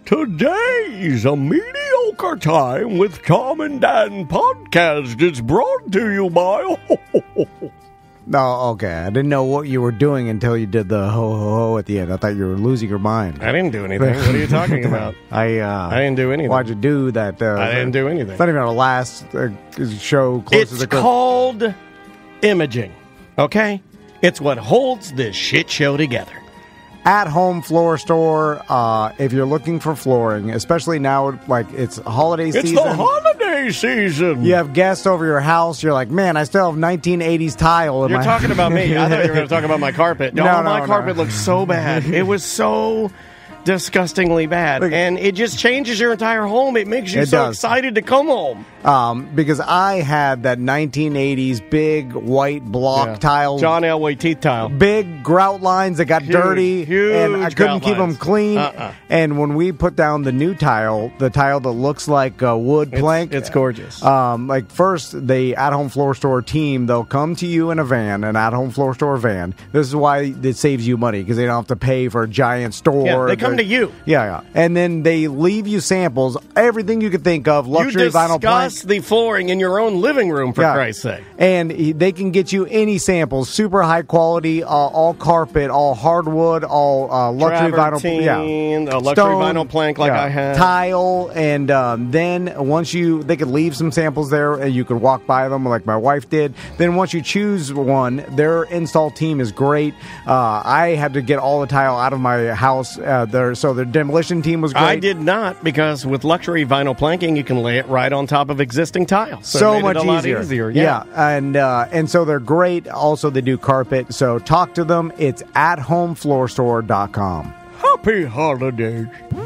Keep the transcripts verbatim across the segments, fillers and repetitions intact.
Today's A Mediocre Time with Tom and Dan podcast is brought to you by... No, okay. I didn't know what you were doing until you did the ho ho ho at the end. I thought you were losing your mind. I didn't do anything. What are you talking about? I uh, I didn't do anything. Why'd you do that? Uh, I didn't do anything. It's not even our last uh, show. Close It's to the called imaging, okay? It's what holds this shit show together. At-home floor store, uh, if you're looking for flooring, especially now, like, it's holiday It's season. the holiday season. You have guests over your house. You're like, man, I still have nineteen eighties tile in You're my talking about me. I thought you were going to talk about my carpet. No, No, no, my no. carpet looks so bad. It was so disgustingly bad. Look, and it just changes your entire home. It makes you It so does. excited to come home. Um, because I had that nineteen eighties big white block Yeah. tile. John Elway teeth tile. Big grout lines that got Huge, dirty, huge and I couldn't grout keep lines. them clean. Uh-uh. And when we put down the new tile, the tile that looks like a wood It's- plank, it's gorgeous. Um, like first, the at-home floor store team, they'll come to you in a van, an at-home floor store van. This is why it saves you money because they don't have to pay for a giant store. Yeah, they come They're- to you. Yeah, yeah, and then they leave you samples, everything you could think of, luxury you vinyl plank. discuss the flooring in your own living room, for Yeah. Christ's sake. And he- they can get you any samples, super high quality, uh, all carpet, all hardwood, all uh, luxury vinyl, Travertine, yeah, a luxury vinyl plank like yeah, I had. tile, and um, then once you, they could leave some samples there, and you could walk by them like my wife did. Then once you choose one, their install team is great. Uh, I had to get all the tile out of my house, uh, there, so their demolition team was great. I did not, because with luxury vinyl planking, you can lay it right on top of existing tiles. So, So it made much it a lot easier. easier. Yeah, and uh, and so they're great. Also, they do carpet. So talk to them. It's at home floor store dot com. Happy holidays.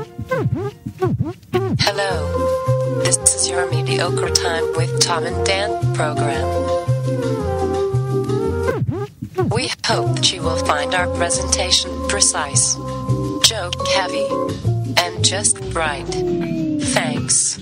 Hello. This is your Mediocre Time with Tom and Dan program. We hope that you will find our presentation precise, joke heavy, and just right. Thanks.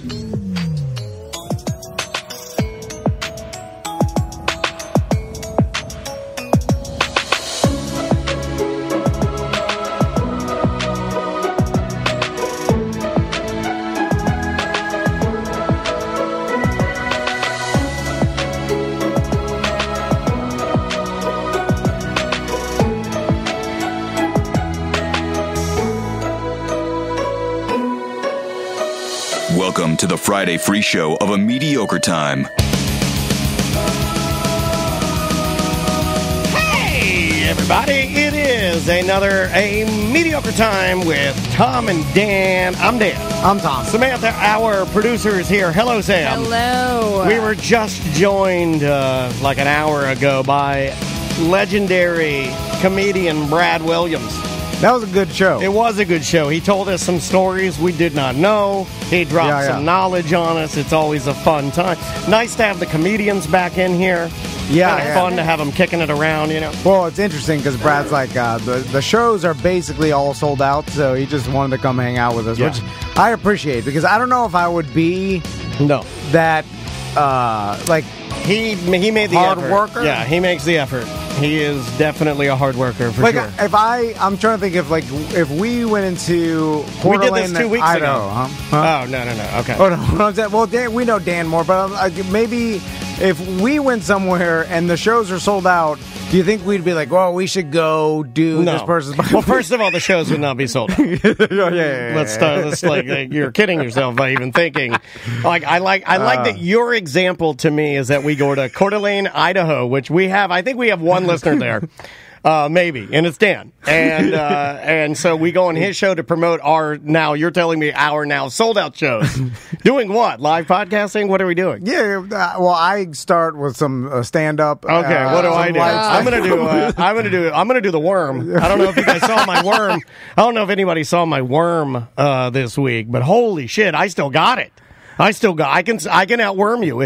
Welcome to the Friday free show of A Mediocre Time. Hey, everybody. It is another A Mediocre Time with Tom and Dan. I'm Dan. I'm Tom. Samantha, our producer, is here. Hello, Sam. Hello. We were just joined uh, like an hour ago by legendary comedian Brad Williams. That was a good show. It was a good show. He told us some stories we did not know. He dropped Yeah, yeah. some knowledge on us. It's always a fun time. Nice to have the comedians back in here. Yeah, Kind of yeah. fun to have them kicking it around, you know. Well, it's interesting because Brad's like, uh, the, the shows are basically all sold out, so he just wanted to come hang out with us, Yeah. which I appreciate because I don't know if I would be No. that, uh, like, He he made the Hard effort. worker? Yeah, he makes the effort. He is definitely a hard worker for like sure. if I, I'm trying to think if, like, if we went into We Coeur did this d'Alene, two weeks Idaho, ago. huh? Huh? Oh, no, no, no. Okay. Oh, no, what I'm saying- well, Dan, we know Dan more, but um, like, maybe if we went somewhere and the shows are sold out, do you think we'd be like, well, we should go do No. this person's... Well, first of all, the shows would not be sold out. yeah, yeah, yeah, yeah, Let's, yeah. uh, let's like, like you're kidding yourself by even thinking. Like I like I like Uh. that your example to me is that we go to Coeur d'Alene, Idaho, which we have. I think we have one listener there. Uh, maybe, and it's Dan, and uh, and so we go on his show to promote our now. You're telling me our now sold out shows. Doing what? Live podcasting? What are we doing? Yeah, uh, well, I start with some uh, stand up. Okay, uh, what do some I do? light I'm stuff. gonna do. Uh, I'm gonna do. I'm gonna do the worm. I don't know if you guys saw my worm. I don't know if anybody saw my worm uh, this week, but holy shit, I still got it. I still got. I can. I can outworm you.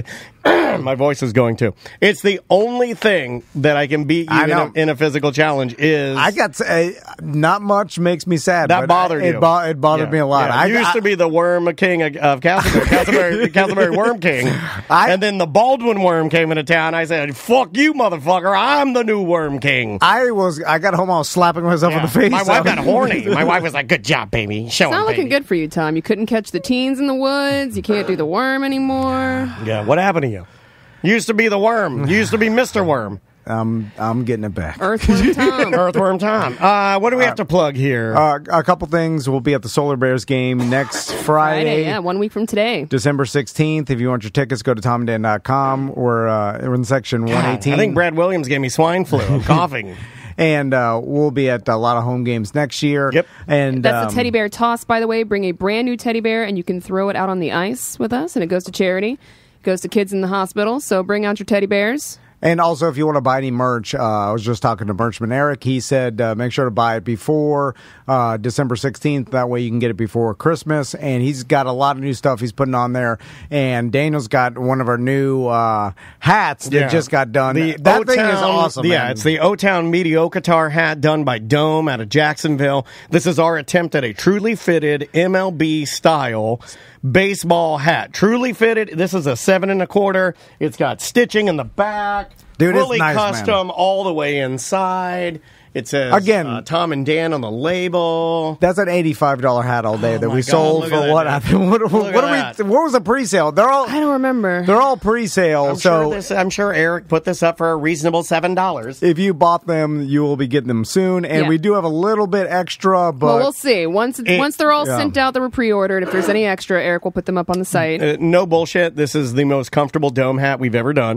My voice is going too. It's the only thing that I can beat you I in know. a, in a physical challenge is... I got to, uh, not much makes me sad. That but bothered I, you. It, bo- it bothered Yeah, me a lot. yeah. I You used I, to be the worm king of, of Castleberry, Castleberry, Castleberry Worm King. I- and then the Baldwin Worm came into town. I said, fuck you, motherfucker. I'm the new Worm King. I was. I got home. I was slapping myself Yeah. in the face. My wife got horny. My wife was like, good job, baby. Show It's not him, looking baby. good for you, Tom. You couldn't catch the teens in the woods. You can't do the worm anymore. Yeah, what happened to you? You used to be the worm. You used to be Mister Worm. I'm. I'm getting it back. Earthworm Tom. Earthworm Tom. Uh, what do we have to plug here? Uh, a couple things. We'll be at the Solar Bears game next Friday. Friday, yeah, one week from today. December sixteenth. If you want your tickets, go to tom and dan dot com. We're, uh, we're in section one eighteen. I think Brad Williams gave me swine flu. I'm coughing. And uh, we'll be at a lot of home games next year. Yep. And That's um, the teddy bear toss, by the way. Bring a brand new teddy bear, and you can throw it out on the ice with us, and it goes to charity. It goes to kids in the hospital, so bring out your teddy bears. And also, if you want to buy any merch, uh, I was just talking to Merchman Eric. He said uh, make sure to buy it before uh, December sixteenth. That way you can get it before Christmas. And he's got a lot of new stuff he's putting on there. And Daniel's got one of our new uh, hats that Yeah. just got done. The that thing is O-Town- awesome. Yeah, man. it's the O-Town Mediocre hat done by Dome out of Jacksonville. This is our attempt at a truly fitted M L B style baseball hat. Truly fitted. This is a seven and a quarter. It's got stitching in the back. Dude, it's fully nice, man. custom all the way inside. It says Again- uh, Tom and Dan on the label. That's an eighty-five dollars hat all day Oh that my we God, sold look for at that, what? dude. I think- what, Look what, at are that. we, what was the pre-sale? They're all I don't remember. they're all pre-sale. I'm, so sure this, I'm sure Eric put this up for a reasonable seven dollars. if you bought them, you will be getting them soon. And Yeah. we do have a little bit extra, but Well, we'll see. Once It- once they're all yeah. sent out, they were pre-ordered. If there's any extra, Eric will put them up on the site. Uh, no bullshit. This is the most comfortable dome hat we've ever done.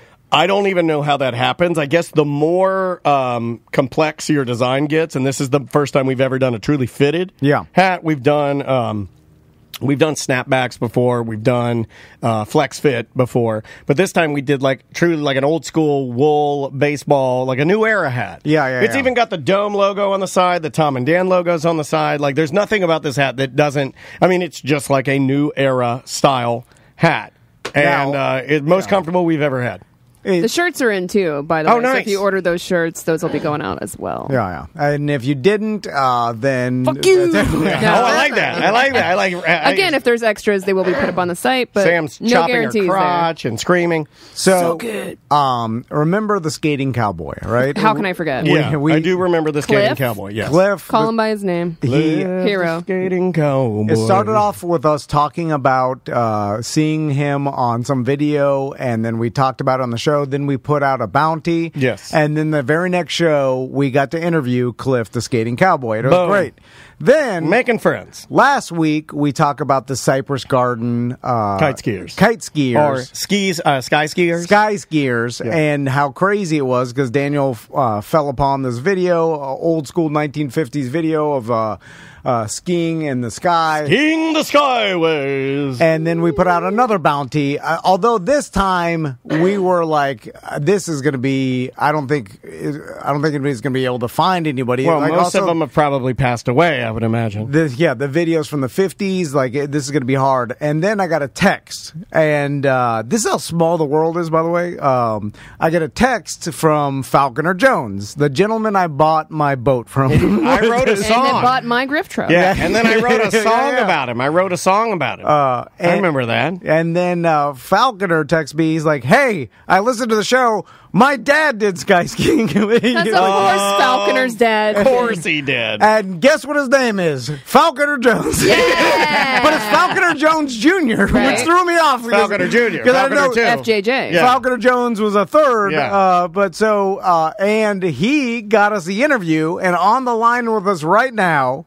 I don't even know how that happens. I guess the more um, complex your design gets, and this is the first time we've ever done a truly fitted Yeah. hat. We've done um, we've done snapbacks before. We've done uh, flex fit before, but this time we did like truly like an old school wool baseball, like a new era hat. Yeah, yeah, It's yeah. even got the Dome logo on the side, the Tom and Dan logos on the side. Like, there's nothing about this hat that doesn't. I mean, it's just like a new era style hat, and Now- uh, it's most comfortable we've ever had. The shirts are in too, by the Oh, way. So nice. if you order those shirts, those will be going out as well. yeah, yeah. And if you didn't, uh, then Fuck you. Oh, I like that. I like that. I like. I, Again, if there's extras, they will be put up on the site, but Sam's no chopping her guarantees crotch and screaming. So, So good. Um, remember the skating cowboy, right? How can I forget? We- Yeah, we- I do remember the skating Cliff? cowboy. Yes, Cliff. Call him by his name. he, Hero. The skating cowboy. It started off with us talking about uh, seeing him on some video, and then we talked about it on the show. Then we put out a bounty. Yes. And then the very next show, we got to interview Cliff, the skating cowboy. It was Boom. great. Then making friends. last week, we talked about the Cypress Garden uh, Kite skiers. Kite skiers. Or skis, uh, sky skiers. Sky skiers, and how crazy it was because Daniel uh, fell upon this video, uh, old school nineteen fifties video of uh, uh, skiing in the sky. King the Skyways. And then we put out another bounty. Uh, although this time we were like, uh, "This is going to be." I don't think. I don't think anybody's going to be able to find anybody. Well, Like, most also, of them have probably passed away, I would imagine. The, yeah, the videos from the fifties, like it, this is going to be hard. And then I got a text, and uh, this is how small the world is, by the way. Um, I get a text from Falconer Jones, the gentleman I bought my boat from. I wrote a And then song. bought my griff truck. Yeah, and then I wrote a Yeah, song yeah. about him. I wrote a song about him. Uh, I and- remember that. And then uh, Falconer texts me. He's like, "Hey, I listened to the show. My dad did sky skiing." That's of course Falconer's dad. Of course he did. And guess what his name is? Falconer Jones. Yeah. But it's Falconer Jones Junior, Right. which threw me off. because- Falconer Junior Because I Falconer know too. F J J. Yeah. Falconer Jones was a third. Yeah. Uh, but so, uh, and he got us the interview, and on the line with us right now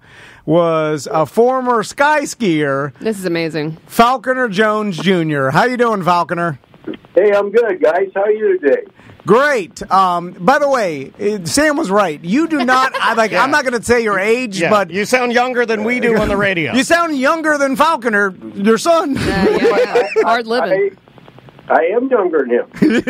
was a former sky skier, This is amazing. Falconer Jones Junior How you doing, Falconer? Hey, I'm good, guys. How are you today? Great. Um, by the way, uh, Sam was right. You do not. I like. Yeah. I'm not going to say your age, Yeah, but you sound younger than we do on the radio. you sound younger than Falconer, your son. Yeah, yeah, yeah. Hard living. I, I am younger than him.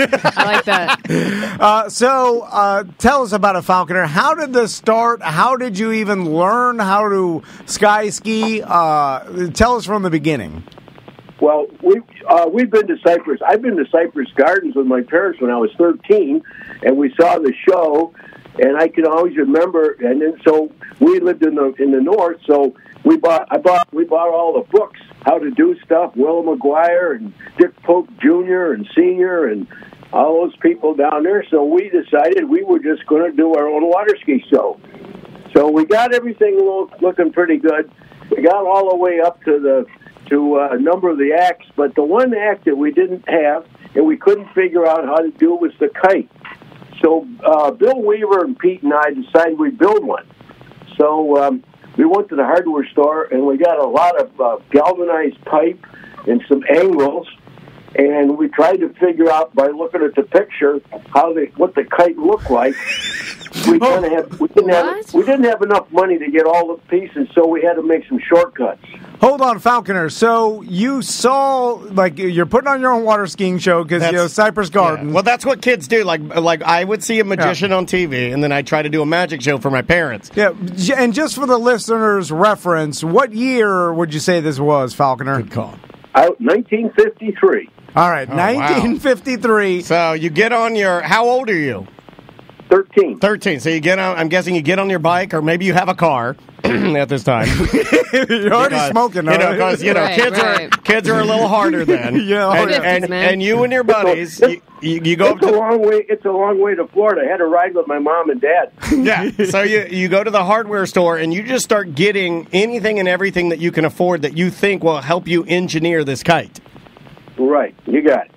I like that. Uh, so, uh, tell us about a Falconer. How did this start? How did you even learn how to sky ski? Uh, tell us from the beginning. Well, we uh, we've been to Cypress. I've been to Cypress Gardens with my parents when I was thirteen, and we saw the show. And I can always remember. And then so we lived in the in the north, so we bought. I bought. We bought all the books, how to do stuff. Will McGuire and Dick Pope Junior and Senior and all those people down there. So we decided we were just going to do our own water ski show. So we got everything look, looking pretty good. We got all the way up to the to a number of the acts, but the one act that we didn't have and we couldn't figure out how to do was the kite. So uh, Bill Weaver and Pete and I decided we'd build one. So um, we went to the hardware store and we got a lot of uh, galvanized pipe and some angles, and we tried to figure out by looking at the picture how they what the kite looked like. We kind of had we didn't have we didn't have enough money to get all the pieces, so we had to make some shortcuts. Hold on, Falconer. So you saw, like, you're putting on your own water skiing show because, you know, Cypress Gardens. Yeah. Well, that's what kids do. Like, like I would see a magician yeah. on T V, and then I try to do a magic show for my parents. Yeah, and just for the listeners' reference, what year would you say this was, Falconer? Good call. Out nineteen fifty-three. All right, oh, nineteen fifty-three. Wow. So you get on your, how old are you? Thirteen. Thirteen. So you get on. I'm guessing you get on your bike, or maybe you have a car at this time. You're already because, smoking, you know, because you know right, kids right. are kids are a little harder then. yeah, and, fifties, and, man. and you and your buddies, It's, you, you, you go it's up to a long way. It's a long way to Florida. I had to ride with my mom and dad. yeah. So you you go to the hardware store and you just start getting anything and everything that you can afford that you think will help you engineer this kite. Right. You got it.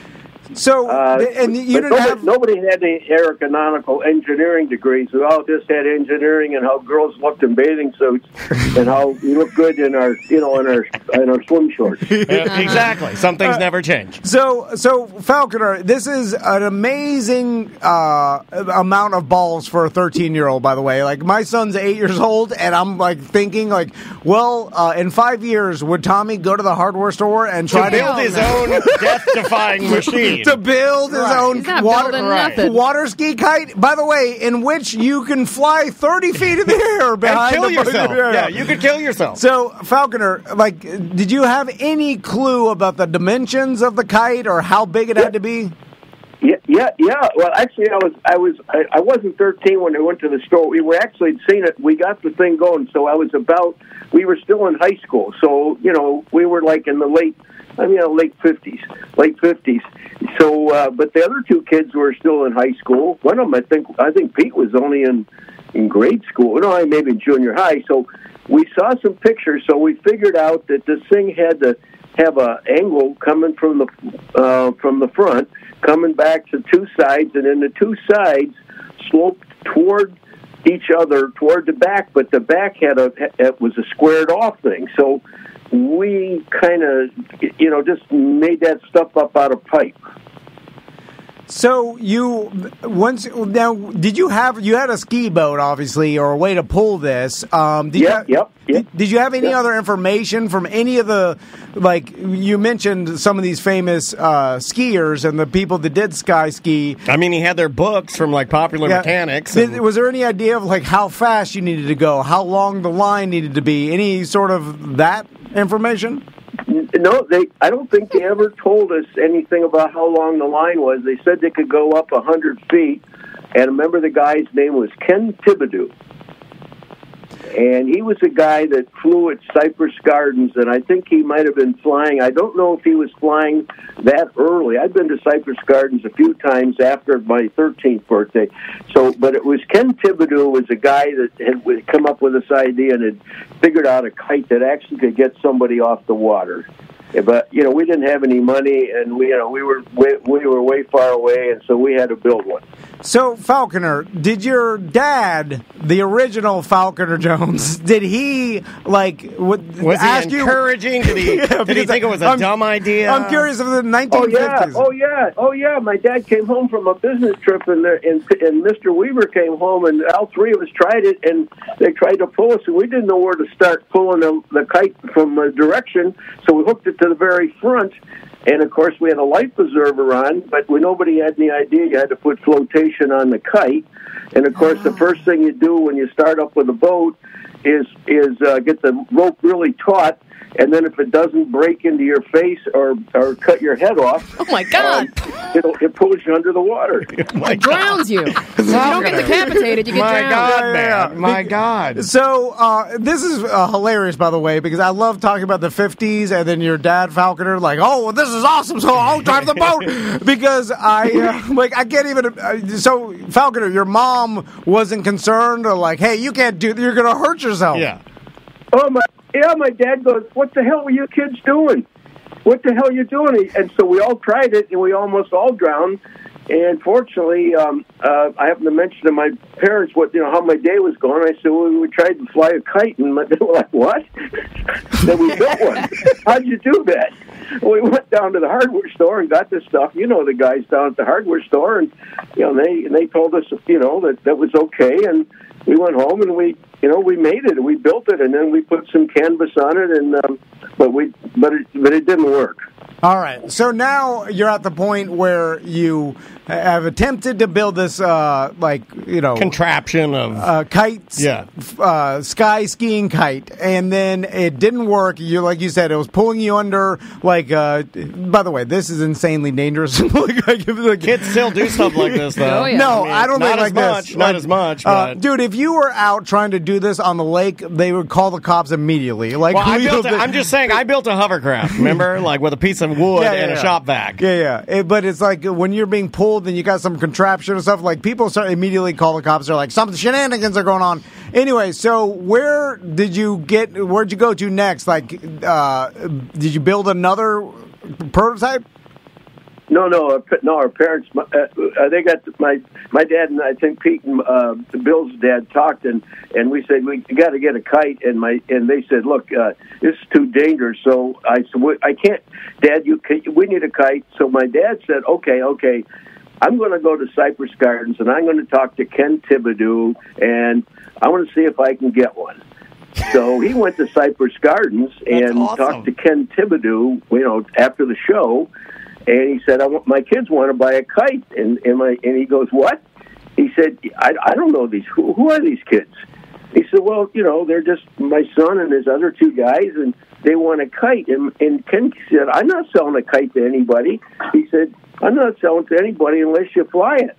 So, Uh, and you didn't nobody, have... nobody had the aeronautical engineering degrees. We all just had engineering and how girls looked in bathing suits and how we looked good in our, you know, in our in our swim shorts. Yeah, exactly. Some things uh, never change. So, so Falconer, this is an amazing uh, amount of balls for a thirteen-year-old. By the way, like my son's eight years old, and I'm like thinking, like, well, uh, in five years, would Tommy go to the hardware store and try to to build his own death-defying machine? To build his right. own He's not water, building right. nothing. water ski kite, by the way, in which you can fly thirty feet in the air behind and kill the yourself. Yeah. yeah, you could kill yourself. So, Falconer, like, did you have any clue about the dimensions of the kite or how big it had to be? Yeah, yeah, yeah. Well, actually, I was, I was, I, I wasn't thirteen when I went to the store. We were actually had seen it. We got the thing going. So I was about. We were still in high school. So you know, we were like in the late. I mean, you know, late fifties, late fifties. So, uh, but the other two kids were still in high school. One of them, I think, I think Pete was only in in grade school. No, maybe junior high. So we saw some pictures. So we figured out that this thing had to have a angle coming from the uh, from the front, coming back to two sides, and then the two sides sloped toward each other, toward the back. But the back had a it was a squared off thing. So we kind of, you know, just made that stuff up out of pipe. So you once now did you have you had a ski boat obviously or a way to pull this? Um, did yep, you, yep, yep. Did, did you have any yep. other information from any of the like you mentioned some of these famous uh, skiers and the people that did sky ski? I mean, he had their books from like Popular Yeah. Mechanics. Did, and, was there any idea of like how fast you needed to go, how long the line needed to be? Any sort of that information? No, they. I don't think they ever told us anything about how long the line was. They said they could go up a hundred feet, and I remember the guy's name was Ken Thibodeau, and he was a guy that flew at Cypress Gardens, and I think he might have been flying. I don't know if he was flying that early. I've been to Cypress Gardens a few times after my thirteenth birthday. So, but it was Ken Thibodeau was a guy that had come up with this idea and had figured out a kite that actually could get somebody off the water. Yeah, but you know, we didn't have any money, and we, you know, we were way, we were way far away, and so we had to build one. So, Falconer, did your dad, the original Falconer Jones, did he like w- was ask he you? encouraging? Did he? Yeah, did he think it was a I'm, dumb idea? I'm curious of the Oh nineteen fifties. yeah, oh yeah, oh yeah. My dad came home from a business trip, and the, and, and Mister Weaver came home, and all three of us tried it, and they tried to pull us, and we didn't know where to start pulling the, the kite from a direction, so we hooked it to the very front. And, of course, we had a life preserver on, but we, nobody had any idea you had to put flotation on the kite. And, of course, the first thing you do when you start up with a boat is is uh, get the rope really taut, and then if it doesn't break into your face or, or cut your head off, oh my God, um, it'll, it pulls you under the water. My it drowns you. If you don't get decapitated, you get My drowned. God, Yeah, man. yeah, yeah. My God. So uh, this is uh, hilarious, by the way, because I love talking about the fifties, and then your dad, Falconer, like, oh, well, this is awesome, so I'll drive the boat. Because I, uh, like, I can't even. Uh, so, Falconer, your mom wasn't concerned, or like, hey, you can't do. You're going to hurt yourself. Yeah. Oh my! Yeah, my dad goes, "What the hell were you kids doing? What the hell are you doing?" And so we all tried it, and we almost all drowned. And fortunately, um, uh, I happened to mention to my parents what you know how my day was going. I said, "Well, we tried to fly a kite," and they were like, "What?" Then we built one. How'd you do that? Well, we went down to the hardware store and got this stuff. You know the guys down at the hardware store, and you know they and they told us you know that that was okay, and we went home and we you know we made it and we built it, and then we put some canvas on it, and um, but we but it but it didn't work. All right. So now you're at the point where you have attempted to build this, uh, like, you know, Contraption of. uh, kites, Yeah. uh, sky skiing kite, and then it didn't work. You, like you said, it was pulling you under. Like, uh, by the way, this is insanely dangerous. like, like, like, Kids still do stuff like this, though. Oh, yeah. No, I mean, I don't not think as like much, this. Not Like, as much, uh, but. dude, if you were out trying to do this on the lake, they would call the cops immediately. Like, Well, I we built built a, it- I'm just saying, I built a hovercraft, remember? Like with a piece of wood Yeah, yeah, and a yeah. shop vac. Yeah, yeah. It- but it's like when you're being pulled and you got some contraption and stuff, like people start immediately call the cops. They're like, some shenanigans are going on. Anyway, so where did you get, where'd you go to next? Like, uh, did you build another prototype? No, no, our, no. Our parents, uh, uh, they got my my dad and I think Pete and uh, Bill's dad talked, and, and we said we got to get a kite, and my and they said, look, uh, this is too dangerous. So I said, I can't, Dad. You can, we need a kite. So my dad said, okay, okay. I'm going to go to Cypress Gardens, and I'm going to talk to Ken Thibodeau, and I want to see if I can get one. So he went to Cypress Gardens and awesome. talked to Ken Thibodeau, you know, after the show. And he said, I want, my kids want to buy a kite. And, and, my, and he goes, what? He said, I, I don't know these. Who, who are these kids? He said, well, you know, they're just my son and his other two guys, and they want a kite. And, and Ken said, I'm not selling a kite to anybody. He said, I'm not selling to anybody unless you fly it.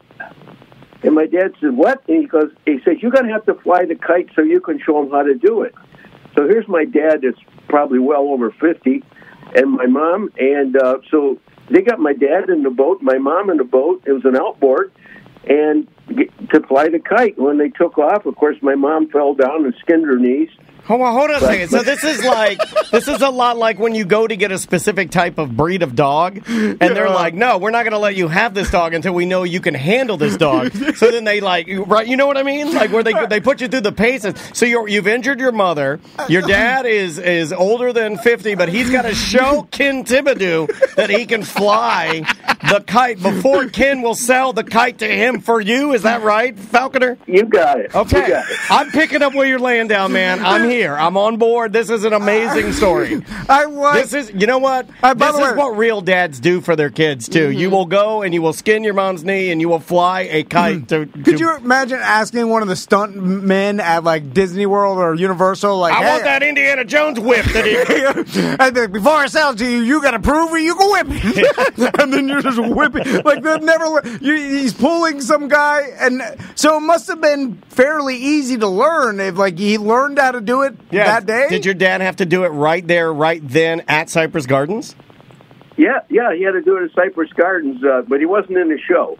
And my dad said, what? And he goes, he says, you're going to have to fly the kite so you can show them how to do it. So here's my dad that's probably well over fifty, and my mom. And uh, so they got my dad in the boat, my mom in the boat. It was an outboard, and to fly the kite. When they took off, of course, my mom fell down and skinned her knees. Hold on, hold on a second. So this is like this is a lot like when you go to get a specific type of breed of dog, and they're like, "No, we're not going to let you have this dog until we know you can handle this dog." So then they like, right? You know what I mean? Like where they they put you through the paces. So you're you've injured your mother. Your dad is is older than fifty, but he's got to show Ken Thibodeau that he can fly the kite before Ken will sell the kite to him for you. Is that right, Falconer? You got it. Okay, You got it. I'm picking up where you're laying down, man. I'm here. I'm on board. This is an amazing story. I like. This is, you know what? Uh, by this the is way- what real dads do for their kids too. Mm-hmm. You will go and you will skin your mom's knee and you will fly a kite to. to Could you imagine asking one of the stunt men at like Disney World or Universal, like, I hey, want that Indiana Jones whip that he. I think before I sell it to you, you got to prove it. You can whip it, and then you're just whipping. Like they've never. You, he's pulling some guy, and so it must have been fairly easy to learn. If like he learned how to do it Yeah. that day. Did your dad have to do it right there, right then at Cypress Gardens? Yeah, yeah, he had to do it at Cypress Gardens, uh, but he wasn't in the show.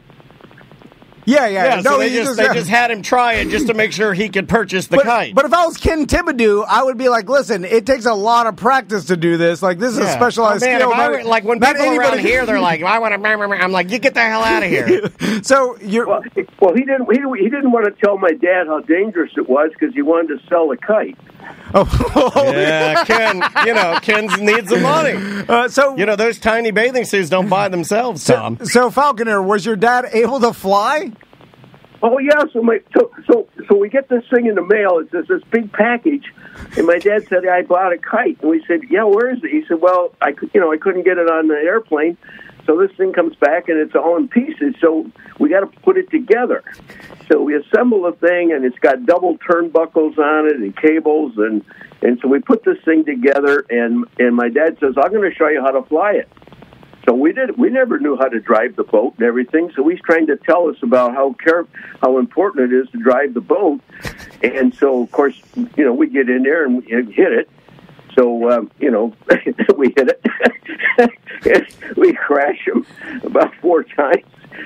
Yeah, yeah. Yeah. no, so they he just they just had him try it just to make sure he could purchase the But, kite. but if I was Ken Thibodeau, I would be like, listen, it takes a lot of practice to do this. Like, this is a Yeah. specialized Oh, man, skill. if I Not- were- like when not people around anybody- here, they're like, I want to. I'm like, you get the hell out of here. So you're. Well, he, well, he didn't. He, he didn't want to tell my dad how dangerous it was because he wanted to sell a kite. Oh, Yeah, Ken. You know, Ken needs the money. Uh, so You know, those tiny bathing suits don't buy themselves, Tom. So Falconer, was your dad able to fly? Oh yeah, so my so so so we get this thing in the mail. It's this, this big package, and my dad said I bought a kite, and we said, yeah, where is it? He said, well, I could, you know I couldn't get it on the airplane, So this thing comes back, and it's all in pieces, so we got to put it together. So we assemble the thing, and it's got double turnbuckles on it and cables, and, and so we put this thing together, and, and my dad says, I'm going to show you how to fly it. So we did. We never knew how to drive the boat and everything, so he's trying to tell us about how care, how important it is to drive the boat. And so, of course, you know, we get in there and we hit it. So, um, you know, we hit it. We crash him about four times.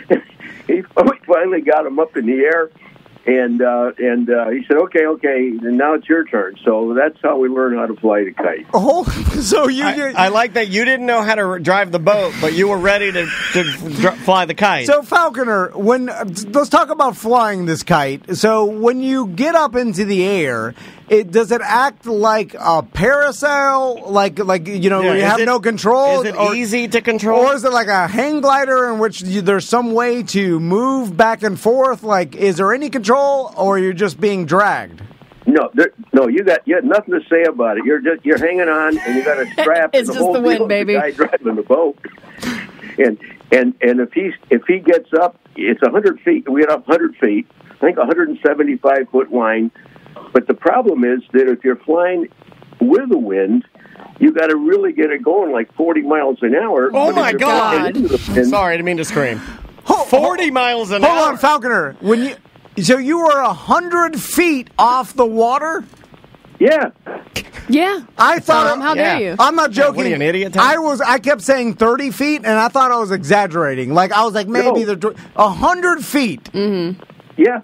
He, we finally got him up in the air, and uh, and uh, he said, okay, okay, and now it's your turn. So that's how we learn how to fly the kite. Oh, so you... I, I like that you didn't know how to drive the boat, but you were ready to, to dr- fly the kite. So, Falconer, when let's talk about flying this kite. So, when you get up into the air, it does it act like a parasail? Like, like you know, Yeah, where you is have it- no control? Is it or, easy to control? Or is it like a hang glider in which you, there's some way to move back and forth? Like, is there any control, or you're just being dragged? No, there, no, you got you got nothing to say about it. You're just you're hanging on, and you got a strap. It's and the just whole the wind, deal is baby. The guy driving the boat, and and and if he's if he gets up, it's a hundred feet. We get up hundred feet. I think a hundred and seventy-five foot line. But the problem is that if you're flying with the wind, you got to really get it going like forty miles an hour. Oh, But if my you're God. flying into the wind- Sorry, I didn't mean to scream. Hold- forty miles an Hold hour. on, Falconer. When you so you were a hundred feet off the water. Yeah. Yeah. I thought. Tom, how yeah. dare you? I'm not Yeah, joking. what are you, an idiot, Tom? I was. I kept saying thirty feet, and I thought I was exaggerating. Like I was like maybe No. the a hundred feet. Yeah.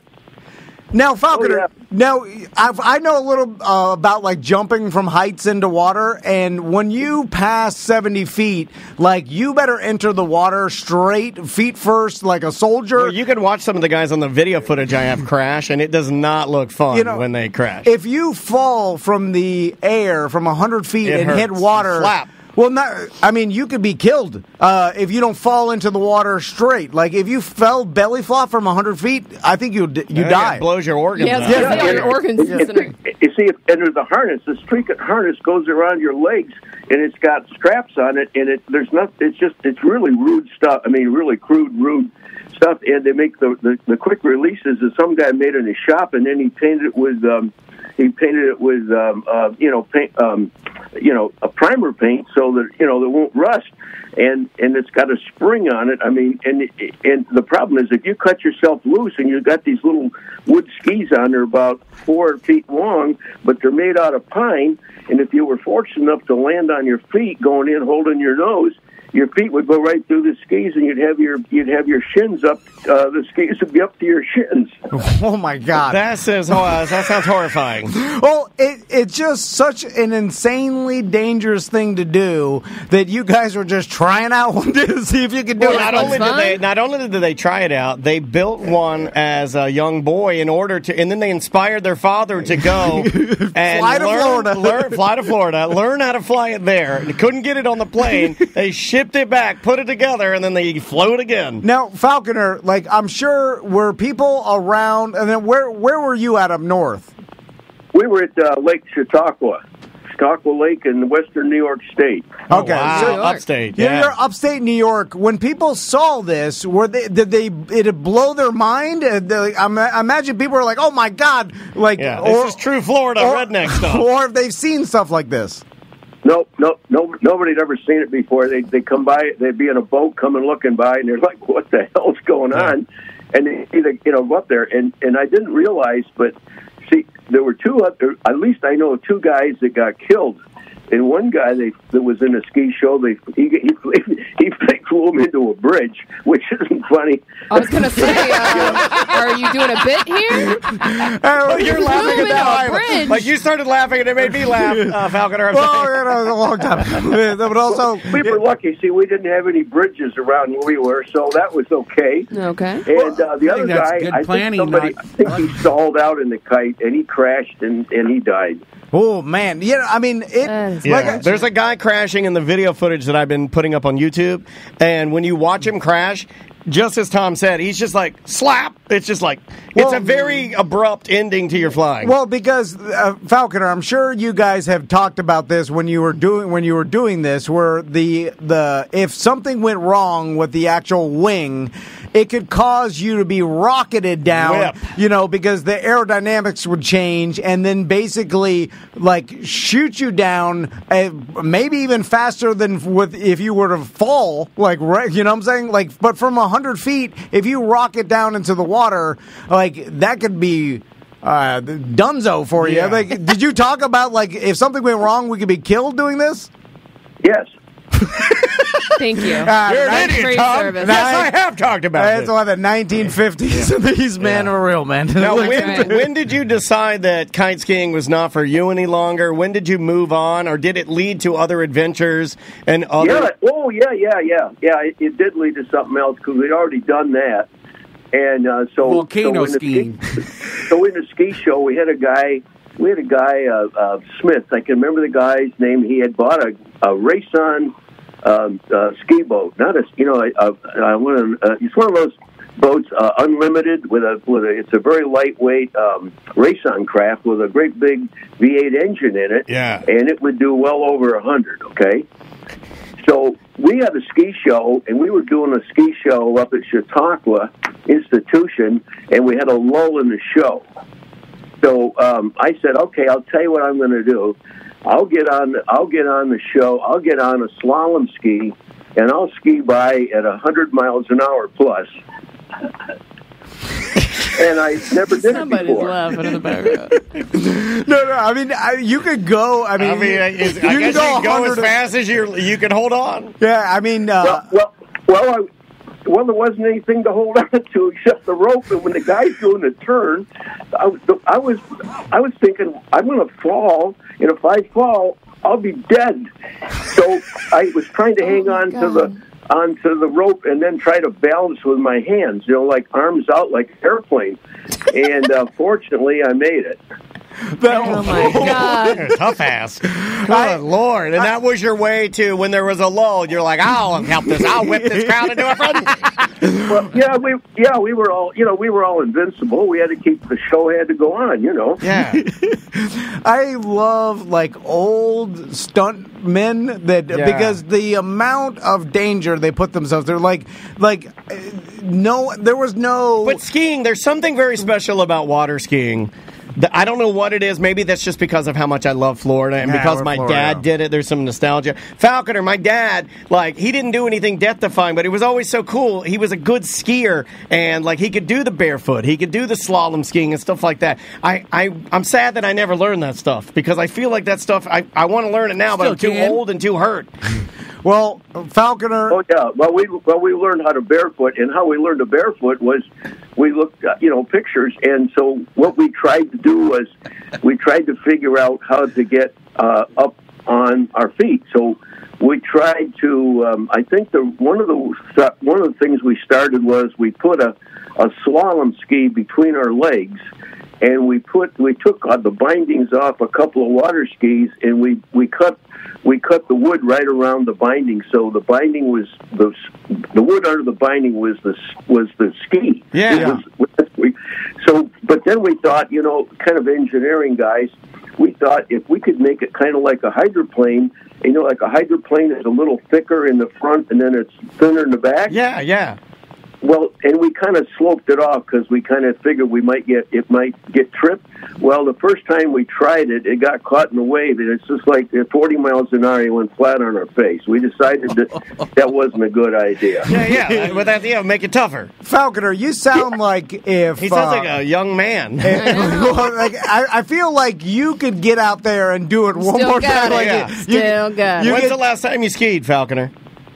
Now, Falconer. Oh, yeah. Now I've, I know a little uh, about like jumping from heights into water, and when you pass seventy feet, like you better enter the water straight, feet first, like a soldier. Well, you can watch some of the guys on the video footage I have crash, and it does not look fun You know, when they crash. If you fall from the air from a hundred feet It and hit hurts. water, Flap. well, not, I mean, you could be killed uh, if you don't fall into the water straight. Like if you fell belly flop from a hundred feet, I think you you Yeah, die. It blows your organs Yeah, out. it's gonna Yeah. say all your organs. It's- Listening. You see, under the harness, the streak harness goes around your legs, and it's got straps on it, and it there's not. It's just it's really rude stuff. I mean, really crude, rude stuff. And they make the the, the quick releases that some guy made in his shop, and then he painted it with um, he painted it with um, uh, you know paint um, you know a primer paint so that you know they won't rust. And and it's got a spring on it. I mean, and and the problem is if you cut yourself loose and you've got these little wood skis on, they're about four feet long, but they're made out of pine. And if you were fortunate enough to land on your feet, going in holding your nose, your feet would go right through the skis, and you'd have your you'd have your shins up. Uh, the skis would be up to your shins. Oh my God! That says uh, that sounds horrifying. Well, it, it's just such an insanely dangerous thing to do that you guys were just trying out one day to see if you could do Well, it. not That's only did fun. they not only did they try it out, they built one as a young boy in order to, and then they inspired their father to go and Fly to learn, Florida. learn, fly to Florida, learn how to fly it there. They couldn't get it on the plane. They shipped it back, put it together, and then they flew it again. Now, Falconer, like I'm sure, were people around, and then where where were you at up north? We were at uh, Lake Chautauqua, Chautauqua Lake in western New York State. Okay, wow. so Upstate. you're, Yeah. you're upstate New York. When people saw this, were they did they did it blow their mind? Uh, they- I ma- I imagine people were like, "Oh my God!" Like, Yeah, or, this is true Florida or- redneck stuff. Or if they've seen stuff like this. No, no, no, nobody'd ever seen it before. They they come by, they'd be in a boat coming looking by, and they're like, "What the hell's going on?" And they, they you know, go up there, and and I didn't realize, but see, there were two other. At least I know two guys that got killed. And one guy they, that was in a ski show, they he he, he flew him into a bridge, which isn't funny. I was going to say, uh, are you doing a bit here? Oh, You're flew laughing into at that. a bridge. Like you started laughing and it made me laugh, uh, Falconer. I'm well, sorry. you know, it was a long time. But also, We were lucky. See, we didn't have any bridges around where we were, so that was okay. Okay. And uh, the I other think that's guy, good I think planning, somebody, not- I think he stalled out in the kite, and he crashed, and, and he died. oh man, yeah. I mean, it. That is Yeah. Like I- There's a guy crashing in the video footage that I've been putting up on YouTube, and when you watch him crash, just as Tom said, he's just like, slap. It's just like, Well, it's a very abrupt ending to your flying. Well, because uh, Falconer, I'm sure you guys have talked about this when you were doing when you were doing this, where the the if something went wrong with the actual wing, it could cause you to be rocketed down, Whip. you know, because the aerodynamics would change, and then basically like shoot you down, uh, maybe even faster than with if you were to fall, like right, you know what I'm saying, like, but from a hundred feet, if you rocket down into the water, like that could be uh, dunzo for you. Yeah. Like, did you talk about like if something went wrong, we could be killed doing this? Yes. Thank you. Uh, You're an Thanks idiot, for your Tom. service. Yes, I have talked about That's this. why the nineteen fifties. These men Yeah. are real, man. Now, Look, when, right. when did you decide that kite skiing was not for you any longer? When did you move on, or did it lead to other adventures and other? Yeah. Oh, yeah, yeah, yeah. Yeah, it, it did lead to something else because we'd already done that. And uh, so, Volcano so in the skiing. Ski, so in the ski show, we had a guy. We had a guy, uh, uh, Smith. I can remember the guy's name. He had bought a, a race-on um, uh, ski boat. Not a, you know, a, a, a, one of, uh, it's one of those boats, uh, unlimited with a with a. It's a very lightweight um, race-on craft with a great big V eight engine in it. Yeah. And it would do well over a hundred. Okay. So we had a ski show, and we were doing a ski show up at Chautauqua Institution, and we had a lull in the show. So um, I said, "Okay, I'll tell you what I'm going to do. I'll get on. I'll get on the show. I'll get on a slalom ski, and I'll ski by at a hundred miles an hour plus." And I never did Somebody's it before. laughing in the background. No, no. I mean, I, you could go. I mean, I mean, is, you I could guess go you can go as 100 fast as you you can hold on. Yeah, I mean, uh, Well, well, well, I, well, there wasn't anything to hold on to except the rope. And when the guy's doing the turn, I, was- I was, I was thinking, I'm going to fall, and if I fall, I'll be dead. So I was trying to hang Oh, my on to God. the onto the rope and then try to balance with my hands, you know, like arms out like an airplane. And uh, fortunately, I made it. that, Oh my God. Tough ass. Good Lord. And that was your way to, when there was a lull, you're like, I'll help this. I'll whip this crowd into a frenzy. Well, yeah, we yeah we were all you know we were all invincible. We had to keep the show had to go on, you know. Yeah. I love like old stunt men that Yeah. because the amount of danger they put themselves through, like like uh, no, there was no. But skiing, there's something very special about water skiing. The- I don't know what it is. Maybe that's just because of how much I love Florida and Yeah, because we're my Florida. dad did it. There's some nostalgia. Falconer, my dad, like, he didn't do anything death-defying, but it was always so cool. He was a good skier, and, like, he could do the barefoot. He could do the slalom skiing and stuff like that. I, I, I'm sad that I never learned that stuff because I feel like that stuff, I, I want to learn it now, but Still I'm too can. old and too hurt. Well, Falconer. Oh yeah. Well, we well we learned how to barefoot, and how we learned to barefoot was we looked at, you know pictures, and so what we tried to do was we tried to figure out how to get uh, up on our feet. So we tried to. Um, I think the one of the one of the things we started was we put a a slalom ski between our legs. And we put we took uh, the bindings off a couple of water skis, and we, we cut we cut the wood right around the binding. So the binding was the the wood under the binding was the was the ski. Yeah. It was, we, so, but then we thought, you know, kind of engineering guys, we thought if we could make it kind of like a hydroplane, you know, like a hydroplane is a little thicker in the front and then it's thinner in the back. Yeah, yeah. Well, and we kind of sloped it off because we kind of figured we might get it might get tripped. Well, the first time we tried it, it got caught in the wave, and it's just like at forty miles an hour, it went flat on our face. We decided that that wasn't a good idea. Yeah, yeah. With that, yeah, make it tougher. Falconer, you sound like if He sounds uh, like a young man. well, like I, I feel like you could get out there and do it one Still more got time. it. Like Yeah. you- Still got you it. When's get- the last time you skied, Falconer?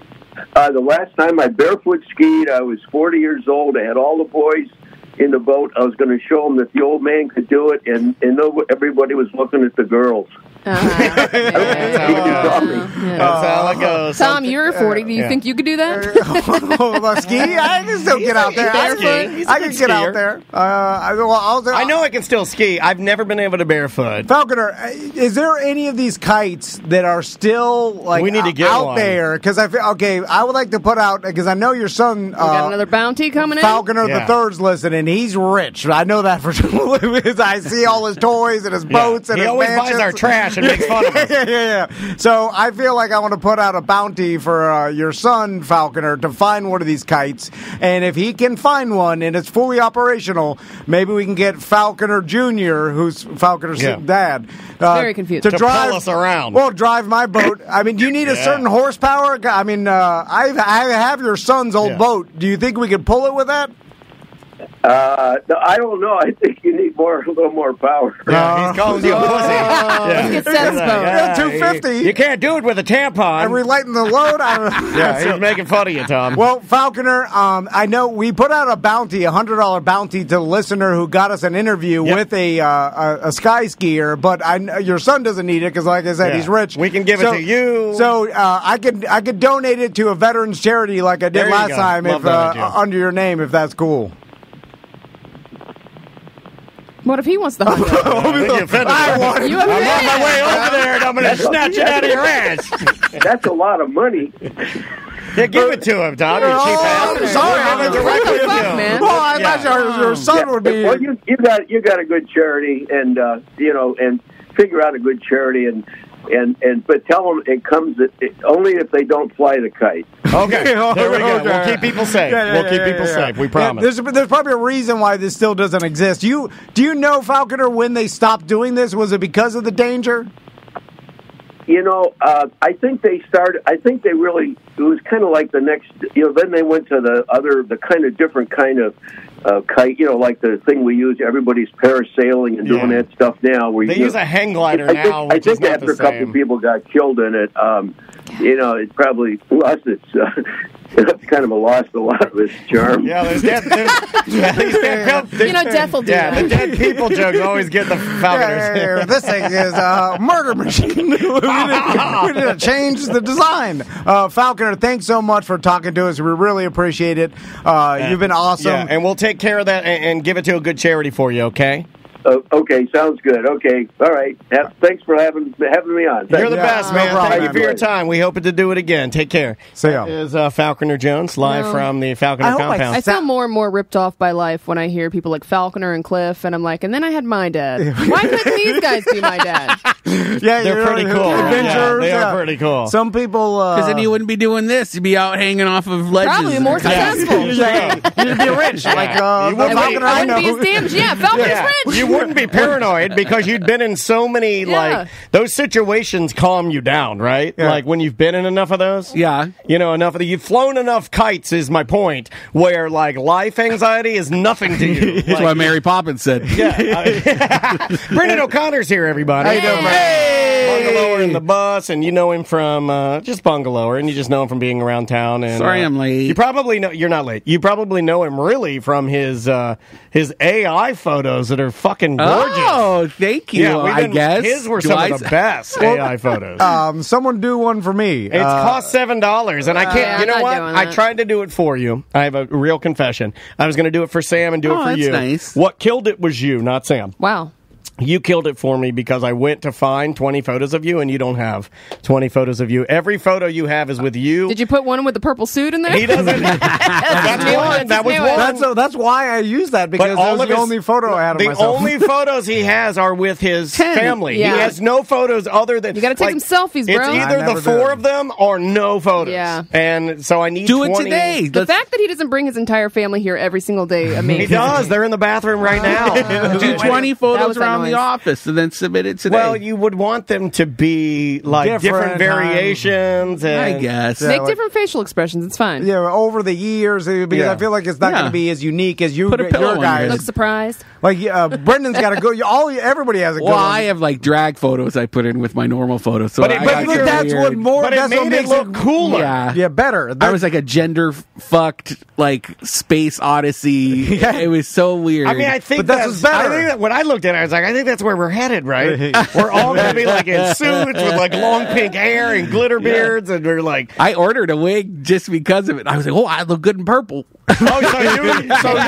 Uh, the last time I barefoot skied, I was forty years old. I had all the boys in the boat. I was going to show them that the old man could do it, and, and no, everybody was looking at the girls. Uh-huh. That's how it Yeah. goes. Yeah. That's how it know. Tom, something- you're forty. Do you yeah. think you could do that? Oh, ski? I can still get out there. I He's a can, good I can get out skier. there. Uh, I, well, I'll, I know I can still ski. I've never been able to barefoot. Falconer, is there any of these kites that are still like We need to get out one. there? Because I feel okay. I would like to put out because I know your son. We got Uh, another bounty coming in. Falconer Yeah. the third's listening. He's rich. I know that for sure. Because I see all his toys and his boats and he his always mansions. buys our trash and makes fun of us. yeah, yeah, yeah. So I feel like I want to put out a bounty for uh, your son, Falconer, to find one of these kites. And if he can find one and it's fully operational, maybe we can get Falconer Junior, who's Falconer's Yeah. dad, uh, Very confused. to, To drive pull us around. Well, drive my boat. I mean, do you need a Yeah. certain horsepower? I mean, uh, I, I have your son's old Yeah. boat. Do you think we could pull it with that? Uh, no, I don't know. I think you need more, a little more power. Yeah, he's calling you a pussy. Yeah. Let's get Seth's boat. Yeah, two fifty. You, you can't do it with a tampon. Are we lighting the load? I, yeah, he's making fun of you, Tom. Well, Falconer, um, I know we put out a bounty, a hundred dollar bounty to the listener who got us an interview Yep. with a, uh, a a sky skier. But I, kn- your son doesn't need it because, like I said, Yeah. he's rich. We can give it So- to you. So uh, I could I could donate it to a veterans charity like I did There you last go. time, Love if that uh, idea. under your name, if that's cool. What if he wants the hot dog? I think you offended I me. want it. You have I'm on my way over there, and I'm going to snatch it out of your ass. That's a lot of money. Yeah, give it to him, Tom. You cheap Oh, ass. I'm sorry. We'll give it What directly the to fuck, you. man? Well, I Yeah. thought your, your son would be. Well, you you got you got a good charity, and uh, you know, and figure out a good charity, and and and but tell them it comes it, only if they don't fly the kite. Okay, there we go. Okay. We'll keep people safe. Yeah, yeah, we'll yeah, keep yeah, people yeah. safe. We Yeah, promise. there's, there's probably a reason why this still doesn't exist. You do you know, Falconer, when they stopped doing this? Was it because of the danger? You know, uh, I think they started. I think they really. It was kind of like the next. You know, then they went to the other, the kind of different kind of uh, kite. You know, like the thing we use. Everybody's parasailing and doing Yeah. that stuff now. Where They you, use a hang glider I think, now, I which is think not after the a couple same. of people got killed in it, um, you know, it probably lost its. Uh, it's kind of a lost a lot of its charm. Yeah, there's dead. There's, yeah, these dead people- You know, death will do Yeah, that. the dead people jokes always get the Yeah, falconers. yeah, yeah. This thing is a murder machine. we, need, we need to change the design. Uh, Falconer, thanks so much for talking to us. We really appreciate it. Uh, you've been awesome. Yeah, and we'll take care of that and, and give it to a good charity for you. Okay. Uh, okay, sounds good. Okay, all right. Have, thanks for having having me on. You're the Yeah, best, no man. problem, Thank you man. for your time. We hope to do it again. Take care. See ya. Is uh, Falconer Jones live No. from the Falconer I hope I compound? I feel more and more ripped off by life when I hear people like Falconer and Cliff, and I'm like, and then I had my dad. Why couldn't these guys be my dad? Yeah, They're you're pretty right. cool. Adventures, Yeah, they are yeah. pretty cool. Some people. Uh, Because then you wouldn't be doing this. You'd be out hanging off of ledges. Probably more successful. yeah, you'd be rich. Like uh, You the wouldn't be- Falconer I I wouldn't be know. as damaged. Yeah, Falconer's Yeah, rich. you wouldn't be paranoid because you'd been in so many Yeah. like those situations calm you down, right? Yeah. Like when you've been in enough of those. Yeah. You know, enough of the, you've flown enough kites is my point, where like life anxiety is nothing to you. That's Like, what Mary Poppins said. yeah. I- Brendan O'Connor's here, everybody. How you doing, Bungalower in the bus, and you know him from uh, just Bungalower, and you just know him from being around town. And Sorry uh, I'm late. You probably know you're not late. You probably know him really from his uh, his A I photos that are fucking gorgeous. Oh, thank you, yeah, we've I been- guess. his were Do some I of the s- best A I photos. Um, someone do one for me. It's Uh, cost seven dollars, and I can't. Yeah, you know I'm not what? doing I that. tried to do it for you. I have a real confession. I was going to do it for Sam and do Oh, it for that's you. nice. What killed it was you, not Sam. Wow. You killed it for me because I went to find twenty photos of you, and you don't have twenty photos of you. Every photo you have is with you. Did you put one with the purple suit in there? He doesn't. That's new one. one. That was New one. one. That's uh, that's why I use that because that was of the his- only photo I had of The myself. only photos he has are with his Ten. family. Yeah. He has no photos other than You gotta take like, some selfies, bro. It's I either the never four did. of them or no photos. Yeah. And so I need Do it twenty. today. The Let's fact that he doesn't bring his entire family here every single day, amazing. He does. They're in the bathroom right now. do twenty That photos was that around the noise. office and then submit it today. Well, you would want them to be like different, Different, variations. And, I guess. Yeah. Make like- different facial expressions. It's fine. Yeah, over the years, uh, because Yeah. I feel like it's not Yeah. going to be as unique as you, Put a pillow your on guys. your Look surprised. Like uh, Brendan's got a good. All everybody has a good. Well, one. I have like drag photos I put in with my normal photos. So But it- I but got look, so that's weird. what more. but it that's what made it makes look cooler. Yeah. Yeah, better. I That- was like a gender fucked like space odyssey. It was so weird. I mean, I think But that's that's, what's better. I think that when I looked at it, I was like, I think that's where we're headed, right? We're all going to be like in suits with like long pink hair and glitter beards, and we're like... I ordered a wig just because of it. I was like, oh, I look good in purple. Oh, so you,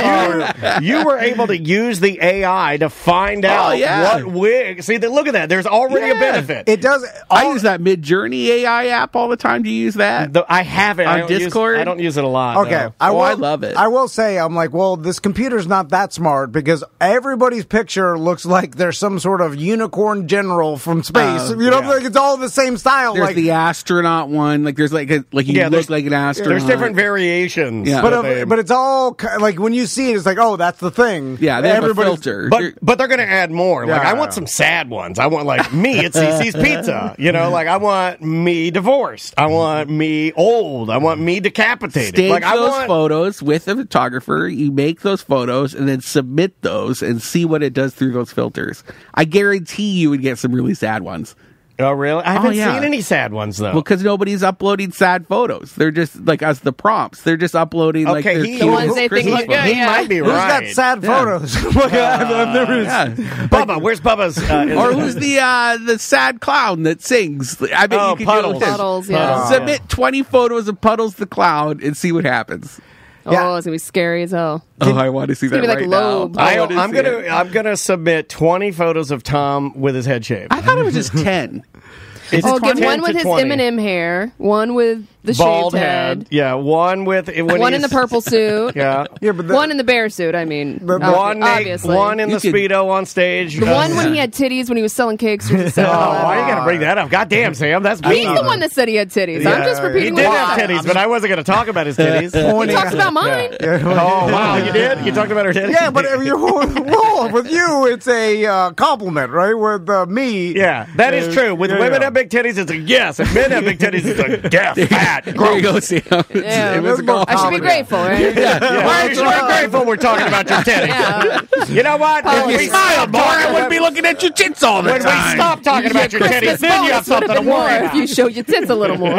so you, you were able to use the A I to find out Oh, yeah. what wig... See, th- look at that. There's already Yeah. a benefit. It does. I all- use that Mid-Journey A I app all the time. Do you use that? The- I have it. On I don't use- Discord? I don't use it a lot. Okay, no. I Oh, will, I love it. I will say, I'm like, well, this computer's not that smart because everybody's picture looks like there's some sort of unicorn general from space. Oh, you know, yeah. like it's all the same style. There's like, the astronaut one. Like there's like a, like you Yeah, look there's- like an astronaut. There's different variations. Yeah. but that uh, they- but it's all ki- like when you see it, it's like, oh, that's the thing. Yeah, they have a Everybody's- filter. But You're- but they're going to add more. Like Yeah. I want some sad ones. I want like me at Cece's Pizza. You know, like I want me divorced. I want me old. I want me decapitated. Stage like I those want. photos with a photographer. You make those photos and then submit those and see what it does through those filters. I guarantee you would get some really sad ones. Oh really? I haven't Oh, yeah. seen any sad ones though. Well, because nobody's uploading sad photos. They're just like as the prompts. They're just uploading like Okay, their he- The cute ones they think Christmas look good, photos. he yeah. might be Who's right. got sad Yeah. photos? Like, I've, I've never. Yeah. Bubba, where's Bubba's? Uh, Or who's the uh, the sad clown that sings? I bet Oh, you could Puddles. do it with him. Puddles, yeah. Puddles. Submit twenty photos of Puddles the clown and see what happens. Yeah. Oh, it's gonna be scary as hell. Oh, I want to see that gonna be like right Loeb. now. I, wanna I'm see gonna it. I'm gonna submit twenty photos of Tom with his head shaved. I thought it was just ten. It's Oh, get ten one to with his twenty. Eminem hair, one with the Bald shaved head. head, Yeah, one with when one in he's- the purple suit, Yeah. Yeah, but the, one in the bear suit. I mean, The- obvi- One, na- obviously. one in You the could- Speedo on stage. the Uh, one when he had titties when he was selling cakes. Or Oh, why you gotta bring that up? God damn, Sam, that's He's mean. the one that said he had titties. I'm just He repeating did what have he said. titties, but I wasn't gonna talk about his titties. He talks about mine. Oh wow, you did? You talked about her titties? yeah, but if you're, well, with you, it's a uh, compliment, right? With uh, me, Yeah, that is true. With yeah, women yeah. have big titties, it's a yes. If men have big titties, it's a yes. Fat, There you gross. go, Sam. It's- Yeah. It was a That's more I should be compliment. grateful, right? Yeah, well, you should be grateful we're talking about your titties. Yeah. You know what? If If we you stop Boy, I talking wouldn't be looking at your tits all the when we time. stop talking about your titties, Christmas then you have bonus would something to been more worry if about. you showed your tits a little more.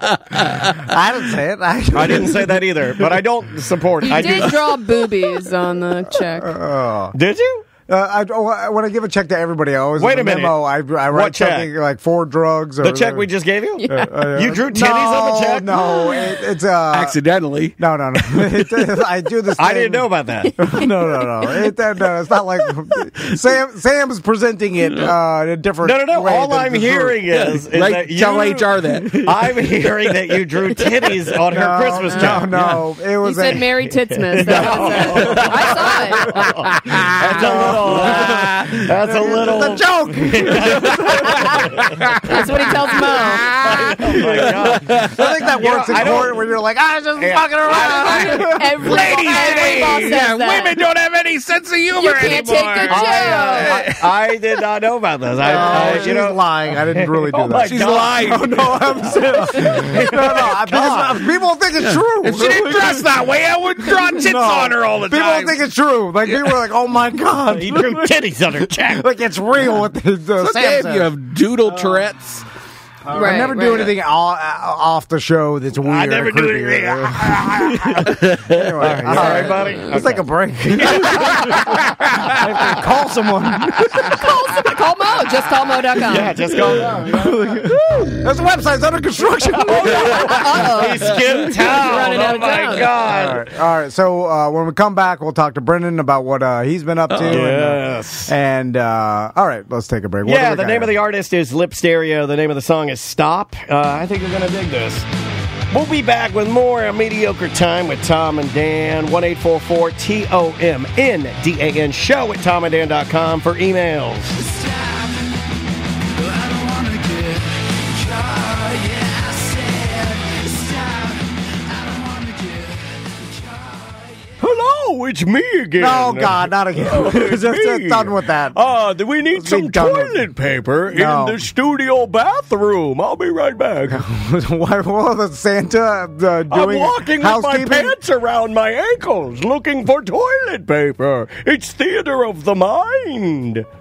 I didn't say it. I, I didn't say that either, but I don't support. You I did do. draw boobies on the check. Did you? Uh, I, oh, when I give a check to everybody, I always Wait in a the minute. memo. I, I write What check? something like for drugs. Or, The check we just gave you? Uh, You drew titties no, on the check? No, it, it's uh, Accidentally. No, no, no. It, I do this. I thing- didn't know about that. no, no, no. It, uh, no. It's not like Sam. Sam is presenting it uh, in a different. No, no, no. way All than I'm the hearing is, is Like, that you. tell H R that. I'm hearing that you drew titties on her No, Christmas no, check. no. It He was said a, Merry Titsmas. That was it. I saw it. That's a little. Uh, that's a little. It's a joke. That's what he tells Mo. Oh my God. I think that You know, works I in don't- court where you're like, I was just Yeah. fucking around. Every, Ladies every boss today, says yeah, that. women don't have any sense of humor You can't anymore. take a joke. I, I did not know about this. I, Oh, I, she's you know, lying. I didn't really do Oh my that. She's God. lying. Oh, no, I'm serious. no, no. I, because people think it's true. If she didn't dress that way, I would draw tits No. on her all the People time. think it's true. Like people are like, "Oh my god, he drew titties on her check. like it's real." With the, the It's Sam okay if says. you have doodle Tourette's. Right, I never right. do anything off, off the show that's weird. I never or do creepy. anything. Anyway, All right, buddy. let's take a break. I have to call someone. Call, some- call Mo. Just call Mo dot com. Yeah, just go. There's a website it's under construction. Uh-oh. He skipped town. Running out Oh of my town. God. All right, all right. So uh, when we come back, we'll talk to Brendan about what uh, he's been up to. Yes. And, uh, and uh, all right, let's take a break. What do Yeah, we the got? name of the artist is Lip Stereo. The name of the song is Stop. Uh, I think you're going to dig this. We'll be back with more of Mediocre Time with Tom and Dan. one eight four four T O M N D A N show at tom and dan dot com for emails. Hello, it's me again. Oh God, not again. It's just, just me. done with that. Uh, do we need Let's be some done with toilet paper No. in the studio bathroom? I'll be right back. Why was Santa uh, doing I'm walking with my housekeeping? pants around my ankles looking for toilet paper. It's theater of the mind.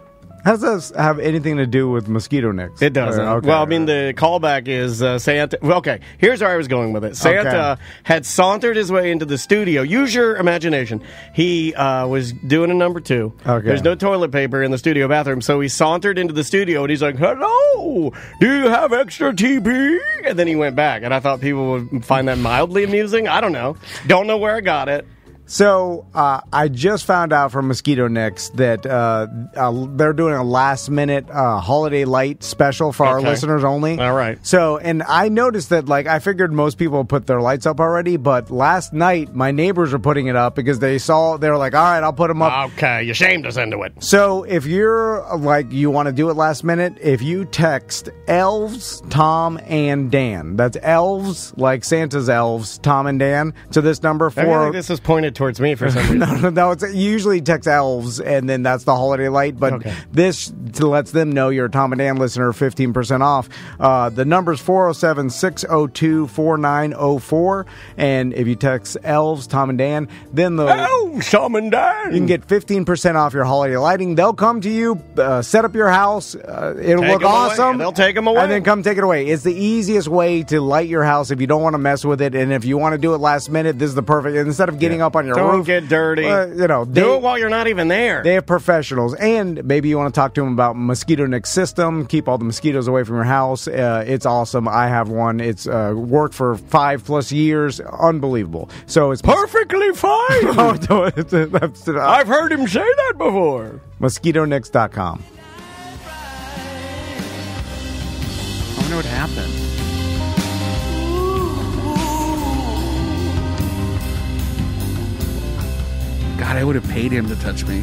How does this have anything to do with mosquito nicks? It doesn't. Uh, okay. Well, I mean, the callback is uh, Santa. Well, okay, here's where I was going with it. Santa Okay. had sauntered his way into the studio. Use your imagination. He uh, was doing a number two. Okay. There's no toilet paper in the studio bathroom, so he sauntered into the studio, and he's like, hello, do you have extra T P? And then he went back, and I thought people would find that mildly amusing. I don't know. Don't know where I got it. So uh, I just found out from Mosquito Nicks that uh, uh, they're doing a last minute uh, holiday light special for our Okay. listeners only. All right. So, and I noticed that, like, I figured most people put their lights up already, but last night my neighbors were putting it up because they saw, they were like, all right, I'll put them up. Okay, you shamed us into it. So if you're like, you want to do it last minute, if you text elves, Tom, and Dan, that's elves, like Santa's elves, Tom and Dan, to this number I feel for... like this is pointed towards me for some reason. No, no, no. It's, you usually text elves, and then that's the holiday light. But Okay. this lets them know you're a Tom and Dan listener, fifteen percent off. Uh, the number's four oh seven, six oh two, four nine oh four. And if you text elves, Tom and Dan, then the Oh, Tom and Dan. you can get fifteen percent off your holiday lighting. They'll come to you, uh, set up your house. Uh, it'll Take look 'em away. awesome. They'll take 'em away. And then come take it away. It's the easiest way to light your house if you don't want to mess with it. And if you want to do it last minute, this is the perfect. Instead of getting up on your Don't roof, get dirty. uh, you know, Do they- it while you're not even there. They have professionals, and maybe you want to talk to them about Mosquito Nick System. Keep all the mosquitoes away from your house. Uh, it's awesome. I have one. It's uh, worked for five plus years. Unbelievable. So it's Perfectly fine. Oh, no, it's, it's, uh, I've heard him say that before. mosquito nicks dot com. I wonder what happened. God, I would have paid him to touch me.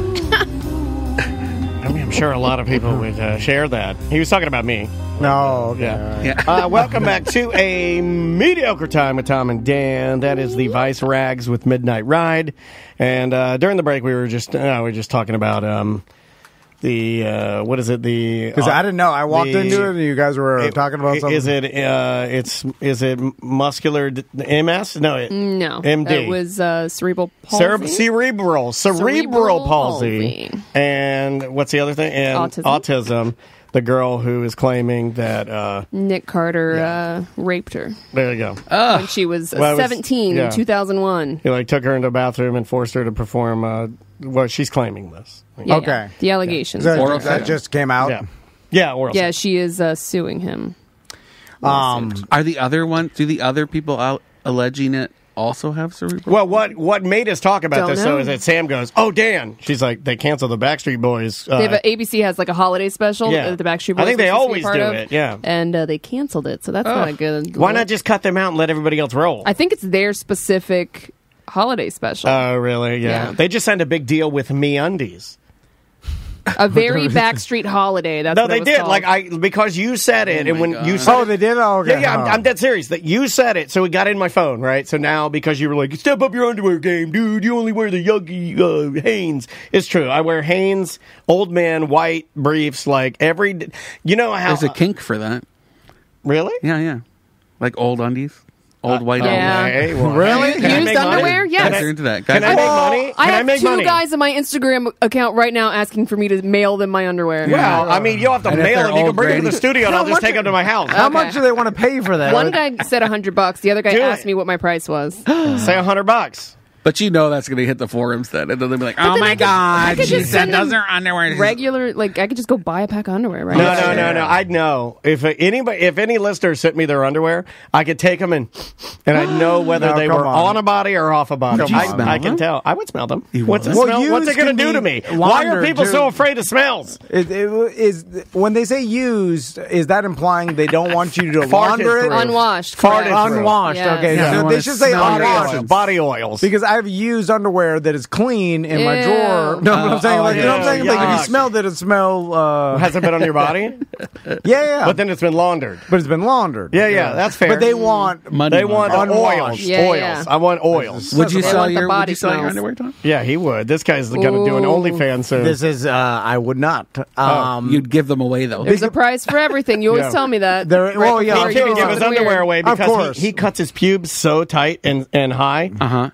I mean, I'm sure a lot of people would uh, share that. He was talking about me. No, okay. Yeah. Yeah. Uh, welcome back to a mediocre time with Tom and Dan. That is the Vice Rags with Midnight Ride. And uh, during the break, we were just uh, we were just talking about um, the uh, what is it? The Because I didn't know. I walked the- into it, and you guys were it- talking about something. Is it? Uh, it's is it muscular d- M S? No, it, No. M D. It was uh, cerebral palsy. Cere- cerebral, cerebral, Cerebral palsy. palsy. And what's the other thing? And Autism. autism. The girl who is claiming that. Uh, Nick Carter uh, raped her there you go. when she was uh, Well, it was- seventeen yeah. in two thousand one. He like took her into a bathroom and forced her to perform. Uh, well, she's claiming this. Yeah, Okay. yeah. The allegations. that, Oral that sex. just came out? Yeah, yeah, oral Yeah, sex. she is uh, suing him. Um, Are the other ones? Do the other people out alleging it also have cerebral? Well, what what made us talk about Don't this know. though is that Sam goes, "Oh, Dan." She's like, "They canceled the Backstreet Boys." Uh, They have a, A B C has like a holiday special. Yeah. that the Backstreet Boys I think they was supposed to always be a part do of, it, yeah. and uh, they canceled it, so that's not a good. why look. not just cut them out and let everybody else roll? I think it's their specific holiday special. Oh, really? Yeah. Yeah. They just signed a big deal with MeUndies. a very Backstreet holiday. That's No, what they it was did. called. Like I because you said it, Oh and my when God. you said oh, it, they did? Oh, okay. yeah, yeah, I'm, Oh. I'm dead serious. That you said it, so it got in my phone, right? So now because you were like, step up your underwear game, dude. You only wear the Yuggy uh, Hanes. It's true. I wear Hanes, old man, white briefs, like every. d- You know how? There's a kink for that. really? Yeah, yeah. Like old undies. Old white Yeah. Okay, well, Really? can I Used make money? underwear? Yes. Can Guys I, are into that. can Guys I are- make money? Can I I, have make two money? guys on my Instagram account right now asking for me to mail them my underwear. Well, I mean, you'll have to And if mail they're them. You can old bring them to the granny- studio, and How I'll just much- take them to my house. How Okay. much do they want to pay for that? One guy said a hundred bucks. The other guy Do asked it. me what my price was. Say a hundred bucks. But you know that's going to hit the forums then. And then they'll be like, oh then my I could- I God, could she just said send them those are underwear. Regular, like I could just go buy a pack of underwear, right? No, now. no, no, no. I'd know if anybody, if any listener sent me their underwear, I could take them and and I'd know whether No, they come were on. on a body or off a body. Would you I, smell I can them? tell. I would smell them. You What's it would? smell? Well, What's it used going to can do to be me? Why are laundered, people too. so afraid of smells? It, it, is when they say used, is that implying they don't want you to Farted launder it? through. Unwashed. Farted correct. through. Unwashed. Yes. Okay, Yeah, so I they wanna should say smell Body your unwashed. oils. essence. Body oils. Because I've used underwear that is clean in my Ew. drawer. No, but I'm saying, Oh, like, you know what I'm saying? yeah, Like, if yuck. you smelled it, it smell. Uh, Has it been on your body? yeah, yeah. But then it's been laundered. but it's been laundered. Yeah, yeah, that's fair. But they want. Money They want money. oils. Unwashed. Yeah, oils. yeah. I want oils. Would you They sell want the your, would body you sell your smells. underwear, Tom? Yeah, he would. This guy's going to do an Ooh. OnlyFans soon. This is. Uh, I would not. Um, You'd give them away, though. There's a price for everything. You always Yeah. tell me that. There- well, yeah, before I'll you He give can do give his something underwear weird. away Of because course. he, he cuts his pubes so tight and, and high Uh-huh. that they're like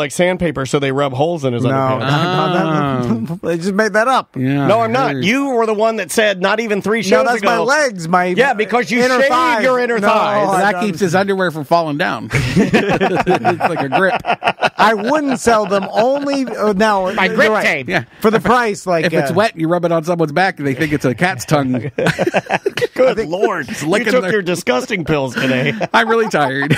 like sandpaper, so they rub holes in his No, underpants. no, no, they just made that up. Yeah, No, I'm not. heard. You were the one that said not even three shows No, that's ago. my legs. My Yeah, because you inner shaved thighs. your inner No, thighs. So I that don't- keeps his underwear from falling down. It's like a grip. I wouldn't sell them only uh, now. My you're grip right. tape. Yeah. For the price, like If it's uh, wet, you rub it on someone's back and they think it's a cat's tongue. Good Lord. You licking took their- your disgusting pills today. I'm really tired.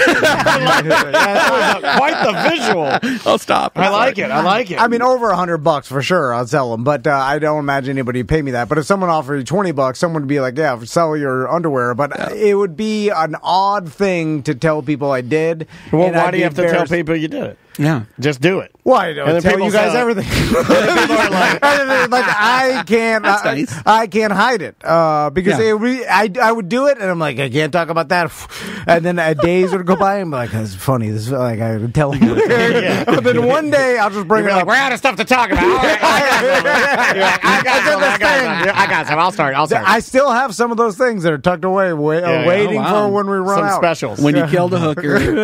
That was quite the visual. I'll stop. I like it. I like it. I mean, over a hundred bucks for sure, I'll sell them. But uh, I don't imagine anybody would pay me that. But if someone offered you twenty bucks, someone would be like, "Yeah, sell your underwear." But Yeah. it would be an odd thing to tell people I did. well, and why I'd do be you have to tell embarrassed. people you did it? Yeah. Just do it. Why? I don't And then tell people you guys say- everything. People are like, like I can't. That's I, nice. I can't hide it uh, because Yeah. it re- I I would do it, and I'm like, I can't talk about that. And then uh, days would go by, and I'm like, that's funny. This is like I would tell you. But then one day I'll just bring You're it like, up. we're out of stuff to talk about. All right, I got some. You're like, I got some. I got some. I got some. I'll start. I'll start. I still have some of those things that are tucked away, wa- Yeah, uh, yeah. waiting Oh, wow. for when we run some out. specials. When you killed a hooker. no,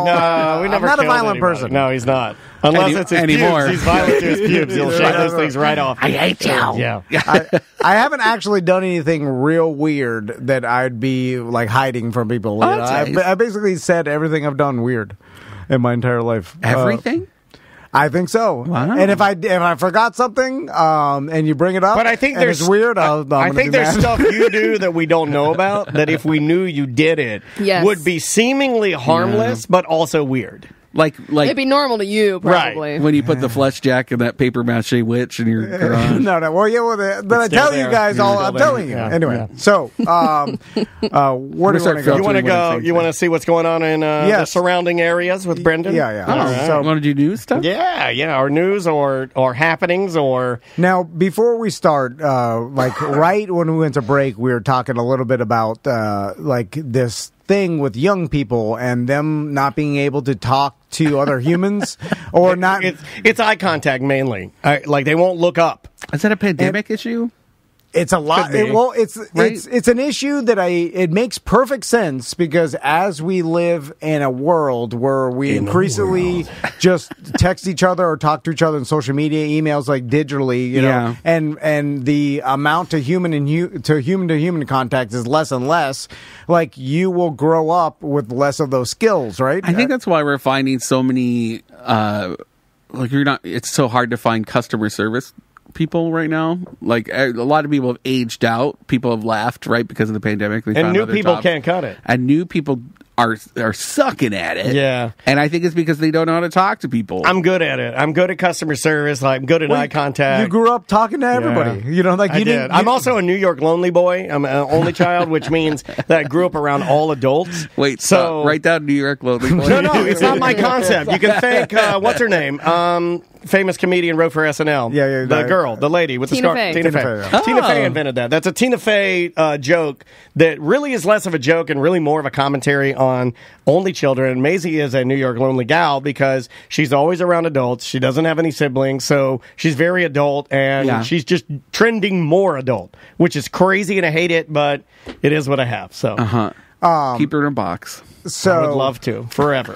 no, we never I'm not a killed violent anybody. person. No, he's not. Unless Any- it's his anymore. pubes. He's violent to his pubes. He'll shave those things right off. I hate you. Yeah. I, I haven't actually done anything real weird that I'd be like hiding from people. You Oh, know, that's I, nice. I basically said everything I've done weird in my entire life. Uh, Everything? I think so. Wow. And if I if I forgot something, um, and you bring it up, But I think and there's it's weird. I'll, I'm I gonna think be there's mad. stuff you do that we don't know about that if we knew you did it Yes. would be seemingly harmless but also weird. Like, like It'd be normal to you, Right. probably. when you put the flesh jack in that paper mache witch in your garage. no, no. Well, yeah. Well, the, but I still tell there. you guys You're all. still I'm there. telling you. Yeah. Anyway, Yeah. so um, uh, where do you start want to go? You want to Filtering when go? it's You want to see what's going on in uh, the Yes. surrounding areas with Brendan? Yeah, yeah. All Oh, right. So- want to do news stuff? Yeah, yeah, or news or or happenings or Now, before we start, uh, like right when we went to break, we were talking a little bit about uh, like this thing with young people and them not being able to talk to other humans or not. it's it's eye contact mainly. I, like they won't look up. Is that a pandemic issue? It's a lot. Could be. It, well, it's Right? it's it's an issue that I. It makes perfect sense because as we live in a world where we In a increasingly just text each other or talk to each other on social media, emails, like digitally, you know, Yeah. and and the amount to human and hu- to human to human contact is less and less. Like you will grow up with less of those skills, right? I think that's why we're finding so many. Uh, like you're not. It's so hard to find customer service people right now. Like a a lot of people have aged out. People have left right because of the pandemic. They And found new other people jobs. can't cut it. And new people are are sucking at it. Yeah. And I think it's because they don't know how to talk to people. I'm good at it. I'm good at customer service. Like, I'm good at Well, eye contact. You grew up talking to everybody. Yeah. You know, like I you did. didn't. I'm you- also a New York lonely boy. I'm an only child, which means that I grew up around all adults. Wait, so so write down New York Lonely Boy. No, no, it's not my concept. You can thank uh, what's her name, um, famous comedian wrote for S N L. Yeah, yeah, the that- girl, the lady with the Tina scar. Fey. Tina Tina Fey. Fey, yeah. Tina Fey Oh. invented that. That's a Tina Fey uh, joke that really is less of a joke and really more of a commentary on only children. Maisie is a New York lonely gal because she's always around adults. She doesn't have any siblings, so she's very adult, and Yeah. she's just trending more adult, which is crazy, and I hate it, but it is what I have. So Uh huh. Keep her in a box. so I would love to forever.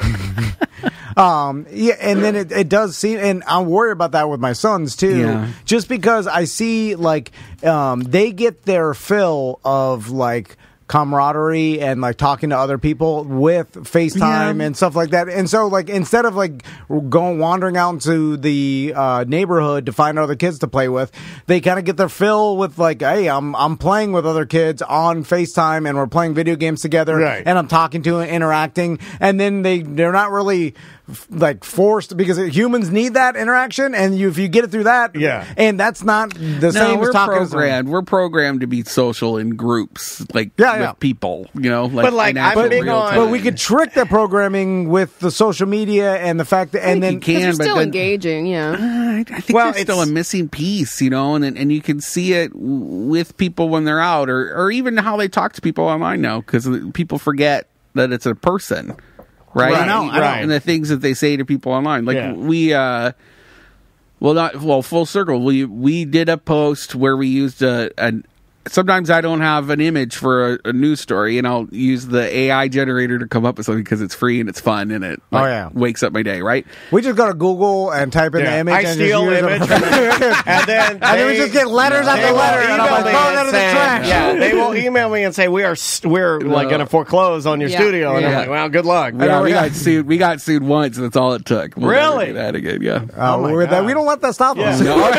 Um, yeah, and then it, it does seem, and I'm worried about that with my sons too, Yeah. just because I see like um, they get their fill of like camaraderie and like talking to other people with FaceTime Yeah. and stuff like that. And so like instead of like going wandering out into the uh, neighborhood to find other kids to play with, they kind of get their fill with like, hey, I'm I'm playing with other kids on FaceTime and we're playing video games together, Right. and I'm talking to and interacting, and then they they're not really f- like forced because humans need that interaction, and you if you get it through that, Yeah. and that's not the No, same we're as talking to someone. programmed. We're programmed to be social in groups, like Yeah, with yeah. people. You know, like But, like, enact I'm in big real on- time. But we could trick the programming with the social media and the fact that, and I then think you Because can, you're but still then- engaging, yeah. I I think Well, there's still a it's- missing piece, you know, and and you can see it w- with people when they're out, or or even how they talk to people online now, because people forget that it's a person, right? Right, I know, I know. And the things that they say to people online, like Yeah. we, uh, well, not well, full circle. We we did a post where we used a, a sometimes I don't have an image for a, a news story, and I'll use the A I generator to come up with something because it's free and it's fun and it like, oh, yeah. wakes up my day, right? We just go to Google and type in Yeah. the image. I and steal just use image, them. and then And then we just get letters they after will letter, and I'm email like, me throw and that in the say- trash. Yeah, they will email me and say we are st- we're like going to foreclose on your Yeah. studio, and I'm Yeah. like, well, good luck. Yeah, we yeah. got sued. We got sued once. And that's all it took. We'll never Really? do that again? Yeah. Uh, my we're- God. we don't let that stop Yeah. us. You know what?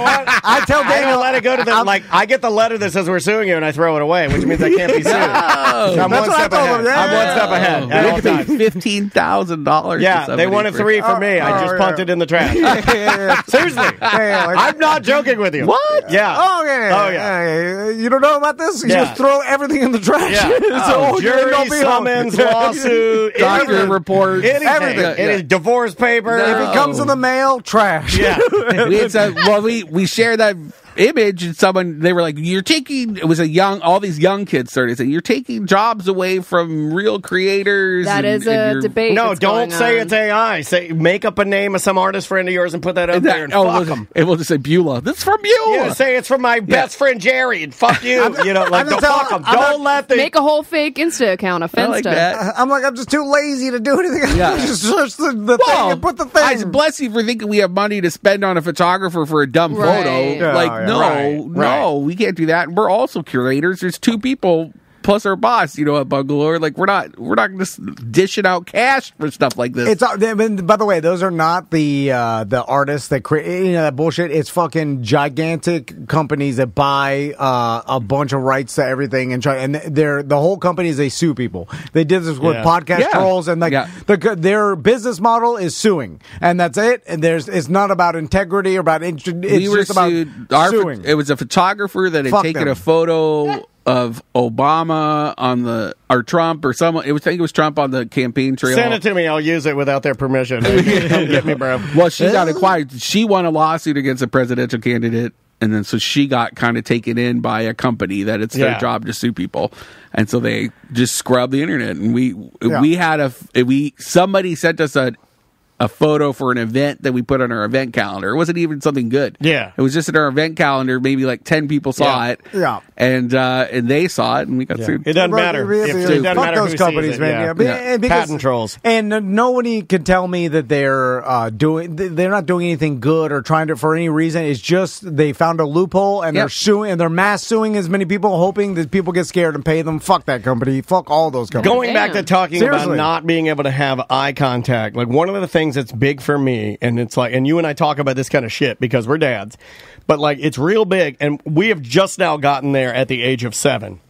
I tell I Daniel, don't let it go to the I'm- like. I get the letter that says we're suing you, and I throw it away, which means I can't be sued. I'm That's one what I step told ahead. them, yeah. I'm one step ahead at all They paid times. fifteen thousand dollars. Yeah, they wanted three for me. I Oh, just yeah. punted in the trash. Yeah, yeah, yeah. Seriously, Yeah, like- I'm not joking with you. What? Yeah. Oh yeah, Oh, yeah. yeah. You don't know about this? You Yeah. just throw everything in the trash. Yeah. so Oh, you jury don't be home. summons, lawsuit, Doctor anything. report. Anything. Everything. It Yeah. is divorce paper. No. If it comes in the mail, trash. Yeah. we had said, well, we we shared that image, and someone they were like, "You're taking." It was a young, all these young kids started saying, "You're taking jobs away from real creators." That and, is and a you're- debate. No, that's don't going say on. it's A I. Say make up a name of some artist friend of yours and put that up And there that, and oh, fuck we'll, them. it will just say Beulah. That's from Beulah. Yeah, say it's from my best friend Jerry and fuck you. You know, like I'm don't just fuck telling- them. I'm Don't not- let the Make a whole fake Insta account, a I like Finsta. that. I'm like, I'm just too lazy to do anything. Yeah. just search the, the Well, thing and put the I thing. bless you for thinking we have money to spend on a photographer for a dumb Right. photo. Yeah, like, yeah. no, Right, no, we can't do that. We're also curators. There's two people plus our boss, you know, at Bangalore. Like, we're not, we're not just dishing out cash for stuff like this. It's. I mean, by the way, those are not the uh, the artists that create you know that bullshit. It's fucking gigantic companies that buy uh, a bunch of rights to everything and try. And they're the whole company is they sue people. They did this with Yeah. podcast Yeah. trolls and like Yeah. the, their business model is suing, and that's it. And there's it's not about integrity or about int- it's we were just about sued. Our, suing. it was a photographer that had Fuck taken them. a photo of Obama on the or Trump or someone. It was I think it was Trump on the campaign trail. send it to me. I'll use it without their permission. Come get me, bro. Well, she got acquired. She won a lawsuit against a presidential candidate, and then so she got kind of taken in by a company that it's their Yeah. job to sue people, and so they just scrubbed the internet. And we Yeah. we had a we somebody sent us a. a photo for an event that we put on our event calendar. It wasn't even something good. Yeah. It was just in our event calendar. Maybe like ten people saw Yeah. it. Yeah. And, uh, and they saw it and we got Yeah. sued. It doesn't Right, matter. yeah, If, yeah, it doesn't fuck matter those who companies, sees it. man. Yeah. Yeah, but- Yeah. and because- Patent trolls. And uh, nobody can tell me that they're uh, doing. th- They're not doing anything good or trying to for any reason. It's just they found a loophole and they're Yep. suing and they're mass suing as many people, hoping that people get scared and pay them. Fuck that company. Fuck all those companies. Going back to Damn. talking Seriously. about not being able to have eye contact, like one of the things that's big for me, and it's like, and you and I talk about this kind of shit because we're dads, but like it's real big, and we have just now gotten there at the age of seven,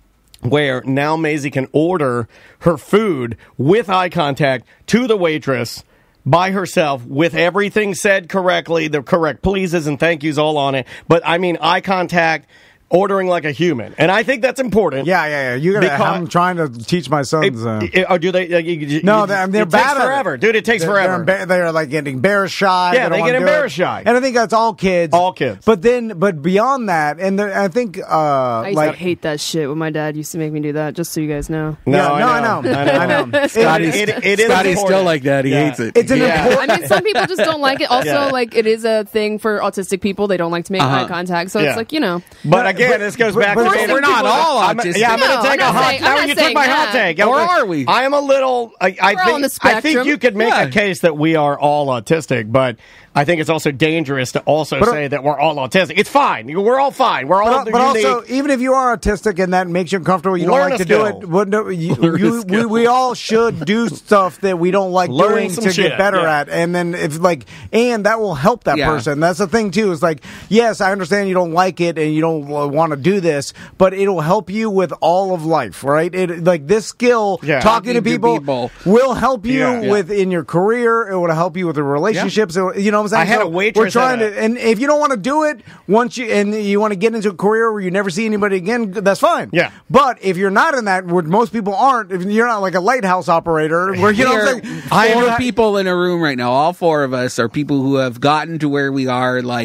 where now Maisie can order her food with eye contact to the waitress by herself with everything said correctly, the correct pleases and thank yous all on it. But I mean, eye contact, ordering like a human. And I think that's important. Yeah, yeah, yeah. You gotta. Because- I'm trying to teach my sons. Uh, It- it- or do they? Like, you- you- no, you- they're, they're it bad takes at it. forever, dude. It takes they're, forever. They're, emba- they're like getting embarrassed shy. Yeah, don't they wanna get do embarrassed it. shy. And I think that's all kids. All kids. But then, but beyond that, and there, I think, uh, I used like, to hate that shit when my dad used to make me do that, just so you guys know. No, yeah, I no, know. I know, I know. I know. Scotty's, It- it- it is Scotty's important. still like that. He Yeah. hates it. It's an Yeah. important. I mean, some people just don't like it. Also, Yeah. like, it is a thing for autistic people. They don't like to make Uh-huh. eye contact. So Yeah. it's like, you know. But again, but- this goes but- back but to also being- we're not all I'm- autistic. Yeah, I'm No, going to I'm take a not hot. saying- Now I'm not you took saying my that. hot take. Or Okay. are we? I am a little. I, I We're all think. on the I think spectrum. you could make Yeah. a case that we are all autistic, but I think it's also dangerous to also But- say that we're all autistic. It's fine. We're all fine. We're all But, but unique. also, even if you are autistic and that makes you uncomfortable, you don't Learn like a to do skill. it. Well, no, you, Learn a you, we, skill. we all should do stuff that we don't like Learn doing some to shit, get better yeah. at, and then if like, and that will help that Yeah. person. That's the thing too. Is like, yes, I understand you don't like it and you don't uh, want to do this, but it'll help you with all of life, right? It like this skill, Yeah. talking to Talking to people, people. will help you Yeah. with in your career. It will help you with the relationships. It will- you know what I'm saying? I had So a waitress We're trying at to, a- and if you don't want to do it once you and you want to get into a career where you never see anybody again, that's fine. Yeah. But if you're not in that, where most people aren't, if you're not like a lighthouse operator, where you know what I'm saying, I four four people in a room right now. All four of us are people who have gotten to where we are in life.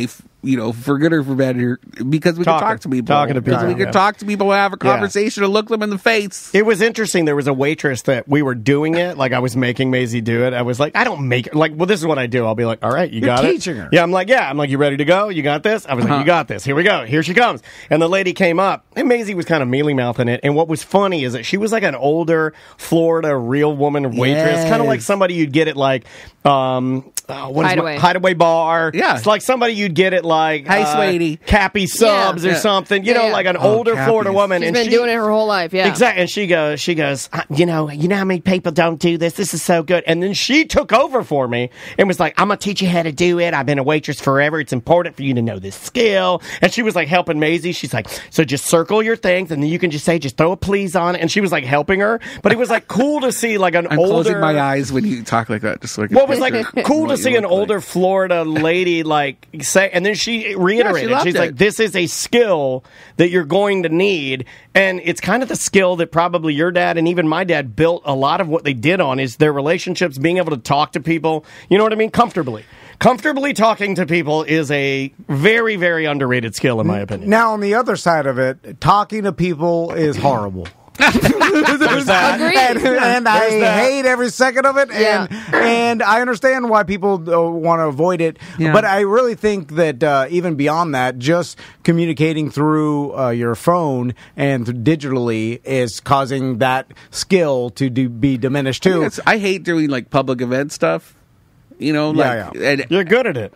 you know, for good or for better, because we Talking, can talk to people. talking to Because people, we can yeah. talk to people, have a conversation, and look them in the face. It was interesting. There was a waitress that we were doing it. Like, I was making Maisie do it. I was like, I don't make it. Like, well, this is what I do. I'll be like, all right, you You're got it. teaching her. Yeah, I'm like, yeah. I'm like, you ready to go? You got this? I was like, Uh-huh. you got this. Here we go. Here she comes. And the lady came up, and Maisie was kind of mealy-mouthing it. And what was funny is that she was like an older Florida real woman waitress. Yes. Kind of like somebody you'd get at, like, um... Uh, what is Hideaway. my, Hideaway Bar. Yeah. It's like somebody you'd get at, like... Hey, uh, sweetie. Cappy Subs Yeah. or Yeah. something. You Yeah, know, yeah. like an Oh, older Florida Cappy's. woman. She's and been she, doing it her whole life. Yeah. Exactly. And she goes, she goes, "Uh, you know, you know how many people don't do this? This is so good. And then she took over for me and was like, I'm going to teach you how to do it. I've been a waitress forever. It's important for you to know this skill. And she was like helping Maisie. She's like, so just circle your things and then you can just say, just throw a please on it. And she was like helping her. But it was like cool to see like an I'm older. closing my eyes when you talk like that, just so I can. What was like picture cool what to you see an look like. older Florida lady like say, and then she reiterated, loved she's it. like, "This is a skill that you're going to need," and it's kind of the skill that probably your dad and even my dad built a lot of what they did on is their relationships, being able to talk to people. You know what I mean? Comfortably, comfortably talking to people is a very, very underrated skill in my opinion. Now, on the other side of it, talking to people is horrible. There's that. Agreed. and, and I There's that. hate every second of it, and Yeah. and I understand why people uh, want to avoid it. Yeah. But I really think that uh, even beyond that, just communicating through uh, your phone and th- digitally is causing that skill to do, be diminished too. Yes, I hate doing like public event stuff. You know, Yeah, like yeah. and, You're good at it.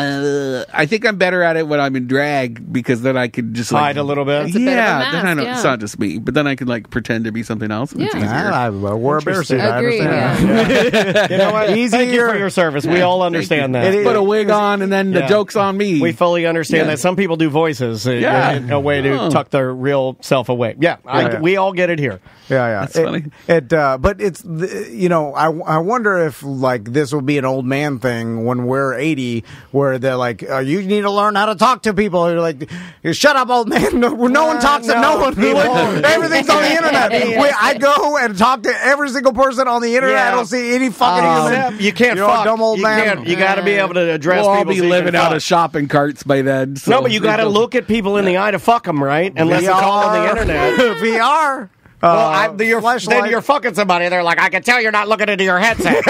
uh, I think I'm better at it when I'm in drag because then I could just like Hide a little bit. It's a bit of a yeah, mask, then I know yeah. it's not just me, but then I can like pretend to be something else. And it's Yeah. easier. I, I, we're a bear suit. I Agreed, understand. You know what? Thank you Easier. for your service. We all understand that. It is- Put a wig on and then the Yeah. joke's on me. We fully understand Yeah. that some people do voices uh, Yeah. in a way to Oh. tuck their real self away. Yeah, I, Yeah. we all get it here. Yeah, yeah. That's it, funny. It, uh, but it's, the- you know, I, I wonder if like this will be an old man thing when we're eighty, where they're like, uh, you need to learn how to talk to people. You're like, shut up, old man. No, no one talks to no, no one. he Like, won't. everything's on the internet. He we, won't. I go and talk to every single person on the internet. Yeah. I don't see any fucking. Um, human. you can't You're a fuck. dumb old you man. Can't, you got to be able to address we'll all people. be so you living can out fuck. of shopping carts by then. So No, but you got to it's- look at people in the eye to fuck them, right? Unless it's all on the internet. V R. Well, Uh, I, the, you're, flashlight. then you're fucking somebody. They're like, I can tell you're not looking into your headset.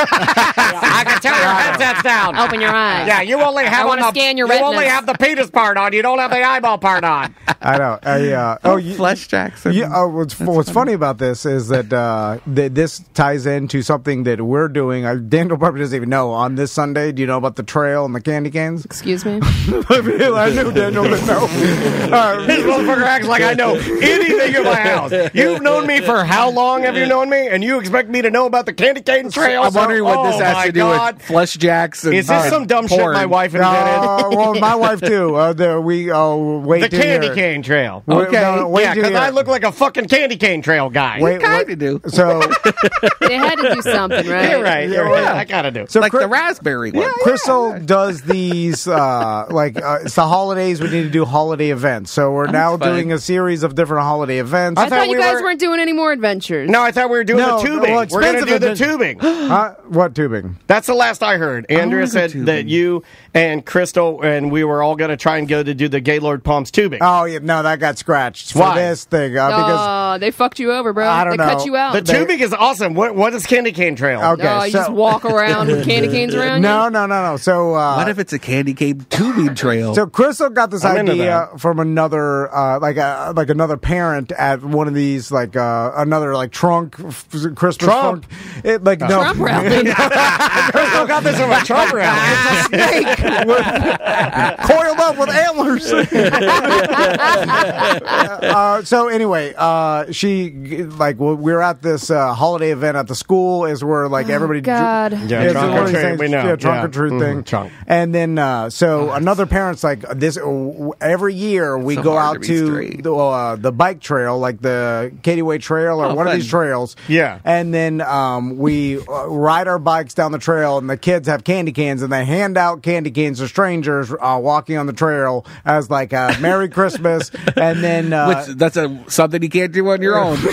I can tell your headset's down. Open your eyes. Yeah, you only have I wanna on the, scan your you only retinas. have the penis part on. You don't have the eyeball part on. I know. I, uh, oh, you, Flesh Jackson. Yeah, uh, what's what's funny about this is that uh, th- this ties into something that we're doing. Uh, Daniel probably doesn't even know. On this Sunday, do you know about the trail and the candy canes? Excuse me. I knew Daniel didn't know. Uh, This motherfucker acts like I know anything in my house. You've known me for how long have you known me? And you expect me to know about the candy cane trail? I'm wondering what this Oh, has my to do God. with Flesh Jackson. Is this some dumb shit my wife invented? uh, well, my wife too. Uh, the, we uh, wait the to candy hear. cane trail. Wait, Okay. no, wait Yeah, to because hear. I look like a fucking candy cane trail guy. Wait, kind wait. of do. So, They had to do something, right? You're right. You're right. I gotta do. so like Chris- the raspberry one. Crystal does these uh, like uh, it's the holidays. We need to do holiday events. So we're now fun. doing a series of different holiday events. I, I thought, thought you we guys were- weren't doing any more adventures. No, I thought we were doing No, the tubing. well, we're gonna do the expensive tubing. Huh? What tubing? That's the last I heard. Andrea the said tubing. that you and Crystal and we were all going to try and go to do the Gaylord Palms tubing. Oh yeah, no, that got scratched for Why? this thing uh, because Oh, they fucked you over, bro. I don't they know. cut you out. the tubing is awesome. What What is Candy Cane Trail? Okay. oh, you so- just walk around with candy canes around no, you? no, no, no. So uh, What if it's a candy cane tubing trail? So Crystal got this I'm into idea that. from another, uh, like a like another parent at one of these, like uh, another like trunk f- Christmas Trump. trunk. It, like no, Trump rally. Crystal got this from a Trump rally. it's a snake with, coiled up with antlers. uh, so anyway, uh, she like well, we were at this uh, holiday event at the school, is where like everybody. God. Yeah, it's trunk one or of these treat, things- we know. Yeah, trunk Yeah. or treat Mhm, thing. trunk. And then uh, so another parent's like this. uh, Every year we so go hard out to be to straight. the, uh, the bike trail, like the Katie Way Trail or Oh, one of fun. these trails. Yeah. And then um, we uh, ride our bikes down the trail, and the kids have candy cans, and they hand out candy cans to strangers uh, walking on the trail as like a Merry Christmas. ridiculous. And then uh, Which, that's a something you can't do on your own. what?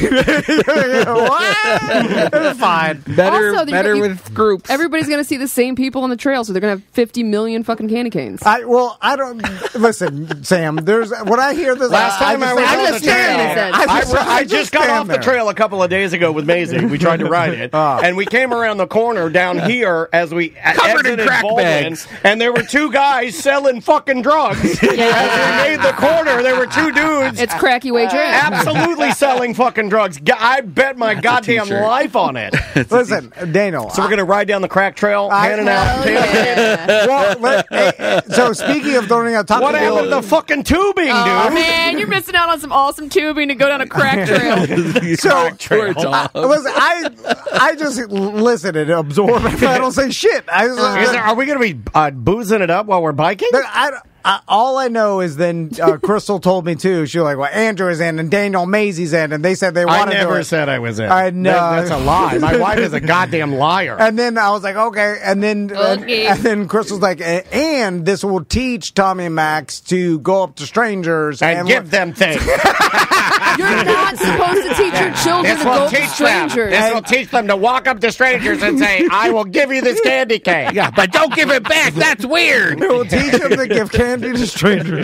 It's fine. Better, Also, better you- with groups. Everybody's gonna see the same people on the trail, so they're gonna have fifty million fucking candy canes. I well, I don't listen, Sam. There's when I hear this. Last time I, I, was just, on I the just stand trail, there. I I, just- I just got stand off the there. trail a couple of days ago with Maisie. We tried to ride it, Ah. and we came around the corner down here as we Covered in exited crack Baldwin, bags. and there were two guys selling fucking drugs. As we made the corner, there were two dudes It's cracky way drink. absolutely selling fucking drugs. G- I bet my goddamn t-shirt. life on it. Listen, Daniel. So we're gonna ride down the crack trail, I- handing out. Oh, yeah. well, let, hey, hey, so speaking of throwing out top What happened to the fucking tubing, Oh dude? man, you're missing out on some awesome tubing to go down a crack trail. So Sure, it's I, all- listen, I I just listen and absorb. I don't say shit. I just, Is there, are we going to be uh, boozing it up while we're biking? But I, I, all I know is then uh, Crystal told me too. She was like, "Well, Andrew is in and Daniel Maisie's in," and they said they I wanted to. do never it. said I was in. I know. That- that's a lie. My wife is a goddamn liar. And then I was like, okay. And then Okay. and, and then Crystal's like, "A- and this will teach Tommy and Max to go up to strangers and, and, give look- them things. You're not supposed to teach your children This to will go to teach them. strangers. This will teach them to walk up to strangers and say, "I will give you this candy cane." Yeah, but don't give it back. That's weird. It will teach them to give candy to strangers.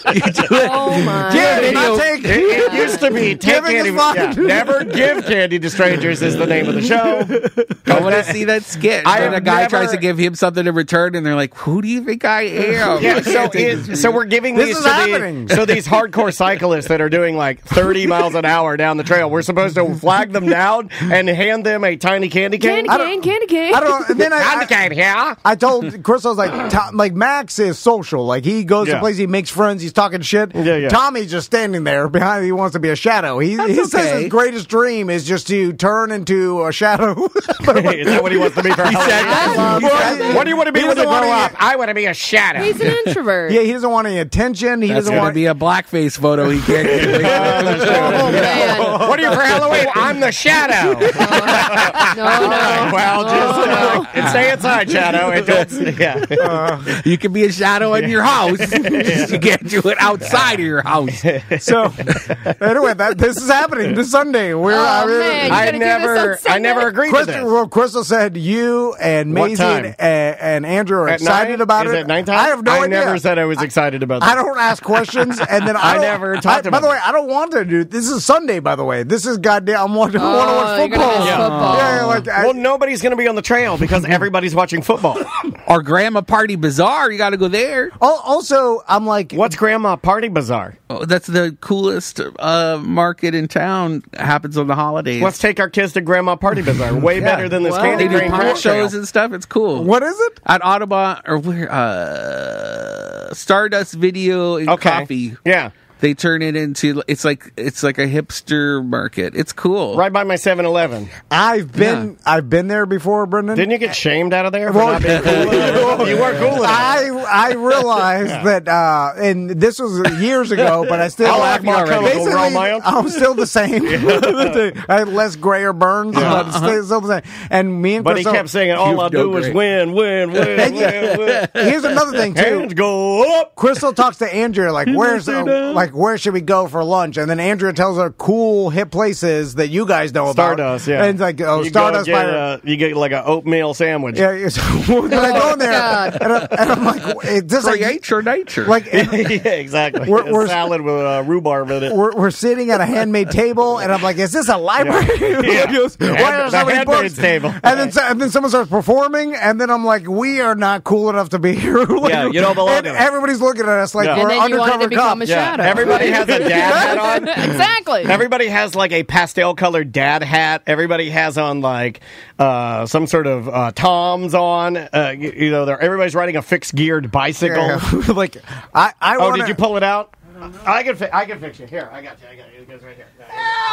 Oh my! Yeah, video. not take. It, it used to be take Giving candy. is fine. Yeah, never give candy to strangers is the name of the show. I want to see that skit. I And have a guy never- tries to give him something in return, and they're like, "Who do you think I am?" Yeah, so it, so we're giving This these is to happening. the, so these hardcore cyclists that are doing like thirty miles an hour down the trail. We're supposed to flag them down and hand them a tiny candy cane. Candy I don't- cane, candy cane. I don't. And then I, Candy I, cane here. I told Chris, I was like, Tom, like Max is social. Like he goes Yeah. to places, he makes friends, he's talking shit. Yeah, yeah. Tommy's just standing there behind. He wants to be a shadow. He, he says okay. his greatest dream is just to turn into a shadow. Is that what he wants to be for Halloween? that. He said- What do you want to be he when you doesn't grow wanna up? I want to be a shadow. He's an introvert. yeah, he doesn't want any attention. He That's doesn't going to want. be a blackface photo. He can't get away from. Oh man! What are you for Halloween? I'm the shadow. No, All no. right, well, just uh, stay inside, shadow. It don't, yeah. You can be a shadow in your house. You can't do it outside of your house. So anyway, that this is happening this Sunday. We're Oh, I mean, man. You I gonna do this on never, I Sunday? never agreed to Crystal, this. well, Crystal said you and What Maisie time? and, and, and Andrew are At excited night? about Is it. it nighttime? I have no I idea. never said I was excited about this. I don't ask questions, and then I, I don't- never talked I- about By the way, it. I don't want to do. This is Sunday, by the way. This is goddamn. I'm watching. I want to Oh, watch you're gonna football. miss Yeah, football. yeah, like I, Well, nobody's going to be on the trail because everybody's watching football. Or Grandma Party Bazaar. You got to go there. al- also, I'm like, What's Grandma Party Bazaar? Oh, that's the coolest uh, market in town. Happens on the holidays. Let's take our kids to Grandma Party Bazaar. Way better than this Wow. candy they do cane punk crack trail. shows and stuff. It's cool. what is it? At Audubon or where? Uh, Stardust Video and Okay. Coffee. Yeah. They turn it into it's like it's like a hipster market. It's cool. Right by my seven eleven. I've been, I've been there before, Brendan. Didn't you get shamed out of there for Well- not being cool enough? You weren't cool enough. I I realized that, uh, and this was years ago, but I still I'll act more basically, chemical, roll my own. I'm still the same. I had less gray or burns, but it's still, still the same. And me and But he Crystal, kept saying, all You've I no do is great. win, win, win, And win, win. here's another thing too. Hands go up. Crystal talks to Andrea like, "Where's sit uh, down? like where should we go for lunch?" And then Andrea tells her cool hip places that you guys know about. Stardust, yeah. And it's like, oh, you Stardust Go get, by. uh, you get like an oatmeal sandwich. yeah, yeah, so then I go in there, God. and, I, and I'm like, "Is this like, Create your nature. like yeah, exactly. We're- A we're- salad with uh, rhubarb in it. we're, we're sitting at a handmade table, and I'm like, "Is this a library?" Yeah. He goes, "Why Hand- are the so many handmaid's books?" table. And then, so- and then someone starts performing, and then I'm like, "We are not cool enough to be here." Like, Yeah, you don't belong and in it. everybody's looking at us like Yeah. we're And then you wanted undercover to become cops. a Yeah. shadow. Everybody has a dad hat on. Exactly. Everybody has like a pastel colored dad hat. Everybody has on like uh, some sort of uh, Toms on. Uh, you, you know, they're, everybody's riding a fixed geared bicycle. Yeah. like I, I Oh, wanna, did you pull it out? I can, fi- I can fix it. Here, I got you. I got you. It goes right here. Help!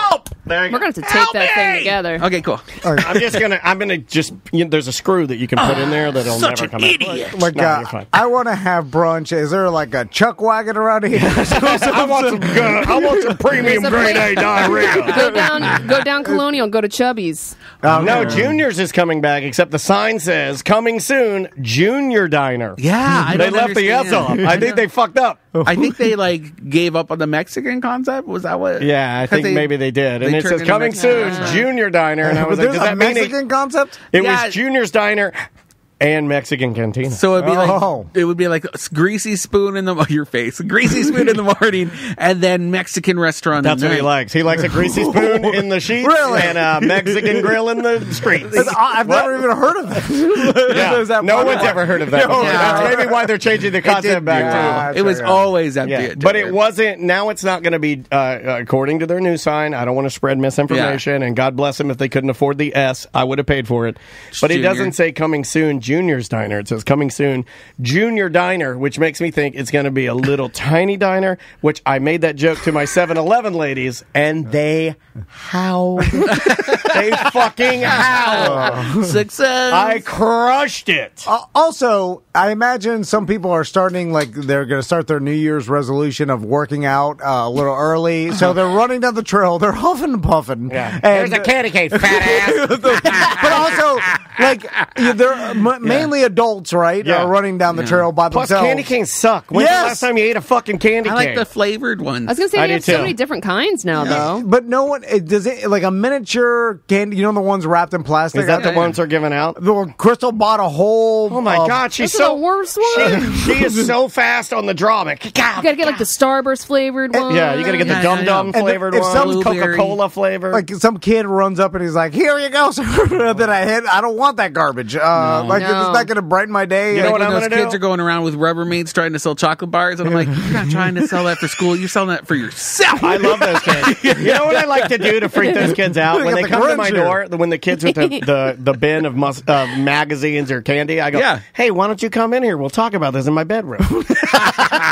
There you We're go. going to have to tape that thing together. Okay, cool. I'm just gonna. I'm gonna just. You know, there's a screw that you can put in there that'll Such never an come idiot. out. Like, No, uh, you're fine. I want to have brunch. Is there like a chuck wagon around here? I want some. Good, I want some premium There's a grade place- A diarrhea. Go down, go down Colonial, and go to Chubby's. Oh, No, Junior's is coming back. Except the sign says "Coming soon, Junior Diner." Yeah, I they don't left the S off. understand. I think they fucked up. I think they like gave up on the Mexican concept. Was that what? Yeah, I 'Cause think they- maybe they did. And they it turned says into "Coming Mexican soon, restaurant. Junior Diner," and I was But like, there's "Does a that mean Mexican it, concept? it Yeah. was Junior's Diner and Mexican Cantina?" So it'd be Oh. like it would be like a greasy spoon in the your face, a greasy spoon in the morning, and then Mexican restaurant. That's at what he night. likes. He likes a greasy spoon in the sheets Really? and a Mexican grill in the streets. It's- I've What? never even heard of that. Yeah. Is that No part one's of it? ever heard of that. No, before. no. That's maybe why they're changing the It concept did- back yeah. to. It was Yeah. always empty. Yeah, at but dinner. it wasn't. Now it's not going to be uh, according to their new sign. I don't want to spread misinformation, and God bless them if they couldn't afford the S. I would have paid for it. But it Junior. doesn't say "Coming soon, Junior's Diner." It says "Coming soon, Junior Diner," which makes me think it's going to be a little tiny diner. Which I made that joke to my seven eleven ladies, and they howled. They fucking howled. Success. I crushed it. Uh, also, I imagine some people are starting, like, they're going to start their New Year's resolution of working out uh, a little early. So they're running down the trail. They're huffing and puffing. Yeah. And, Here's a candy cane, fat ass. but also, like, yeah, they're m- mainly adults, right? Yeah. Are running down the trail by Plus, themselves. candy canes suck. When's Yes. the last time you ate a fucking candy I cane? like the flavored ones. I was going to say, I they do have so too. many different kinds now, though. But no one, it, does it, like a miniature candy, you know, the ones wrapped in plastic? Is that the Yeah, ones they're giving out? The Crystal bought a whole. Oh my uh, God, she's Those are so the worst ones. She, she is so fast on the draw. Man. You got to get like the Starburst flavored one. Yeah, you got to get the Yeah, Dum yeah, Dum yeah. flavored And if one, some blueberry- Coca-Cola flavored. Like some kid runs up and he's like, "Here you go, sir." Then I hit. I don't want that garbage. Uh, Like No. it's not going to brighten my day. You know what when I'm those gonna kids do? are going around with Rubbermaids trying to sell chocolate bars, and I'm like, you're not trying to sell that for school. You're selling that for yourself. I love those kids. You know what I like to do to freak those kids out? They When got they the come to Grinch my here. door, when the kids with the, the, the bin of mus- uh, magazines or candy, I go, Yeah. "Hey, why don't you come in here? We'll talk about this in my bedroom." No, I-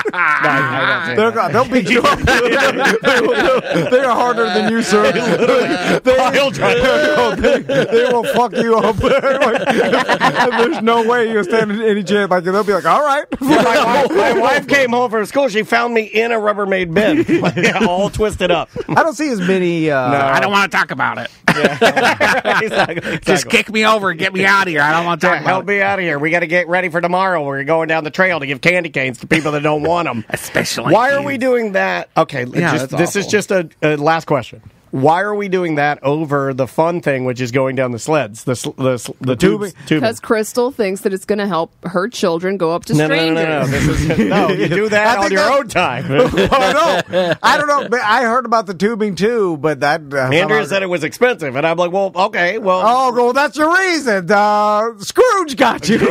I don't say They're, that. go- they'll beat you up. They are harder than you, sir. Pile driver. they, they will fuck you up. Like, there's no way you'll stand any chance. Like they'll be like, "All right." my, wife, my wife came home from school. She found me in a Rubbermaid bin, like, all twisted up. I don't see as many. Uh, No. I don't want to talk about it. Exactly, Just exactly. kick me over and get me out of here. I don't want to talk Yeah, about help it. me out of here. We got to get ready for tomorrow. We're going down the trail to give candy canes to people that don't want them. Especially Why are you. we doing that? Okay, Yeah, just, that's this is awful. just a, a last question. Why are we doing that over the fun thing, which is going down the sleds, the sl- the, sl- the tubes? tubing? Because Crystal thinks that it's going to help her children go up to No, no, no, strangers. no, no. This is, no, you do I that on think your that's- own time. oh, no. I don't know. But I heard about the tubing too, but that uh, Andrea somehow- said it was expensive, and I'm like, well, okay, well. Oh, well, that's your reason. Uh, Scrooge got you.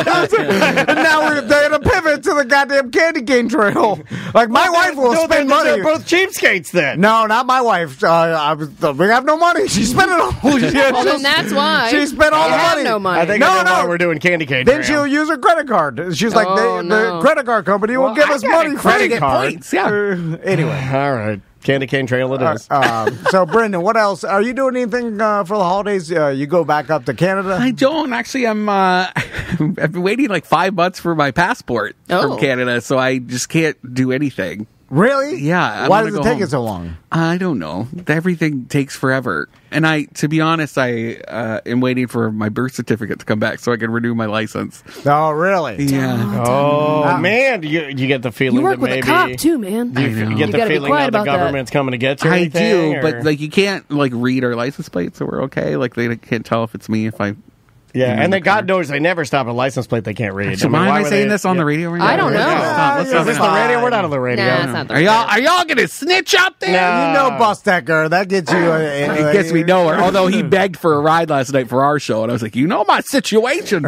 And now we're going to pivot to the goddamn candy cane trail. Like, my wife will no, spend they're, money. They're both cheapskates then. No, not my wife. Uh, I was, uh, we have no money. She spent it all. She, Well, then that's why. She spent all You the have money. no money. I think No, I know no. why we're doing candy cane Then trail. she'll use her credit card. She's like, Oh, the, no. the credit card company will Well, give I us got a money credit free. card. Points, yeah. Uh, anyway. All right. Candy cane trail it is. Um, so, Brendan, what else? Are you doing anything uh, for the holidays? Uh, you go back up to Canada? I don't actually. I'm. Uh, I've been waiting like five months for my passport Oh. from Canada, so I just can't do anything. Really? Yeah, I'm Why gonna does it go take home. it so long? I don't know. Everything takes forever, and I, to be honest, I uh, am waiting for my birth certificate to come back so I can renew my license. Oh, really? Yeah. Oh, man. You, you get the feeling You work that with maybe. a cop, too, man. You, I know. you get You the gotta be feeling quiet that the about that. government's coming to get you. or I anything, do, or- but like you can't like read our license plate, so we're okay. Like they can't tell if it's me if I. yeah, in and the then God car. knows they never stop a license plate they can't read. So why am I would saying they- this on yeah. the radio right now? I don't know. Stop, let's Is stop this it. the radio? We're not on the radio. Nah, it's not the Are y'all are y'all gonna snitch out there? No. You know Bustecker. That gets you. Uh, I guess we know her. Although he begged for a ride last night for our show, and I was like, you know my situation.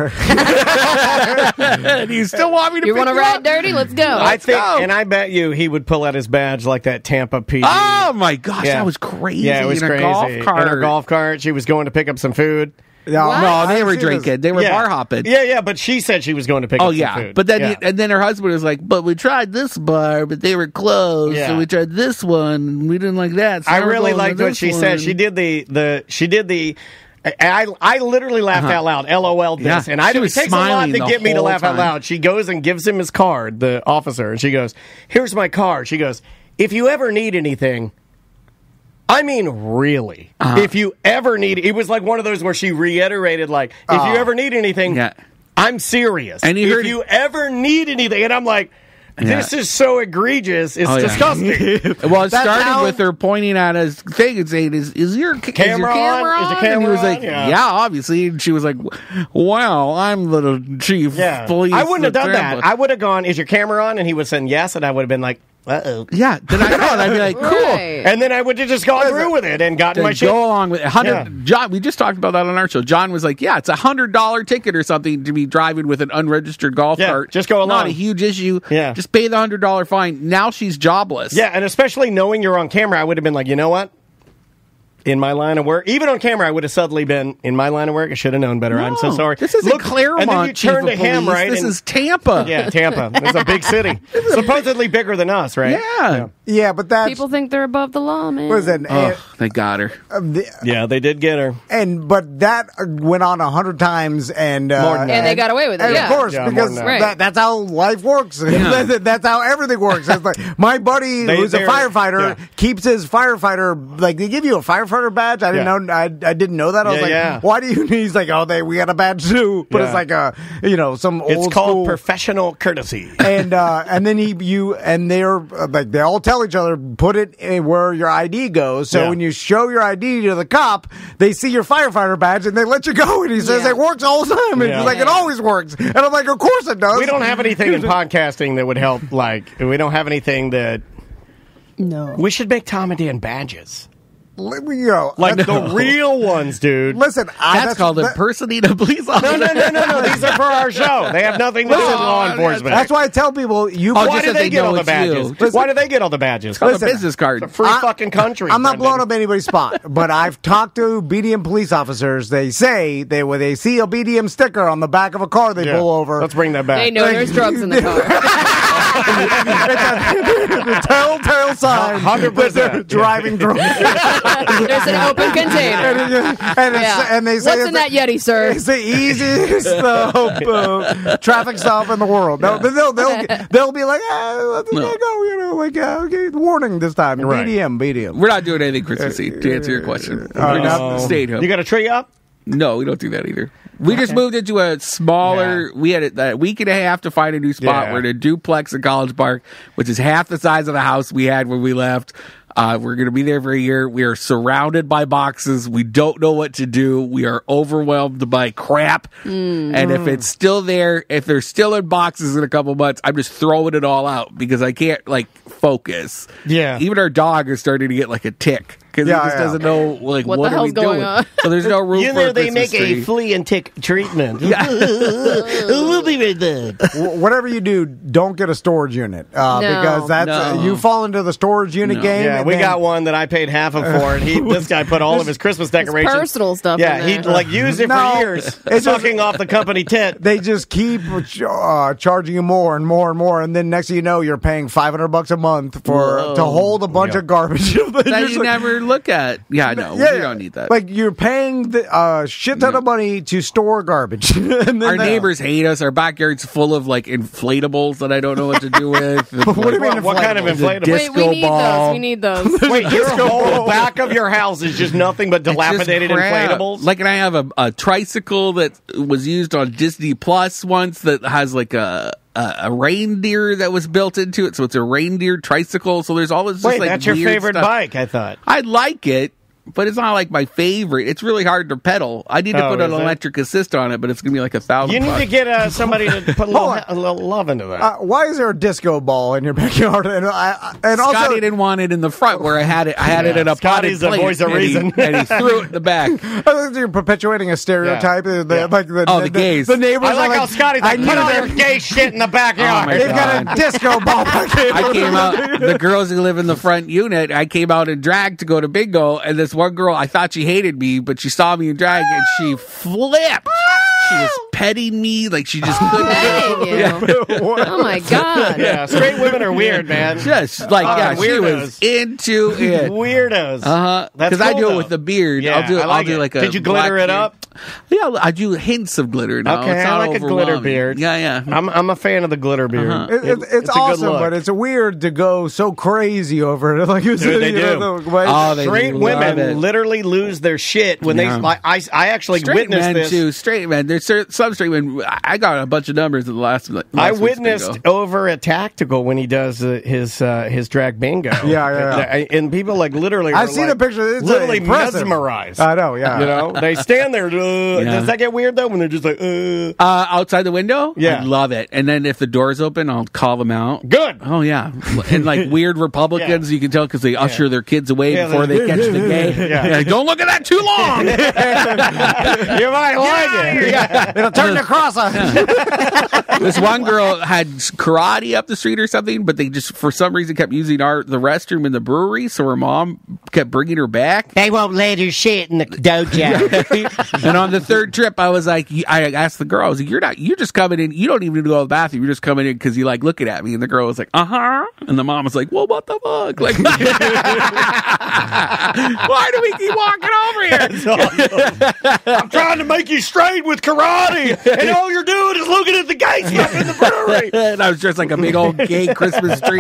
And you still want me to You pick want to you ride up? dirty? Let's go. I Let's think, go. and I bet you he would pull out his badge like that Tampa P D. Oh my gosh, Yeah. that was crazy. Yeah, it was in crazy. A golf cart. In her golf cart, she was going to pick up some food, Yeah, What? No, I they were see this. drinking. They were Yeah. bar hopping. Yeah, yeah, but she said she was going to pick Oh up some yeah, food. but then Yeah. and then her husband was like, "But we tried this bar, but they were closed. Yeah. So we tried this one. And we didn't like that." So I now we're really going to liked what this she one. said. She did the the she did the. I I literally laughed out loud. LOL this, Yeah, and I she it was takes a lot smiling to the get me to whole laugh out time. loud. She goes and gives him his card, the officer, and she goes, "Here's my card." She goes, "If you ever need anything." I mean, really. Uh-huh. If you ever need, it was like one of those where she reiterated, like, if you ever need anything, Yeah. I'm serious. And you if heard- you ever need anything, and I'm like, this Yeah. is so egregious. It's Oh, yeah. disgusting. Well, it That's started how- with her pointing at his thing and saying, "Is is your, is your Camera on? camera Is the on?" And he was camera like, on? Yeah. "Yeah, obviously." And she was like, "Wow, I'm the chief Yeah. police." I wouldn't have of done that. Tampa." I would have gone, is your camera on? And he would have said yes, and I would have been like, uh-oh. Yeah, then I know, and I'd be like, "Cool." Right. And then I would have just gone through with it and gotten To my shit. go along with it. Hundred Yeah. John, we just talked about that on our show. John was like, "Yeah, it's a hundred dollar ticket or something to be driving with an unregistered golf Yeah, cart. just go along. Not a huge issue. Yeah. just pay the hundred dollar fine. Now she's jobless. Yeah, and especially knowing you're on camera, I would have been like, you know what? In my line of work, even on camera, I would have suddenly been, in my line of work, I should have known better. I'm so No, sorry. This isn't Look, Claremont. And then you Chief turn of to him, Police. right? This and- is Tampa. yeah, Tampa. It's a big city. Supposedly bigger than us, right? Yeah. Yeah, but that's People think they're above the law, man. listen. Oh, and, they got her. uh, the- Yeah, they did get her. and but that uh, went on a hundred times, and uh, More than that. And they got away with it, and yeah. of course, Yeah, more because than that. that, that's how life works. That's, that's how everything works. It's like my buddy, They- who's a they're- firefighter, yeah. keeps his firefighter. Like they give you a firefighter badge. I didn't Yeah. know. I, I didn't know that. I was Yeah, like, yeah. why do you? He's like, oh, they we got a badge too, but Yeah. it's like a you know some It's old called school. professional courtesy. and uh, and then he you and they're uh, like they all tell each other put it in where your I D goes. So Yeah. when you show your I D to the cop, they see your firefighter badge and they let you go. And he says Yeah. it works all the time. And Yeah. he's like, it always works. And I'm like, of course it does. We don't have anything in podcasting that would help. Like, we don't have anything that. no. We should make Tom and Dan badges. You know, Like that's- the real ones, dude. listen, I, That's, called that- impersonating a police officer. No, no, no, no, no. These are for our show. They have nothing to do with law enforcement. That's why I tell people you. Oh, Why just do that they they get know all the it's you. badges? Listen. Why do they get all the badges? Called Listen, a business card. It's a free I- fucking country. I'm not Brendan. blowing up anybody's spot, but I've talked to B D M police officers. They say they when they see a B D M sticker on the back of a car, they Yeah. pull over. Let's bring that back. They know there's drugs in the car. the telltale sign one hundred percent. that they're driving drunk. There's an open container. and, it's- and, it's- Yeah. and they say What's it's in that Yeti, sir? It's the easiest uh, uh, traffic stop in the world. They'll, they'll, they'll, they'll be like, ah, let this No. guy go, you know, like, uh, okay, warning this time. Right. B D M, B D M. We're not doing anything Christmassy, to answer your question. Uh, We're no. not staying home. You got a tree up? No, we don't do that either. We just moved into a smaller. Yeah. We had a, a week and a half to find a new spot. Yeah. We're in a duplex in College Park, which is half the size of the house we had when we left. Uh, we're going to be there for a year. We are surrounded by boxes. We don't know what to do. We are overwhelmed by crap. And if it's still there, if they're still in boxes in a couple months, I'm just throwing it all out because I can't like focus. Yeah. Even our dog is starting to get like a tick because Yeah, he just yeah. doesn't know like What what, the are we hell's going doing. on? So there's no room You for know a they Christmas make tree. a flea and tick treatment. Yeah. we'll be right back. W- Whatever you do, don't get a storage unit uh, No. because that's uh, No. you fall into the storage unit No. game. Yeah, and we then- got one that I paid half of for, and he, this guy put all of his Christmas decorations. personal stuff Yeah, in he there. like used it No, for years, it's just- sucking off the company tit. They just keep uh, charging you more and more and more, and then next thing you know, you're paying five hundred bucks a month for Whoa. to hold a bunch Yeah. of garbage that You're you just like- never look at. Yeah, I know. Yeah, we don't need that. Like you're paying the uh, shit ton of money to store garbage. and then Our that- neighbors hate us. Our backyard's full of like inflatables that I don't know what to do with. What do you mean What, what kind of inflatable? inflatable? Wait, we disco need ball. those. We need those. Wait, your Disco whole ball. back of your house is just nothing but It's just dilapidated crap. inflatables? Like, and I have a, a tricycle that was used on Disney Plus once that has like a. A, a reindeer that was built into it, so it's a reindeer tricycle. So there's all this. Just Wait, like that's your weird favorite stuff. bike, I thought. I like it, but it's not like my favorite. It's really hard to pedal. I need to Oh, put an is it? electric assist on it, but it's gonna be like a thousand. You need bucks. to get uh, somebody to put a little, Hold on. a little love into that. Uh, why is there a disco ball in your backyard? And, I, and Scotty also, didn't want it in the front where I had it. I had it Yeah, in a Scotty's potted the plate, voice of and he- reason. and he threw it in the back. you're perpetuating a stereotype. Yeah. The, Yeah. Like the, Oh, the gays. The neighbors I are like, like how Scotty's like, I put knew all they- your gay shit in the Oh, backyard. my They've got a disco ball back there. I came out. The girls who live in the front unit. I came out and dragged to go to bingo, and this this one girl, I thought she hated me, but she saw me in drag and she flipped. She was petting me like she just couldn't. Petting you. Yeah. Oh my god. Yeah, straight women are weird, man. Just like Uh, yeah, she weirdos. was into it. Weirdos. Uh huh. That's Because I cool, do it though. with the beard. Yeah, I'll do. I like I'll do it. like a. Did you glitter black it beard. up? Yeah, I do hints of glitter now. Okay, it's I not like a glitter overwhelming. beard. Yeah, yeah. I'm I'm a fan of the glitter beard. Uh-huh. It, it, it's, it's a good awesome, look. but it's weird to go so crazy over it. Like you said, Dude, they you do. know, the way- Oh, they Straight love women it. literally lose their shit when Yeah. they. Like, I I actually Straight witnessed men this. too. Straight men. There's cer- some straight men. I got a bunch of numbers in the last. last I week's witnessed bingo. over at Tactical when he does uh, his uh, his drag bingo. Yeah, yeah, yeah. And people like literally. I've are, seen like, a picture. It's literally impressive. mesmerized. I know, yeah. You know, they stand there. Uh, Yeah. Does that get weird though when they're just like, uh, Uh, outside the window? Yeah. I love it. And then if the door's open, I'll call them out. good? Oh, yeah. And like weird Republicans, you can tell because they usher their kids away Yeah, before they- they catch the gay. Yeah. Yeah, don't look at that too long. You might like it. Yeah. It'll turn the cross on. This one girl had karate up the street or something, but they just, for some reason, kept using our the restroom in the brewery, so her mom kept bringing her back. They won't let her shit in the dojo. And on the third trip, I was like, I asked the girl, I was like, you're not, you're just coming in, you don't even need to go to the bathroom, you're just coming in because you like looking at me. And the girl was like, uh huh. And the mom was like, well, what the fuck? Like, why do we keep walking over here? I'm trying to make you straight with karate, and all you're doing is looking at the gay stuff in the brewery. And I was dressed like a big old gay Christmas tree.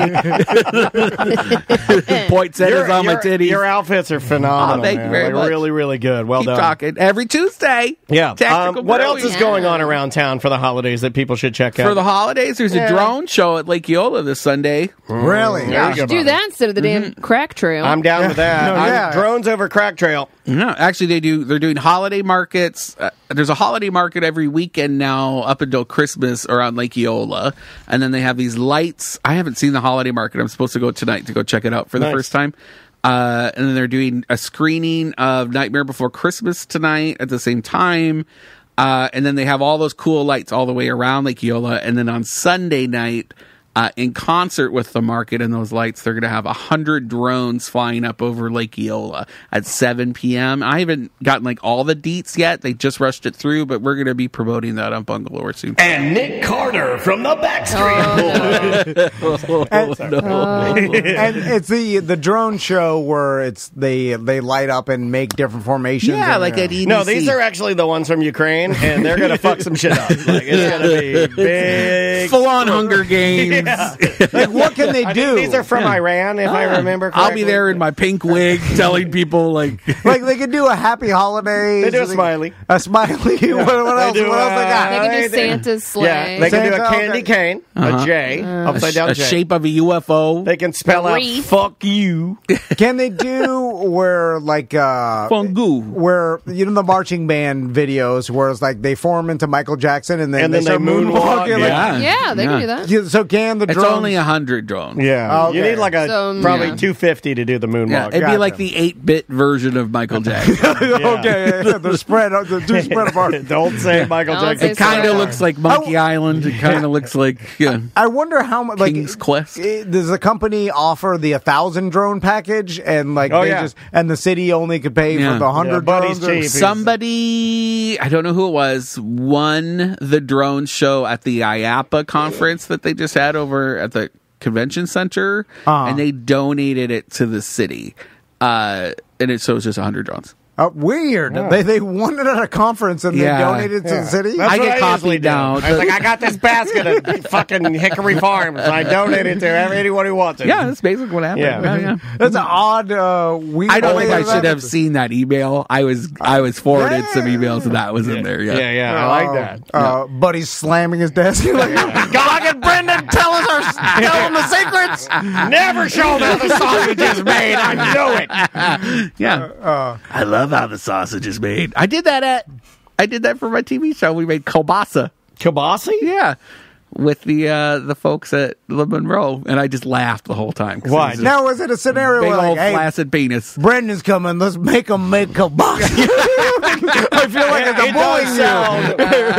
Poinsettias on my your, titties. your outfits are phenomenal. Oh, thank you man. very Like, much. Really, really good. Well Keep done. talking every Tuesday. Yeah. Tactical Um, what Brewing. else is going on around town for the holidays that people should check out? For the holidays, there's Yeah. a drone show at Lake Eola this Sunday. Really? There you You should go, do buddy. that instead of the damn crack trail. I'm down with that. No, I'm yeah. drones over crack trail. Yeah, actually, they do. They're doing holiday markets. Uh, there's a holiday market every weekend now, up until Christmas around Lake Eola, and then they have these lights. I haven't seen the holiday market. I'm supposed to go tonight to go check it out for the Nice. first time. Uh, and then they're doing a screening of Nightmare Before Christmas tonight at the same time. Uh, and then they have all those cool lights all the way around Lake Eola. And then on Sunday night, uh, in concert with the market and those lights, they're going to have a hundred drones flying up over Lake Eola at seven p.m. I haven't gotten like all the deets yet. They just rushed it through, but we're going to be promoting that on Bungalore soon. And Nick Carter from the Backstreet Boys. And, and it's the the drone show where it's they they light up and make different formations. Yeah, and, like uh, at E D C. No, these are actually the ones from Ukraine, and they're gonna fuck some shit up. Like, it's gonna be big. full-on Hunger Games. like what can they I do? think these are from Iran, if I remember correctly. I'll be there in my pink wig telling people like like they could do a happy holidays. They do a They- smiley. A smiley. what what else? do, what else they uh, got? They can do they- Santa's sleigh. Yeah, they can do a Santa, candy okay. cane, a J, upside down a J. shape of a U F O. They can spell out Wreath. "fuck you." Can they do where like uh Fungu. where you know the marching band videos where it's like they form into Michael Jackson and then And they then they start moonwalk, moonwalking? Like, Yeah. Yeah, they can do that. yeah, so can the It's drones? only a hundred drones. Yeah, Okay. you need like a So, probably yeah. two fifty to do the moonwalk. Yeah, it'd Gotcha. be like the eight-bit version of Michael Jackson. okay, yeah, yeah, the spread, the two spread apart. Don't say Michael Don't Jackson. say It kind so. of looks like Monkey Island. It kind of looks like yeah. I wonder how much like King's Quest. it- does the company offer the a thousand drone package and like Oh, they yeah. just and the city only could pay Yeah. for the Yeah, hundred Buddy's drones? or- cheap. Somebody, I don't know who it was, won the drone show at the I A P A conference that they just had over at the convention center, Uh-huh. and they donated it to the city. Uh, and it, so it's just one hundred drones. Uh, weird. They they won it at a conference and Yeah. they donated it to the city. That's I what get usually copied do. now. I was like, I got this basket of fucking Hickory Farms. And I donate it to every- anyone who wants it. Yeah, that's basically what happened. Yeah. Yeah, yeah. That's an odd, uh, weird. I don't way think I that should have happens. seen that email. I was I was forwarded Yeah. some emails and that was in there. Yeah, Yeah, yeah, I like that. Uh, Buddy's slamming his desk. like, God, Brendan, tell us our, tell them the secrets. Never show them how the sausage is made. I know it. yeah. uh, I love how the sausage is made. I did that at I did that for my T V show. We made kielbasa. Kielbasa? Yeah. With the uh, the folks at Le Monroe, and I just laughed the whole time. 'cause Why? it was just now, was it a scenario big where, old like, hey, flaccid penis. Brendan's coming, let's make him make a box? I feel like it's a It does bullying sound, you. it does-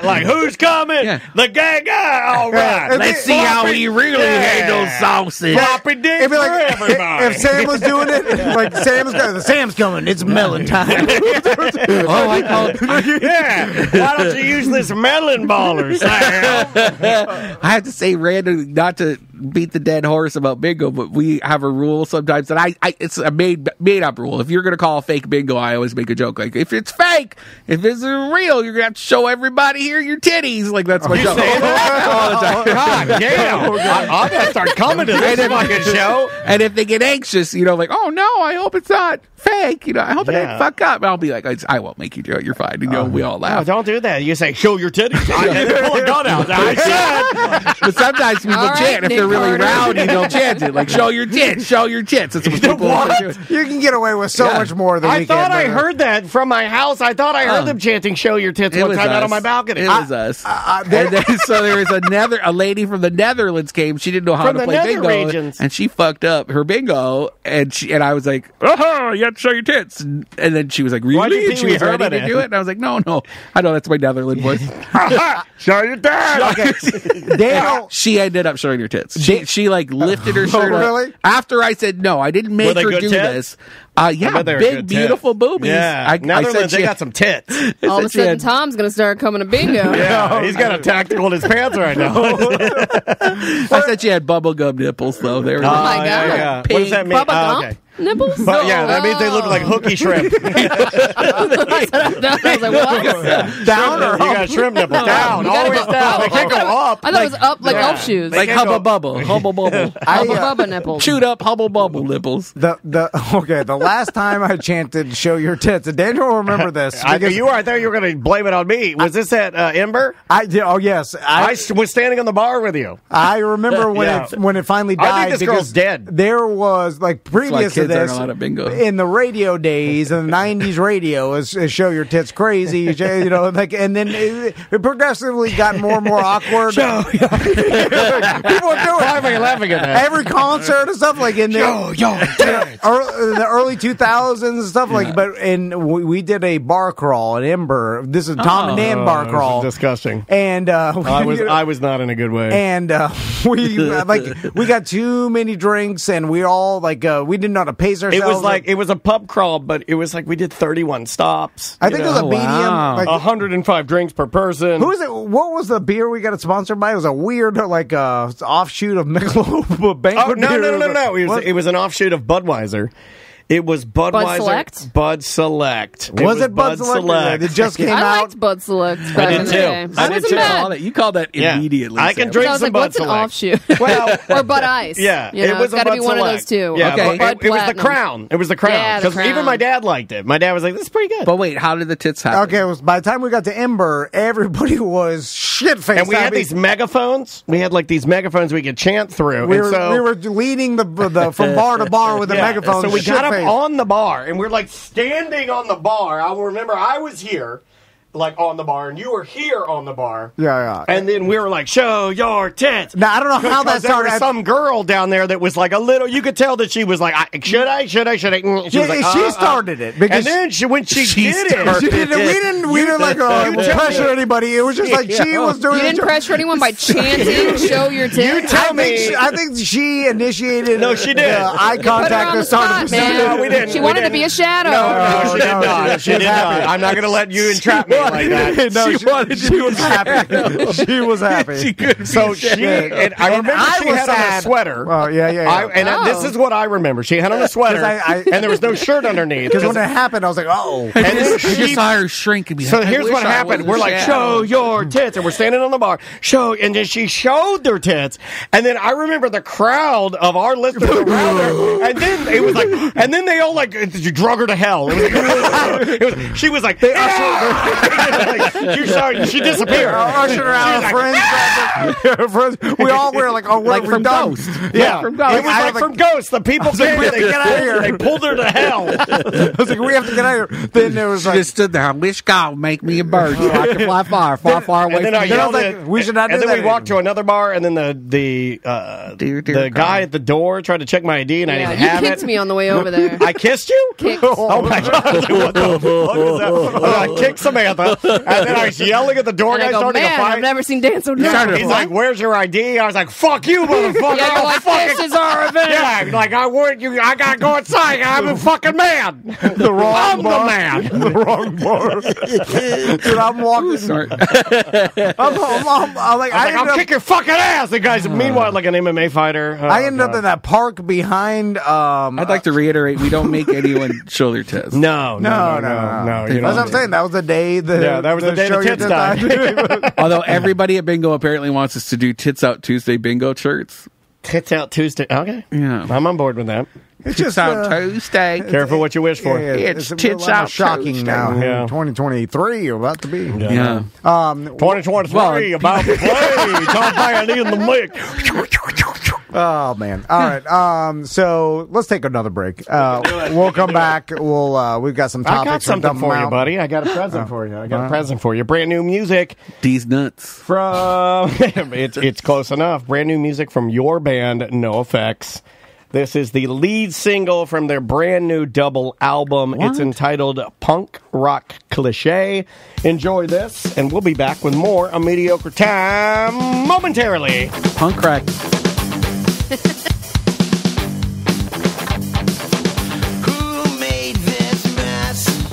like, who's coming? Yeah. The gay guy. All right. If Let's it- see how floppy- he really yeah. handles sausage. Floppy dick It'd be for like everybody. if Sam was doing it, like Sam's coming, Sam's coming. It's melon time. Oh, I called. yeah. Why don't you use this melon baller, Sam? I have to say, random, not to beat the dead horse about bingo, but we have a rule sometimes that I, I it's a made made up rule. If you're gonna call a fake bingo, I always make a joke like, if it's fake, if it's real, you're gonna have to show everybody here your titties. Like that's my You joke. say that? All the time. God damn. I, I'm going to start coming to this fucking show. And if they get anxious, you know, like, oh no, I hope it's not fake. You know, I hope it Yeah. ain't fuck up. I'll be like, I, I won't make you do it. You're fine. You know, we all Oh, laugh. don't do that. You say, show your titties. I didn't pull a gun out. I said. But sometimes people All right, chant if Nick they're really Carter. rowdy. They'll chant it like, show your tits, show your tits. That's what people What? do. You can get away with so Yeah. much more than I we thought can. I heard that from my house. I thought I heard Oh. them chanting "Show your tits" It one was time out us. on my balcony. It I- was us. uh, and then, so there was another a lady from the Netherlands came. She didn't know how From to the play nether bingo, regions. and she fucked up her bingo. And she and I was like, "Oh, you have to show your tits." And, and then she was like, Why'd you "Really?" And she Pee Wee was ready Herman to in? do it. And I was like, "No, no, I know that's my Netherlands voice." Show your tits. Daniel. She ended up showing her tits. She she like lifted her shirt up. really? After I said no, I didn't Were make they her good do tits? this. Uh, yeah, bet they were big, good beautiful tits. boobies. Yeah, I, I Netherlands, said she they had- got some tits. I All of a said she sudden, had- Tom's going to start coming to bingo. Yeah, he's got a tactical in his pants right now. I said she had bubblegum nipples though. They were Oh my Oh, yeah, God. yeah. What Pink does that mean? Bubba Oh, Gump? okay. Nipples? But yeah, that means they look like hooky shrimp. I was like, what? Down or You got shrimp nipples down, You gotta always go- down. They oh, can't go up. I thought it was up like Yeah. elf shoes. They like can't hubba go- bubble, hubba bubble, I, Hubba uh, Bubba nipples. chewed up hubble bubble nipples. The the okay. The last time I chanted "Show your tits," and Daniel will remember this. I, because you were. I thought you were going to blame it on me. Was this at uh, Ember? I did. Oh yes, I I s- was standing on the bar with you. I remember when Yeah. it when it finally I think died. this because girl's dead. There was like previous to kids aren't this allowed at bingo. in the radio days, in the nineties radio is, is "Show your tits crazy," you know, like, and then it, it progressively got more and more awkward. People would do Why am I it. laughing at that? Every concert and stuff like in the, Show your tits. early, the early two thousands and stuff like. But and we, we did a bar crawl at Ember. This is Tom and Dan bar Oh, crawl. this is disgusting. And uh, I was I was not in a good way. and uh, we like we got too many drinks, and we all like uh, we didn't know how to pace It ourselves. was like it was a pub crawl, but it was like we did thirty-one stops. I you think know? it was a medium. wow. Like, one hundred five drinks per person. who was it? What was the beer we got it sponsored by? It was a weird like uh, offshoot of Michelob banquet. Oh no beer. no no no no! It was What? it was an offshoot of Budweiser. It was Budweiser. Select? Bud Select. Was it Bud Select? It just came I out. liked Bud Select back did in the too. day. I It did wasn't too. You bad. call that, you call that Yeah. immediately. I can Sam. drink I was some like, Bud what's an Select. offshoot? Well, or Bud Ice. Yeah, you know, it was it's a got to Bud be one of Select. those two. Yeah, Okay. but Bud it, it was the Platinum. Crown. It was the Crown Yeah, the because even Crown. my dad liked it. My dad was like, "This is pretty good." But wait, how did the tits happen? Okay, it was by the time we got to Ember, everybody was shit faced. and we had these megaphones. We had like these megaphones we could chant through. We and were, so, we were leading the, the from bar to bar with the Yeah, megaphones. So we got up shit-faced. on the bar, and we're like standing on the bar. I will remember I was here, like on the bar, and you were here on the bar. Yeah, yeah. And then we were like, "Show your tits." Now I don't know how that Because there started. was some girl down there that was like a little. You could tell that she was like, I, "Should I? Should I? Should I?" Mm. She Yeah, was like, she uh, uh. started it because And then she, when she, She did started it, She didn't, we didn't. We didn't like uh, You tell pressure me. anybody. It was just like she was doing. You the didn't job. pressure anyone by chanting, show your tits. You tell I me. think, she, I think she initiated. No, she did. Uh, eye Put her contact on and the started. spot, man. No, we didn't. She We wanted to didn't. be a shadow. No, no, she did no, not. She she was did not. happy. I'm not going to let you entrap me like that. No, She she, wanted to she be was happy. She was happy. She couldn't So be she, shadow. and I And remember I she was had on a sad. sweater. Oh yeah, yeah. yeah. I, and I- this Oh. is what I remember. She had on a sweater, 'Cause I- I- and there was no shirt underneath. Because when it happened, I was like, oh. and then I she, just saw her shrink and be so like, I here's wish what I happened. was We're a like, shadow. show your tits, and we're standing on the bar. Show, and then she showed their tits, and then I remember the crowd of our listeners around her, and then it was like, and then they all like, you drug her to hell. It was like, it was, she was like, yeah! like, she, started, she disappeared. Ushered her out. She Her was like, friends, friends. We all were like, oh, what Like have we from done? Ghost. Yeah, from It Ghost. was I like was from Ghost. The people came, we have they, to get out of here. they pulled her to hell. I was like, we have to get out of here. Then there was She like, just stood there. I wish God would make me a bird so I can fly far, far, far away And then from I you. Then I yelled was at, like, we should not and do then that we walked to another bar, and then the the uh, Dear, dear the guy God. at the door tried to check my I D, and I Yeah, didn't you have kicked it. me on the way over there. I kissed you? Kicked. Oh my god! What the fuck is that? I kicked Samantha. Samantha. And then I was yelling at the door And I guy, go, starting man, a fight. I've never seen Dan so Yeah, drunk. he's like, "Where's your I D?" I was like, "Fuck you, motherfucker!" Yeah, you're I'm like, fucking- this is our event. Yeah, like I want you. I gotta go inside. I'm a fucking man. The wrong I'm bar. the man. The wrong bar. Dude, I'm walking. Sorry. I'm, I'm, I'm, I'm like, I was I like, ended I'll up, kick your fucking ass. The guy's meanwhile like an M M A fighter. Oh, I ended up God. in that park behind. Um, I'd like to reiterate, we don't make anyone show their tits. No, No, no, no, no. no, no, you That's what don't. I'm saying. That was the day. The, Yeah, that was the day show the you tits did died. that. Although everybody at Bingo apparently wants us to do Tits Out Tuesday bingo shirts. Tits out Tuesday. Okay, Yeah. I'm on board with that. It's Tits just Out uh, Tuesday. Careful what you wish for. yeah, yeah, It's a tits little out shocking Tuesday. now. Yeah. twenty twenty-three about to be. Yeah. Um, twenty twenty-three Well, about to play. Tom Brady in the mix. Oh man! All right. Um. So let's take another break. Uh, we'll come back. We'll. Uh, we've got some I topics. got something Dump for you, Out. buddy. I got a present for you. I got a present for you. Brand new music These nuts. from. it's it's close enough. Brand new music from your band, No Effects. This is the lead single from their brand new double album. What? It's entitled Punk Rock Cliche. Enjoy this, and we'll be back with more A Mediocre Time momentarily. Punk rock. Who made this mess?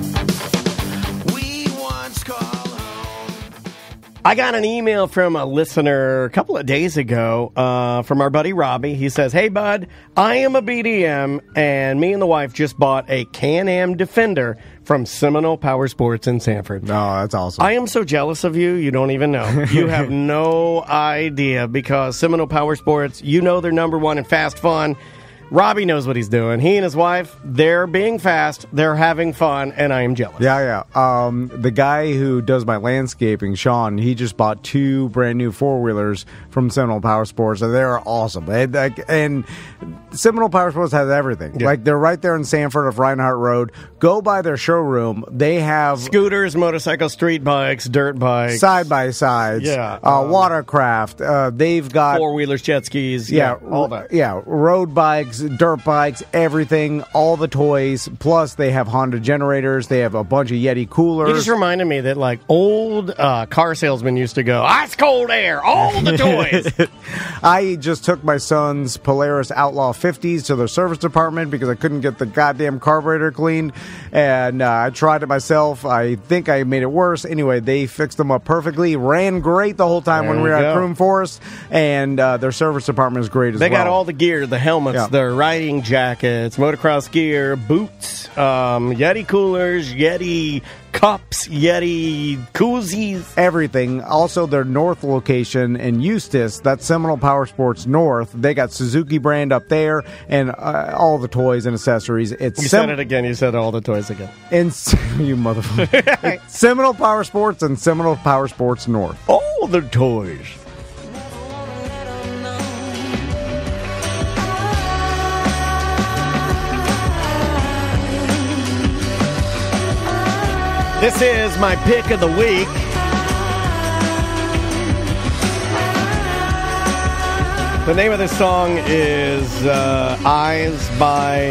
We once called home. I got an email from a listener a couple of days ago uh, from our buddy Robbie. He says, "Hey, bud, I am a B D M, and me and the wife just bought a Can-Am Defender from Seminole Power Sports in Sanford. No, that's awesome. I am so jealous of you, you don't even know. You have no idea, because Seminole Power Sports, you know they're number one in fast fun. Robbie knows what he's doing. He and his wife, they're being fast, they're having fun, and I am jealous. Yeah, yeah. Um, the guy who does my landscaping, Sean, he just bought two brand new four wheelers from Seminole Power Sports, and they're awesome. They, like, and Seminole Power Sports has everything. Yeah. Like, they're right there in Sanford of Reinhardt Road. Go by their showroom. They have Scooters, motorcycles, street bikes, dirt bikes, side by sides. Yeah. uh, Um, watercraft. Uh, they've got four wheelers, jet skis, yeah, yeah, all that. Yeah, road bikes, dirt bikes, everything, all the toys. Plus, they have Honda generators. They have a bunch of Yeti coolers. He just reminded me that, like, old uh, car salesmen used to go, ice cold air, all the toys. I just took my son's Polaris Outlaw fifties to the service department because I couldn't get the goddamn carburetor cleaned, and uh, I tried it myself. I think I made it worse. Anyway, they fixed them up perfectly. Ran great the whole time There when we you were at go. Croom Forest, and uh, their service department is great as They well. got all the gear, the helmets, Yeah. the riding jackets, motocross gear, boots, um, Yeti coolers, Yeti cups, Yeti koozies. everything. Also, their north location in Eustis, that's Seminole Power Sports North. They got Suzuki brand up there, and uh, all the toys and accessories. It's You Sem- said it again. You said all the toys again. in you motherfucker. Seminole Power Sports and Seminole Power Sports North. All the toys. This is my pick of the week. The name of this song is uh, Eyes by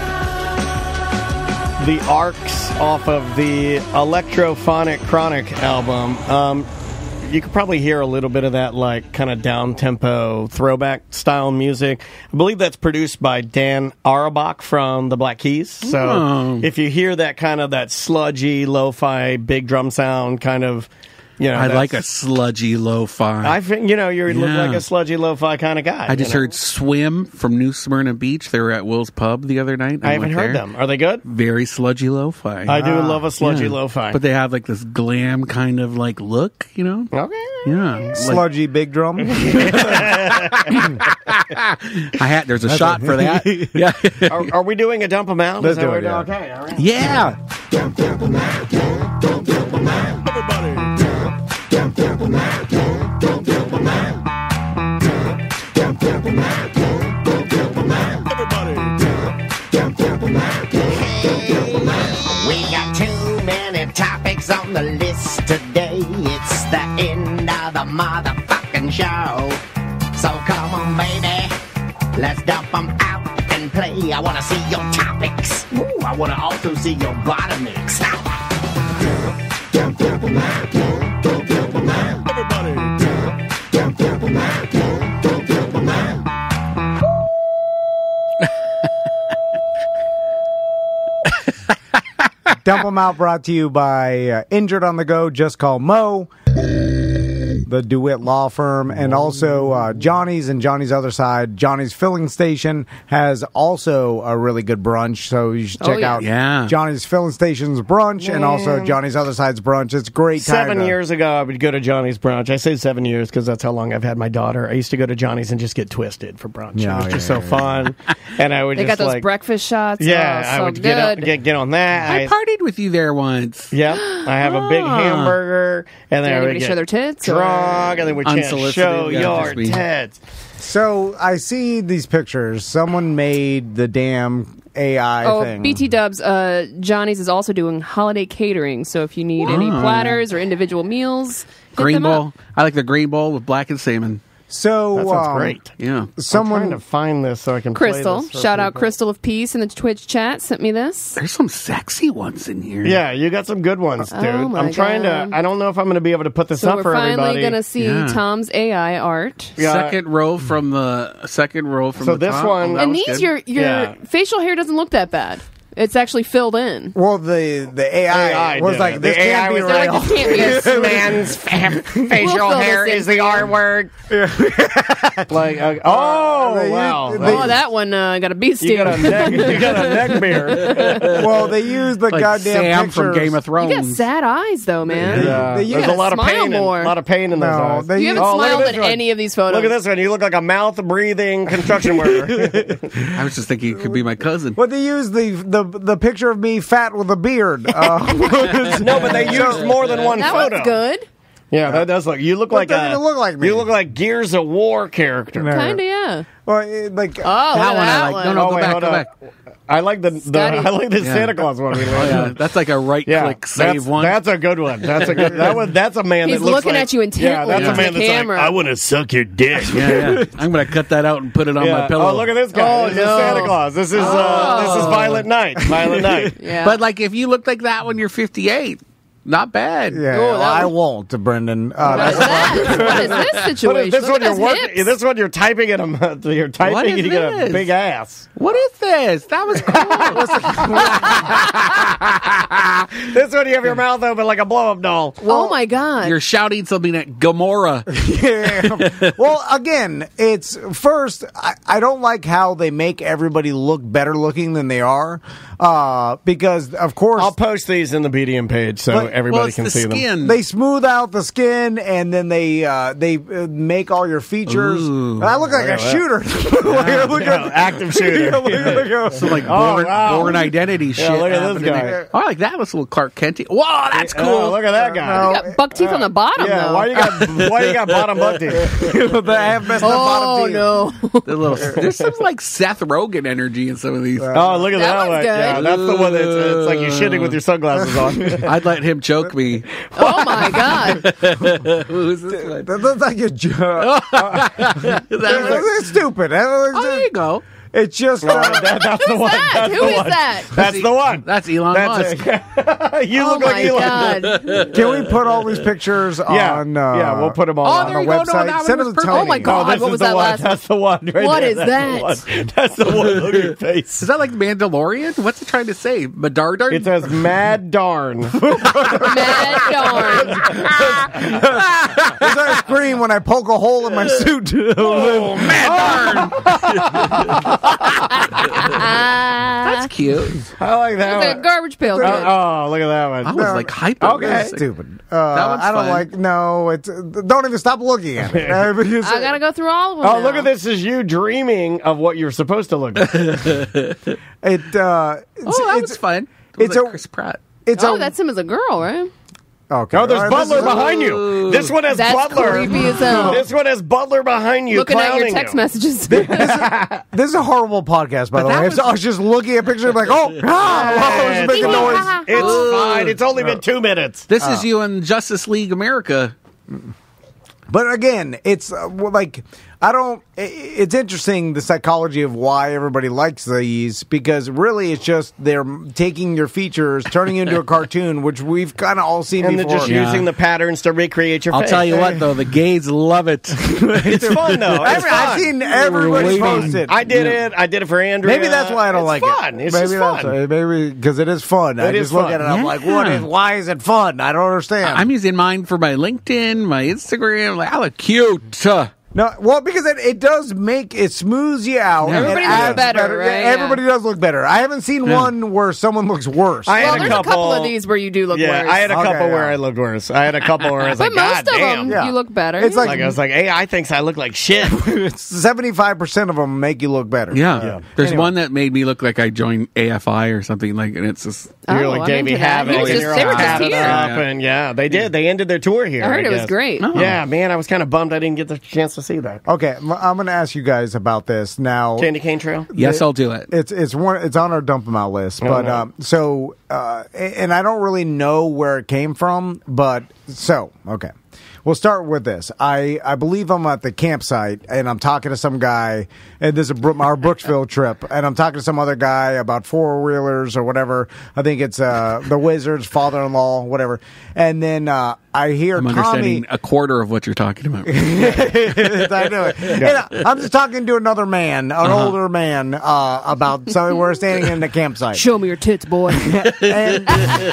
the Arcs off of the Electrophonic Chronic album. Um, you could probably hear a little bit of that, like, kind of down-tempo throwback style music. I believe that's produced by Dan Auerbach from the Black Keys. So Oh. if you hear that kind of that sludgy, lo-fi, big drum sound kind of, you know, I like a that's- sludgy lo-fi. I think, you know, you look Yeah. like a sludgy lo-fi kind of guy. I just you know? heard Swim from New Smyrna Beach. They were at Will's Pub the other night. I haven't went heard there. them. Are they good? Very sludgy lo-fi. I do love a sludgy Yeah. lo-fi. But they have like this glam kind of like look, you know? Okay. Yeah. Like, Sludgy big drum. I had, there's a shot for that. Yeah. Are, are we doing a dump amount? Let's Is that do what it, we're yeah. doing? Okay, all right. Yeah. We got too many topics on the list today. It's the end of the motherfucking show. So come on, baby, let's dump them out and play. I wanna see your topics. Ooh, I wanna also see your bottomics. Dump 'em Out brought to you by uh, Injured on the Go, Just Call Mo, the DeWitt Law Firm, and also uh, Johnny's and Johnny's Other Side. Johnny's Filling Station has also a really good brunch, so you should check Oh, yeah. out Yeah. Johnny's Filling Station's brunch and also Johnny's Other Side's brunch. It's a great. time Seven to- years ago, I would go to Johnny's brunch. I say seven years because that's how long I've had my daughter. I used to go to Johnny's and just get twisted for brunch. Yeah, it was just yeah, so fun, and I would They just got those like, breakfast shots. yeah, oh, I so would good. get, on, get get on that. I partied with you there once. Yeah, I have a big Ah. hamburger, and then Did I would anybody get show their tits, or- drunk, and then we can't Unsolicited, show yeah, your just me. tits. So I see these pictures. Someone made the damn A I Oh, thing. B T Dubs, uh, Johnny's is also doing holiday catering. So if you need any platters or individual meals, hit Green them bowl. up. I like the green bowl with blackened salmon. So That sounds um, great. Yeah. I'm Someone trying to find this so I can play Crystal, this for shout out people. Crystal of Peace in the Twitch chat, sent me this. There's some sexy ones in here. Yeah, you got some good ones, dude. Oh, my I'm trying God. to. I don't know if I'm going to be able to put this So up we're for finally everybody. gonna see Yeah. Tom's A I art. Yeah. Second row from the second row from So the this top. one- Oh, that And was these, good. your your Yeah. facial hair doesn't look that bad. It's actually filled in. Well, the the A I, A I was did like, it. this The A I can't be was They're real. like, this can't be a This man's fa- facial fill hair this in is the for you. R word. like, uh, oh they- wow, they- Oh, that one uh, got a beast you got a steam. neck, you got a neck beard. Well, they used the like goddamn Sam pictures. from Game of Thrones. You got sad eyes, though, man. Yeah, They- you there's a gotta lot of smile pain. In, more. a lot of pain in those No, eyes. they- You haven't Oh, look at smiled this in one. any of these photos. Look at this one. You look like a mouth breathing construction worker. I was just thinking it could be my cousin. But they used the, the the picture of me fat with a beard. Uh, no, but they used more than one That photo. one's good. Yeah, that does look. You look But like doesn't a. it look like me? You look like Gears of War character. No. Kind of, yeah. well, it, like Oh, That look at one I that like. one. No, no, Oh, go wait, back, hold go on. back. I like the, the Scotty. I like the Yeah. Santa Claus one. We Oh, learned. yeah. That's like a right Yeah, click save that's, one. That's a good one. That's a good. That was. That's a man He's that looks looking like, at you intently Yeah, that's into a man the that's camera. like, I want to suck your dick. yeah, yeah. I'm going to cut that out and put it on Yeah. my pillow. Oh, look at this guy. Oh, this no. is Santa Claus. This is uh, this is Oh. Violent Night. Violent Night. Yeah. But like if you look like that when you're fifty-eight, not bad. yeah, Oh, that well, I was- won't, Brendan. Uh, what is that? What is this situation? What is this Look one at you're those working? hips. This one you're typing in a. You're typing What is and you get a this? big ass. What is this? That was cool. This one you have your mouth open like a blow up doll. Oh my god. You're shouting something at Gamora. yeah. Well, again, it's first. I, I don't like how they make everybody look better looking than they are, uh, because of course I'll post these in the B D M page so But- everybody well, it's can the see them. skin. they smooth out the skin and then they uh, they uh, make all your features. Ooh. I look like a Look at that. shooter. Like, I look Yeah, at- active shooter. Yeah, look at- look at- Some like Oh, born, wow. born identity shit. look at this happening guy. there. Oh, I like that. Was a little Clark Kent. Whoa, that's cool. Oh, look at that guy. No. You got buck teeth on the bottom, Yeah, though. why you got why you got bottom butt teeth? I have messed up oh bottom teeth. no. The little, there's some like Seth Rogen energy in some of these. Oh, look at That that, one's one. good. Yeah, that's the one that's it's like you're shitting with your sunglasses on. I'd let him choke me. Oh my god. Who's this one? That looks like a joke. That was- It's stupid. oh, there you go. It's just Oh, uh, that, that's the one. that? That's Who the is one. that? That's the one. That's Elon That's Musk. it. You Oh look like my Elon. god. can we put all these pictures Yeah, on? Uh, yeah, we'll put them all Oh, on there on you the go. No, website. that one Send was them to perfect. Tony. Oh my No, God, this what is was the that one. last- That's the one. Right What there. is That's that? The one. That's the one. Look at your face. Is that like Mandalorian? What's it trying to say? Madardar? It says "mad darn." Mad darn. As I scream when I poke a hole in my suit. oh, man, Ah. that's cute. I like that It's like a one. garbage pail. Oh, kid. oh, look at that one. I was like hyper. Okay. Stupid. Uh, That one's I don't fun. like. No, it's. Don't even stop looking at it. Uh, because- I gotta go through all of them. Oh, now. look at this! Is you dreaming of what you're supposed to look like? It. Uh, it's, Oh, that it's, was fun. It was it's like a- Chris Pratt. It's Oh, a, that's him as a girl, right? okay. Oh, there's All right, this Butler is- behind you. This one has That's Butler. creepy as hell. This one has Butler behind you, Looking at your clowning text you. messages. This is a horrible podcast, by the that way. was- I was just looking at pictures like, oh, ah, I was making noise. It's fine. It's only been two minutes. This is you in Justice League America. But again, it's uh, well, like I don't. It's interesting the psychology of why everybody likes these because really it's just they're taking your features, turning into a cartoon, which we've kind of all seen and before. they're just Yeah. using the patterns to recreate your I'll face. tell you what, though, the gays love it. It's fun though. It's Every- I've fun. seen everybody waiting. post it. I did it. I did it for Andrea. Maybe that's why I don't it's like fun. it. It's maybe just that's fun. maybe because it is fun. I It is just look fun. at it. I'm like, Yeah. what is? Why is it fun? I don't understand. I'm using mine for my LinkedIn, my Instagram. Like, I look cute. Uh, No, well, because it, it does make it smooths you out. Yeah. It Everybody looks adds better, right? Yeah, everybody does look better. I haven't seen Yeah. one where someone looks worse. I Well, had a there's a couple couple of these where you do look Yeah, worse. I had a Okay, couple where yeah. I looked worse. I had a couple where I was but like, most God of damn. them, Yeah. you look better. It's yeah. like- Like I was like, A I thinks I look like shit. Seventy-five percent of them make you look better. yeah. Yeah. There's Anyway. one that made me look like I joined A F I or something, like, and it's just. You're Oh, like I'm Davey into that. Havok, He was and just- you're they all were just tatted here. up, Yeah. and yeah, they did. They ended their tour here. I heard it was guess. great. Oh. Yeah, man, I was kind of bummed I didn't get the chance to see that. Okay, m- I'm going to ask you guys about this now. Candy Cane Trail. Yes, I'll do it. It's it's one it's on our dump 'em out list, but no. um, so uh, and I don't really know where it came from, but so okay. We'll start with this. I, I believe I'm at the campsite and I'm talking to some guy, and this is Bro- our Brooksville trip, and I'm talking to some other guy about four wheelers or whatever. I think it's uh, the Wizard's father-in-law, whatever. And then uh, I hear I'm Tommy. understanding a quarter of what you're talking about. I know it. And I- I'm just talking to another man, an Uh-huh. older man, uh, about something. We're standing in the campsite. Show me your tits, boy. and,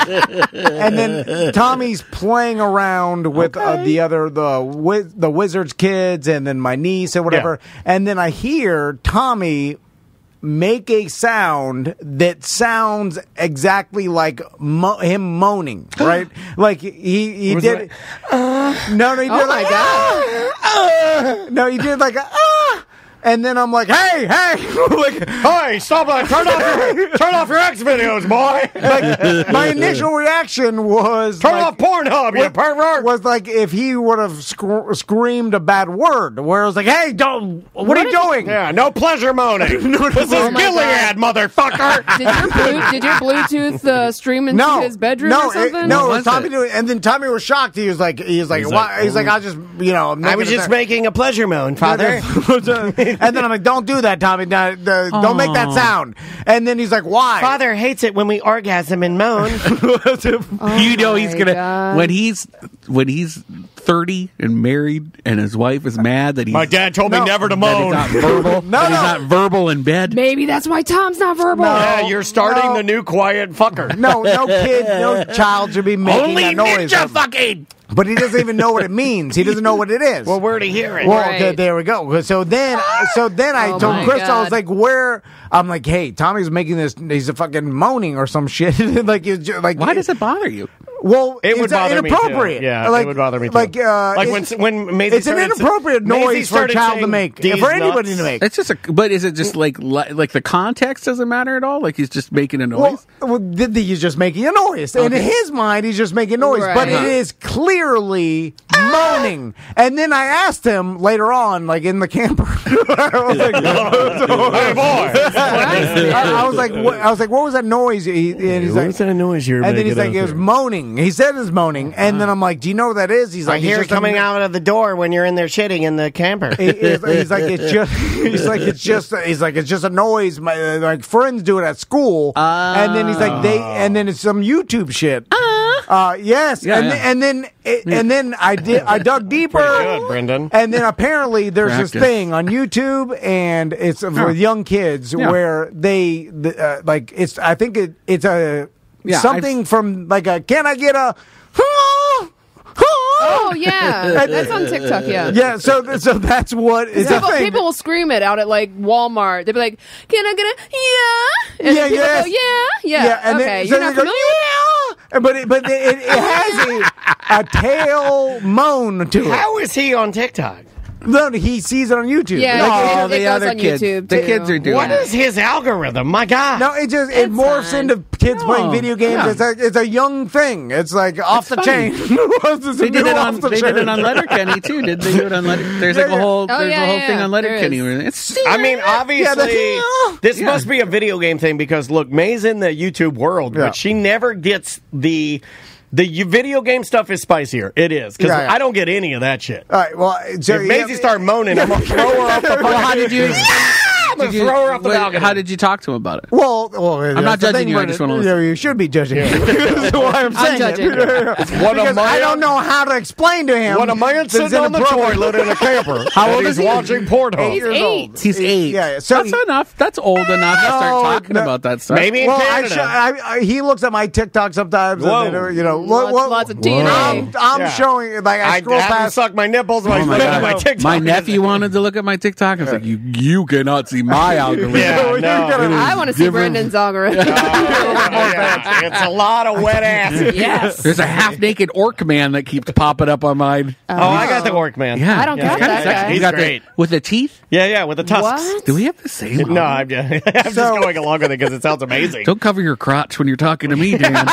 and then Tommy's playing around with uh, the other the wi- the Wizards kids, and then my niece and whatever. And then I hear Tommy make a sound that sounds exactly like mo- him moaning, right? Like he he Was did. it uh, no, no, he did Oh my like, God. "Ah, ah." No, he did like a, ah. And then I'm like, hey, hey, like, Hey, stop that! Turn off your turn off your X videos, boy. like my initial reaction was Turn like, off Pornhub, you pervert. was like if he would have sc- screamed a bad word, where it was like, "Hey, don't! What, What are you did- doing?" Yeah, no pleasure moaning. This is Oh my Gilead, motherfucker. Did your, Blu- did your Bluetooth uh, stream into No, his bedroom no, or something? It, no, it What was was Tommy it? doing, and then Tommy was shocked. He was like, "He was like, He's why?" like, He's like, "I just, you know, I making was a just sound." making a pleasure moan, Father. And then I'm like, "Don't do that, Tommy. No, no, don't make that Aw. sound." And then he's like, "Why?" Father hates it when we orgasm and moan. Oh you know my he's gonna God. when he's when he's thirty and married and his wife is mad that he's My dad told No. me never to that he's moan. not verbal. No, that he's no. not verbal in bed. Maybe that's why Tom's not verbal. Yeah, you're starting No. the new quiet fucker. No, no kid, no child should be making Only that noise. ninja fucking. But he doesn't even know what it means. He doesn't know what it is. Well, where'd he hear it? Well, Right. okay, there we go. So then, so then I Oh told my Chris, I was God. like, "Where?" I'm like, "Hey, Tommy's making this. He's a fucking moaning or some shit. like, it's just, like, Why does it bother you? Well, It would it's uh, bother me too. inappropriate. Yeah, like, it would bother me too. Like, uh, like it's- when when Maisie it's an started- inappropriate Maisie noise for a started child to saying, make, "These for anybody nuts." to make. It's just a, but is it just like li- like the context doesn't matter at all? Like he's just making a noise. Well, well, th- th- he's just making a noise. In Okay. his mind, he's just making noise, but Right. it is clearly moaning. And then I asked him later on, like in the camper, I was like, Hey, boy. I, I was like, what, I was like, what was that noise? He, and he's like, What's that noise you're and then he's making like, out it was there? moaning. He said it was moaning, and then I'm like, do you know what that is? He's I like, he's hear it just a- coming out of the door when you're in there shitting in the camper. He- He's, he's like it's just. He's like it's just. He's like it's just a noise. My uh, like friends do it at school, and then he's like they, and then it's some YouTube shit. Uh, yes, Yeah, and, yeah. Then, and then it, and then I did. I dug deeper. Pretty good, Brendan. And then apparently there's Practice. this thing on YouTube, and it's for young kids Yeah. where they the, uh, like it's. I think it, it's a Yeah, something I've- from like a. Can I get a? Oh yeah, that's on TikTok. Yeah. Yeah, so so that's what is a People, thing. people will scream it out at like Walmart. They'll be like, "Can I get a yeah?" And Yeah, people yes. go, yeah, yeah. and okay, then, you're so not they go, familiar with yeah, but it, but it, it has a, a tail moan to it. How is he on TikTok? No, he sees it on YouTube. Yeah, Like, it- it it just- goes the other on kids, YouTube, the too. kids are doing What it. is his algorithm? My God. no, it just it It's morphs fine. into kids playing No, video games. yeah. It's a it's a young thing. It's like off the funny. chain. It's They a did new it on off the they chain. did it on Letterkenny too. Did they do it on Letter? There's like Yeah, a yeah. whole Oh, there's yeah, a whole yeah, thing on there Letterkenny. is. Where it's I mean, obviously, that's- this Yeah. must be a video game thing because look, May's in the YouTube world, Yeah. but she never gets the The video game stuff is spicier. It is. Because Yeah, yeah. I don't get any of that shit. All right, well, so, If Maisie yeah, start moaning, I'm going to throw her off the Well, how did you? I'm going to throw her off the wait, balcony. How did you talk to him about it? Well, well, I'm not judging you, I just wanna you, listen. know, you should be judging me. That's why I'm saying judging. it. What a Because I man- don't know how to explain to him. When a man that sitting it's on the inappropriate. toilet in a camper, How and old he's is he? watching Pornhub. He's years eight. old. He's eight. Yeah, yeah. So That's he- enough. That's old enough to start No, talking no. about that stuff. Maybe in Well, I, Canada. sh- I, I, he looks at my TikTok sometimes, Whoa. and then, you know, Lots- what, what, lots of D N A. I'm, I'm Yeah. showing like I I scroll haven't past. sucked my nipples while Oh he's my looking at God. my TikTok. My nephew wanted to look at my TikTok. I was like, you you cannot see my algorithm. Yeah, no. I want to see Brendan's algorithm. Yeah, it's a lot of wet ass. Yes. There's a half naked orc man that keeps popping up on mine. Oh, I got the orc man. Yeah, I don't Yeah, count he's that kinda guy. sexy. You He's got great. the with the teeth. Yeah, yeah, with the tusks. What? Do we have the same? No, I'm just, I'm just So- going along with it because it sounds amazing. Don't cover your crotch when you're talking to me, Dan.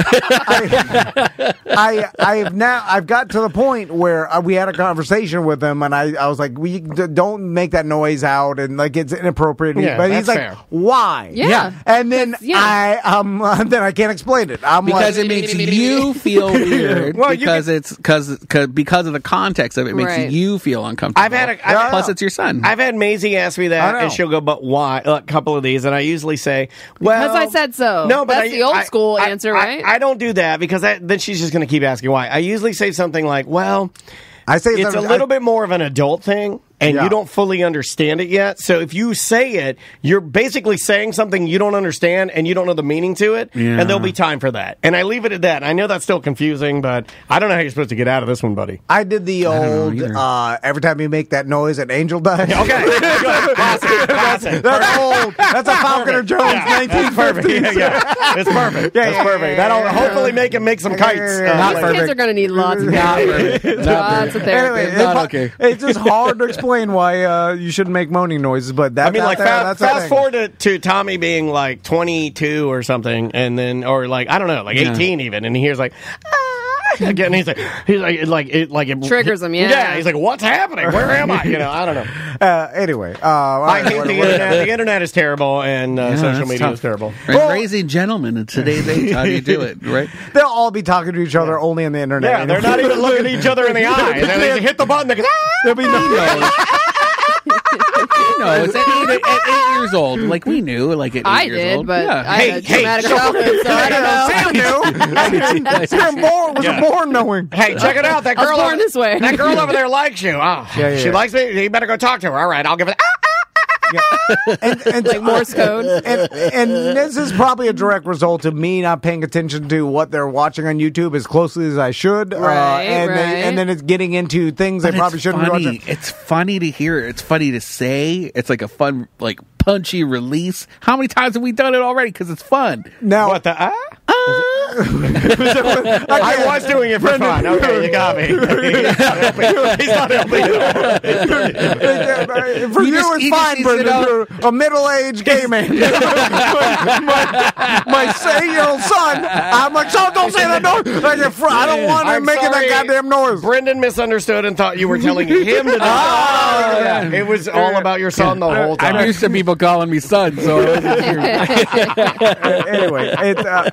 I I've now I've got to the point where uh, we had a conversation with him, and I, I was like, we d- don't make that noise out, and like it's inappropriate. Yeah, but he's that's like, fair. why? Yeah. Yeah. And then yeah. I um then I can't explain it. I'm Because like, it makes you feel weird. Well, you because it's because because of the context of it, it makes Right. you feel uncomfortable. I've had a- I've- plus it's your son. I've had Maisie ask me I that, know. and she'll go, "But why?" A couple of these, and I usually say, "Well, Because I said so. No, but That's I- the old I- school I- answer, I- right? I, don't do that because I, then she's just going to keep asking why. I usually say something like, "Well, I say it's a something- little I- bit more of an adult thing." And Yeah. you don't fully understand it yet. So if you say it, you're basically saying something you don't understand and you don't know the meaning to it. Yeah. And there'll be time for that. And I leave it at that. I know that's still confusing, but I don't know how you're supposed to get out of this one, buddy. I did the don't know old either. uh, every time you make that noise, an angel dies. Okay. Good. Classic. Classic. That's old. That's a Falconer Jones Yeah, that's nineteen perfect. fifties. Yeah, yeah. It's perfect. Yeah, That's yeah, perfect. yeah, That'll yeah, yeah. hopefully make him make some Yeah, kites. yeah, yeah, uh, yeah. Not later. perfect. Kids are going to need lots of Not therapy. perfect. Not Lots of perfect. therapy. Anyway, Not it's, okay. it's just hard to explain why uh, you shouldn't make moaning noises, but that's I mean, out like, there, fa- that's a fast thing. forward to, to Tommy being like twenty-two or something, and then, or like, I don't know, like Yeah. eighteen even, and he hears like, ah, again, he's like, he's like, like, it, like, it Triggers him, yeah. Yeah, he's like, what's happening? Where am I? You know, I don't know. Uh, anyway, uh, all I right, hate what- the what- internet. The internet is terrible, and uh, Yeah, social that's media tough. is terrible. Right, Well- raising gentlemen in today's age. How do you do it? Right? They'll all be talking to each other only on the internet. Yeah, they're not even looking at each other in the eye. And then they hit the button, they go, ah! There'll be no. No, it's at eight, at eight years old. Like we knew, like at eight I years did, old. but yeah. I Hey, had a hey, traumatic so- childhood, so I don't know. Sam born was Yeah. born knowing. Hey, check it out. That I was girl born over, this way. That girl over there likes you. Oh, Yeah, yeah, she yeah. likes me. You better go talk to her. All right, I'll give it. Ah! And, and Like Morse code. And, and this is probably a direct result of me not paying attention to what they're watching on YouTube as closely as I should. uh, Right, and, right. They, and then it's getting into things But they probably it's shouldn't funny. be watching. It's funny to hear. It's funny to say. It's like a fun, like punchy release. How many times have we done it already? Because it's fun. Now, What the? Ah? I I was doing it for fun. Okay, you got me. He's not helping. He's not helping. for You you, just- it's you just fine, need to Brendan. know- You're a middle-aged gay man. my my, my eight-year-old son. I'm like, son, don't say that noise. Like, if- I don't want him I'm making sorry. that goddamn noise. Brendan misunderstood and thought you were telling him to do it. Oh, yeah. It was all about your son the whole time. I'm used to people calling me son, so I wasn't sure. Anyway, it, uh,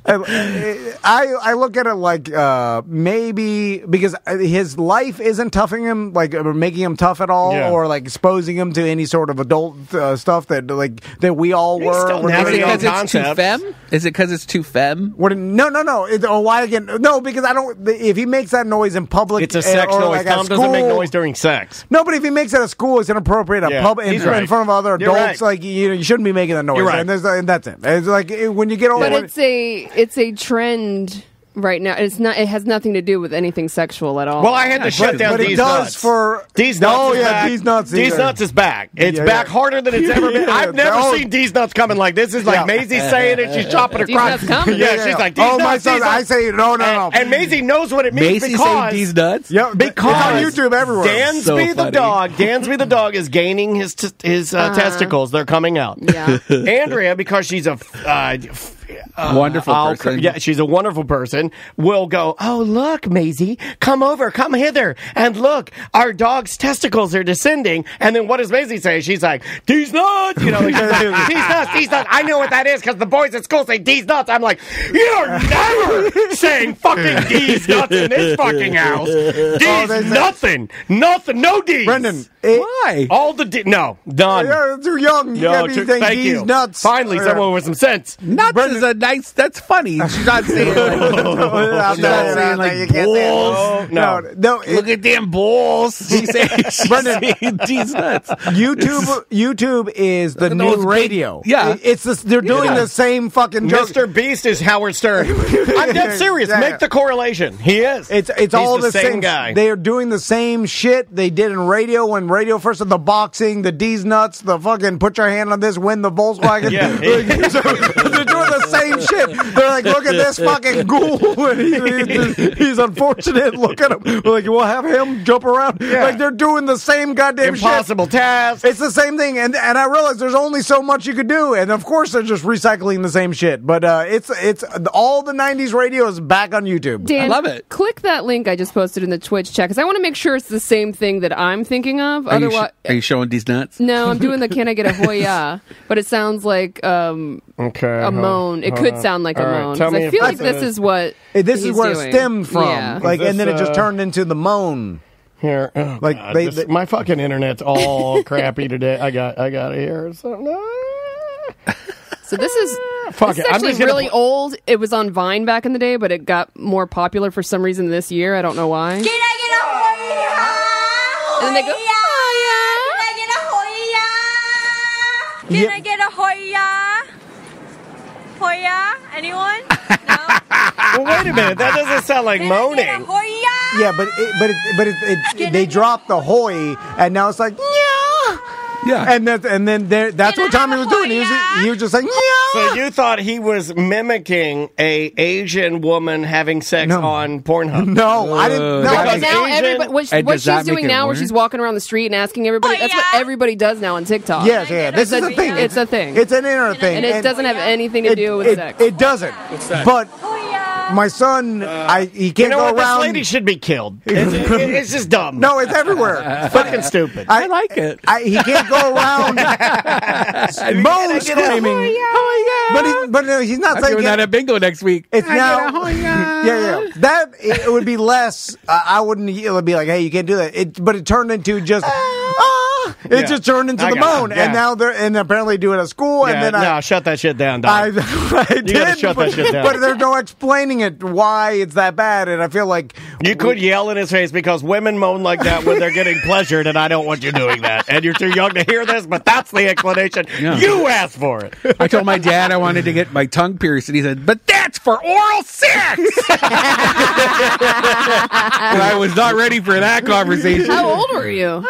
I I look at it like uh, maybe because his life isn't toughing him, like or making him tough at all, Yeah. or like exposing him to any sort of adult uh, stuff that like that we all He's were. still when we Is were it navigating young. because it's too concepts. femme? Is it because it's too femme? What, no, no, no. It, or why again? No, because I don't. If he makes that noise in public, It's a uh, sex or noise. like at Tom doesn't make school- noise during sex. No, but if he makes it at school, it's inappropriate. At Yeah, pub in, he's in right. front of other You're adults, right. like you know, you shouldn't be making that noise. You're right. And, there's, and that's it. It's like it- when you get older. But it's a it's a trend right now. It's not. It has nothing to do with anything sexual at all. Well, I had to shut but, down but D's it does nuts. for D's No, nuts is yeah, back. D's nuts. D's yeah. nuts is back. It's Yeah, back yeah. harder than it's ever been. Yeah, I've never oh. seen D's nuts coming like this. Is like Yeah. Maisie saying it. She's chopping D's across. nuts coming. Yeah, Yeah, she's yeah. like D's oh, nuts. my D's son, nuts. I say no, no, no. And, and Maisie knows what it means Macy because saying these nuts? yeah, because it's on YouTube everywhere. Dansby So the funny. dog, Dansby the dog is gaining his t- his uh, Uh-huh. testicles. They're coming out. Yeah. Andrea, because she's a f- uh, f- uh, Wonderful I'll- person. Yeah, she's a wonderful person. Will go, oh, look, Maisie, come over, come hither, and look, our dog's testicles are descending. And then what does Maisie say? She's like, these nuts, you know, like, these nuts, these nuts. I know what that is because the boys at school say these nuts. I'm like, you're never saying fucking these nuts in this fucking house. These they say- nothing, nothing, no D's. Brendan, it, Why? All the D, no, none. you're too young. You No, gotta be too- saying thank D's you. nuts. Finally, Yeah. someone with some sense. Nuts is a nice. That's funny. She's not saying. Like, No, she's not no, saying no, like you can't say balls. that. No, no. it- Look at them balls. She's saying. She's Brendan. saying these nuts. YouTube YouTube is the Those new big- radio. yeah. It- it's the, they're doing Yeah. the same fucking joke. Mister Beast is Howard Stern. I'm dead serious. Yeah. Make the correlation. He is. It's it's He's all the the, same guy. They are doing the same shit they did in radio when radio first had the boxing, the D's nuts, the fucking put your hand on this, win the Volkswagen. Yeah. Like, so they're doing the same shit. They're like, look at this fucking ghoul. And he- he's, he's unfortunate. Look at him. We're like, we'll have him jump around. Yeah. Like they're doing the same goddamn shit. Impossible task. It's the same thing, and and I realized there's only so much you could do, and of course they're just recycling the same shit. But uh, it's it's all the nineties radio is back on YouTube. Dan, I love it. Click that link I just posted in the Twitch chat because I want to make sure it's the same thing that I'm thinking of. Are you, Otherwise, sh- are you showing these nuts? no, I'm doing the "Can I get a hoya?" But it sounds like um, Okay. a moan. It could sound like a All right, moan. tell 'Cause me I if feel this like this is- is what Eh, This he's is where doing. it stemmed from, Yeah. like, Is and then this, it just uh, turned into the moan. Here, oh, Like, God, they- this- they- my fucking internet's all crappy today. I got, I got it here. So, no. So this is Fuck this it. is I'm actually just gonna really pl- old. It was on Vine back in the day, but it got more popular for some reason this year. I don't know why. Can I get a hoya? And then they go, Can Yep. I get a hoya? Hoya? Anyone? No? Well, wait a minute. That doesn't sound like Can I get a moaning. hoya? Yeah, but it, but it, but it, it, they dropped the hoy, and now it's like yeah, Yeah. and that and then there, that's Can what I Tommy have was a doing. He was hoya? he was just like yeah. So you thought he was mimicking a Asian woman having sex No. on Pornhub? No, I didn't. No, Because But I, now Asian- everybody, what, And what does she's that make doing it now, where worse? she's walking around the street and asking everybody, Oh, that's yeah? what everybody does now on TikTok. yes, yeah, this is the thing. It's a thing. It's an internet thing, and it doesn't have anything to it, do with it, sex. It doesn't. But Hoya. my son, I he You can't know go what? This around. lady should be killed. It's, it- it's just dumb. No, it's everywhere. Fucking stupid. I, I like it. I, he can't go around moan screaming. But he, but no, he's not I'm saying doing that at bingo next week. it's I now. get a hoya. Yeah, yeah. That it, it would be less. Uh, I wouldn't. It would be like, hey, you can't do that. It, but it turned into just. ah, it Yeah. just turned into I the got it. moan, Yeah. and now they're and apparently do it at school, Yeah, and then no, I. shut that shit down, I, dog. I did, gotta shut but, that shit down. but there's no explaining it why it's that bad, and I feel like You could yell in his face because women moan like that when they're getting pleasured, and I don't want you doing that. And you're too young to hear this, but that's the explanation. Yeah. You asked for it. I told my dad I wanted to get my tongue pierced, and he said, "But that's for oral sex." And I was not ready for that conversation. How old were you?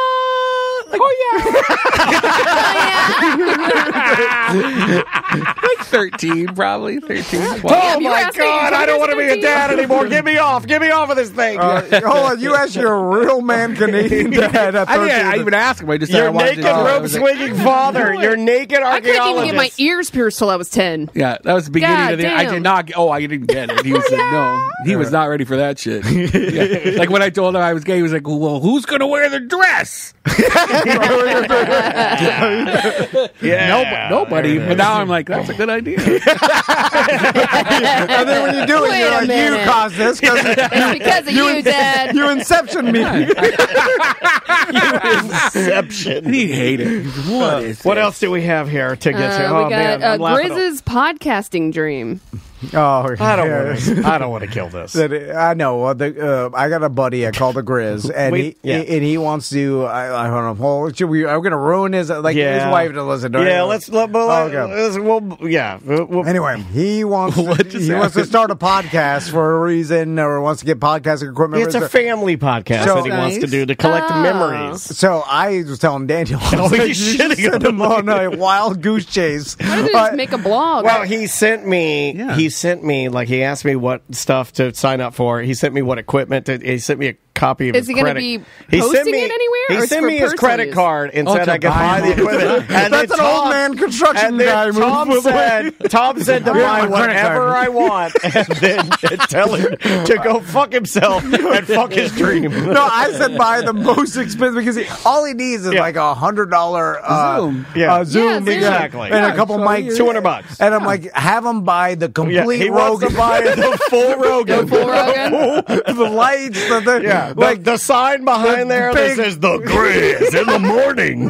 Like thirteen, probably thirteen. Oh Damn, you my asking- God! you I don't want to be a asking dad anymore. Get me off. Get me off of this thing. Uh, hold on, you asked your real man Canadian dad at I didn't thirteen. I even asked him. I just said I Your wanted naked to do it. I rope was like, swinging father. Your naked I couldn't even get my archaeologist. ears pierced till I was ten. Yeah, that was the beginning God of the. I damn. did not. Get, oh, I didn't get it. He was like, no, he was not ready for that shit. Yeah. Like when I told him I was gay, he was like, "Well, who's gonna wear the dress?" Yeah. Nobody. Nobody. But now I'm like, that's a good idea. And then when you do it, Wait you're a like, you minute. caused this because It's because of you, Dad. you inception me. Inception. He hated. What is? What this? else do we have here to get to? Uh, Oh we got man, uh, I'm laughing. Grizz's podcasting dream. Oh, I don't yeah. want to. I don't want to kill this. That I know. Uh, the, uh, I got a buddy I call the Grizz, and Wait, he, yeah. and he wants to. I, I don't know. Well, should we? Are we gonna ruin his like Yeah. his wife to listen to? Yeah, it? let's. Let, but Oh, let, okay. let's we'll, yeah. We'll, we'll- Anyway, he wants What to, just he wants to happened? start a podcast for a reason, or wants to get podcasting equipment. it's a family podcast So- that he wants to Nice. do to collect Oh. memories. So I was telling Daniel, Oh, you he's should shitting send on him on a wild goose chase. Why don't they Uh, just make a blog? Well, he sent me. Yeah. He sent me like he asked me what stuff to sign up for. He sent me what equipment. To, he sent me a copy of Is his he going to credit. be He sent posting me, it anywhere? He or it's sent for me his personal credit use? card and Oh, said to I could buy buy the equipment. And That's then an old Tom- man construction and then guy move, Tom by the way. said, Tom said to Here's buy my credit whatever card. I want, and then tell him to go fuck himself and fuck his dream. No, I said buy the most expensive because he, all he needs is Yeah. like a hundred dollar uh, Zoom. Yeah. uh, Zoom, Yeah, Zoom. because- Exactly. and Yeah, a couple so mics, you- two hundred bucks. And I'm like, have him buy the Yeah, complete he wants Rogan, to buy the full Rogan. Full Rogan? the lights, the, the Yeah, like like the sign behind the there big- that says the Grizz in the morning.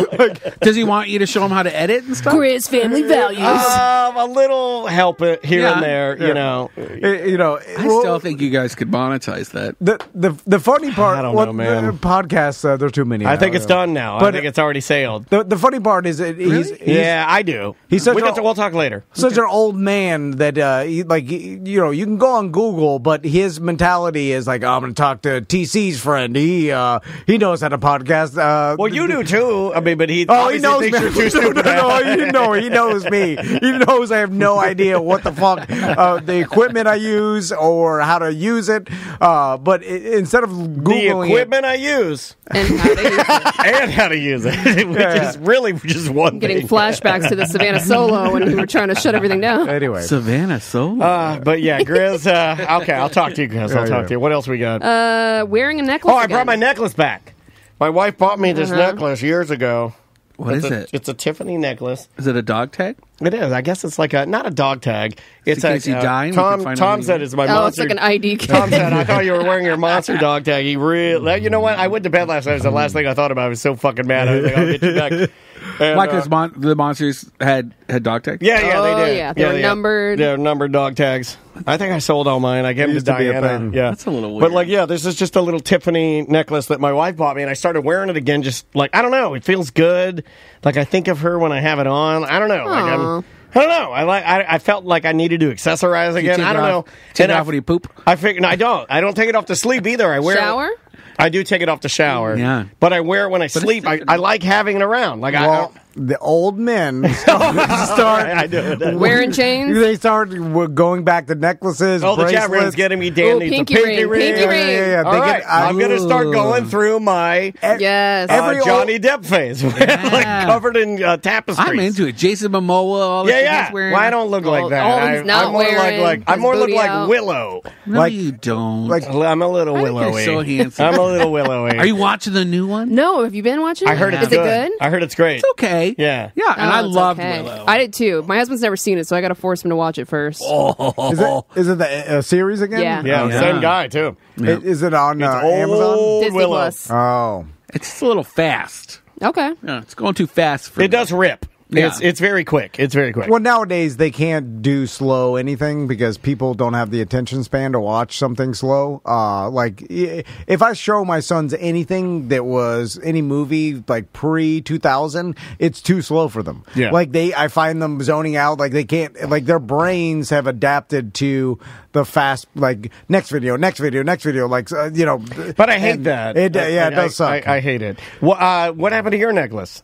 Does he want you to show him how to edit and stuff? Grizz family values. Um, a little help it here Yeah. and there, you know. uh, you know. I still think you guys could monetize that. the the the funny part. I don't well, know, man. The podcasts, uh, there's too many. I now, think it's uh, done now. I But- think it's already sailed. The the funny part is that he's, he's Yeah, I do. He's such we a- get to, we'll talk later. such an old man that uh he, like he- you know, you can go on Google, but his mentality is like, oh, I'm going to talk to T C's friend. He uh he knows how to podcast. Uh, Well, you do too. I mean, but he Oh, he obviously knows thinks me. you're too stupid. no, no, no, he, no, he knows me. He knows I have no idea what the fuck uh, the equipment I use or how to use it. Uh, but i instead of The Googling equipment I use And how to use it. and how to use it, which Yeah. is really just one Getting thing. flashbacks to the Savannah Solo when we were trying to shut everything down. it, anyway. Savannah Solo. Uh, but yeah, Grizz. Uh, okay, I'll talk to you, Grizz. I'll Yeah, talk yeah. to you. What else we got? Uh, wearing a necklace. oh, I again. brought my necklace back. My wife bought me this Uh-huh. necklace years ago. What it's is a, it? It's a Tiffany necklace. Is it a dog tag? It is. I guess it's like a not a dog tag. It's in a case you uh, die and we Tom. can find out Tom who said you it's my Oh, monster. it's like an I D Tom kit. said, I thought you were wearing your monster dog tag. He really, you know what? I went to bed last night. It was the last thing I thought about. I was so fucking mad. I was like, I'll get you back. And, Like uh, his mon- the monsters had had dog tags. yeah, yeah, Oh, they did. yeah, they were numbered. They're numbered dog tags. I think I sold all mine. I gave them to used to be a Diana. thing. Yeah, That's a little But weird. like, yeah, this is just a little Tiffany necklace that my wife bought me, and I started wearing it again. Just like I don't know, it feels good. Like I think of her when I have it on. I don't know. Like I'm, Aw. I don't know. I like. I, I felt like I needed to accessorize You again. take I it don't off- know. Take And it I- off when you poop. I figure no, I don't. I don't take it off to sleep either. I wear Shower? It, I do take it off to shower. Yeah. But I wear it when I it's sleep. I, Tiffany. I like having it around. Like I. Well, the old men start, start I do that. Wearing chains. They start going back to necklaces. Oh, the chat bracelets. room's getting me. Dan Ooh, needs pinky a pinky ring, ring. pinky ring. Yeah, yeah, yeah. All They right, get- I- I'm going to start going through my Yes. uh, Every Johnny old- Depp phase, like covered in uh, tapestries. I'm into it. Jason Momoa. All the Yeah, shit yeah. he's wearing. Well, I don't look like All- that. all he's I, not I'm more wearing, like, like I his more look booty like out. Willow. No, Like- you don't. like- I'm a little I think you're willowy. so handsome. I'm a little willowy. Are you watching the new one? No, have you been watching it? I heard it's Is good. it good? I heard it's great. It's okay. Yeah. Yeah, and Oh, I it's loved okay. Willow. I did too. My husband's never seen it, so I got to force him to watch it first. Is it, is it the uh, series again? Yeah. Yeah, Oh, yeah. same guy too. I- Is it on uh, Old Amazon? Disney Willow. Plus. Oh. It's just a little fast. Okay. Yeah, it's going too fast for It me. does rip. Yeah. It's it's very quick. It's very quick. Well, nowadays they can't do slow anything because people don't have the attention span to watch something slow. Uh, like i- if I show my sons anything that was any movie like pre two thousand, it's too slow for them. Yeah. Like they, I find them zoning out. Like they can't. Like their brains have adapted to the fast. Like next video, next video, next video. Like uh, you know. But I hate and that. It, yeah, it I- does I, suck. I, I hate it. What, uh, what happened to your necklace?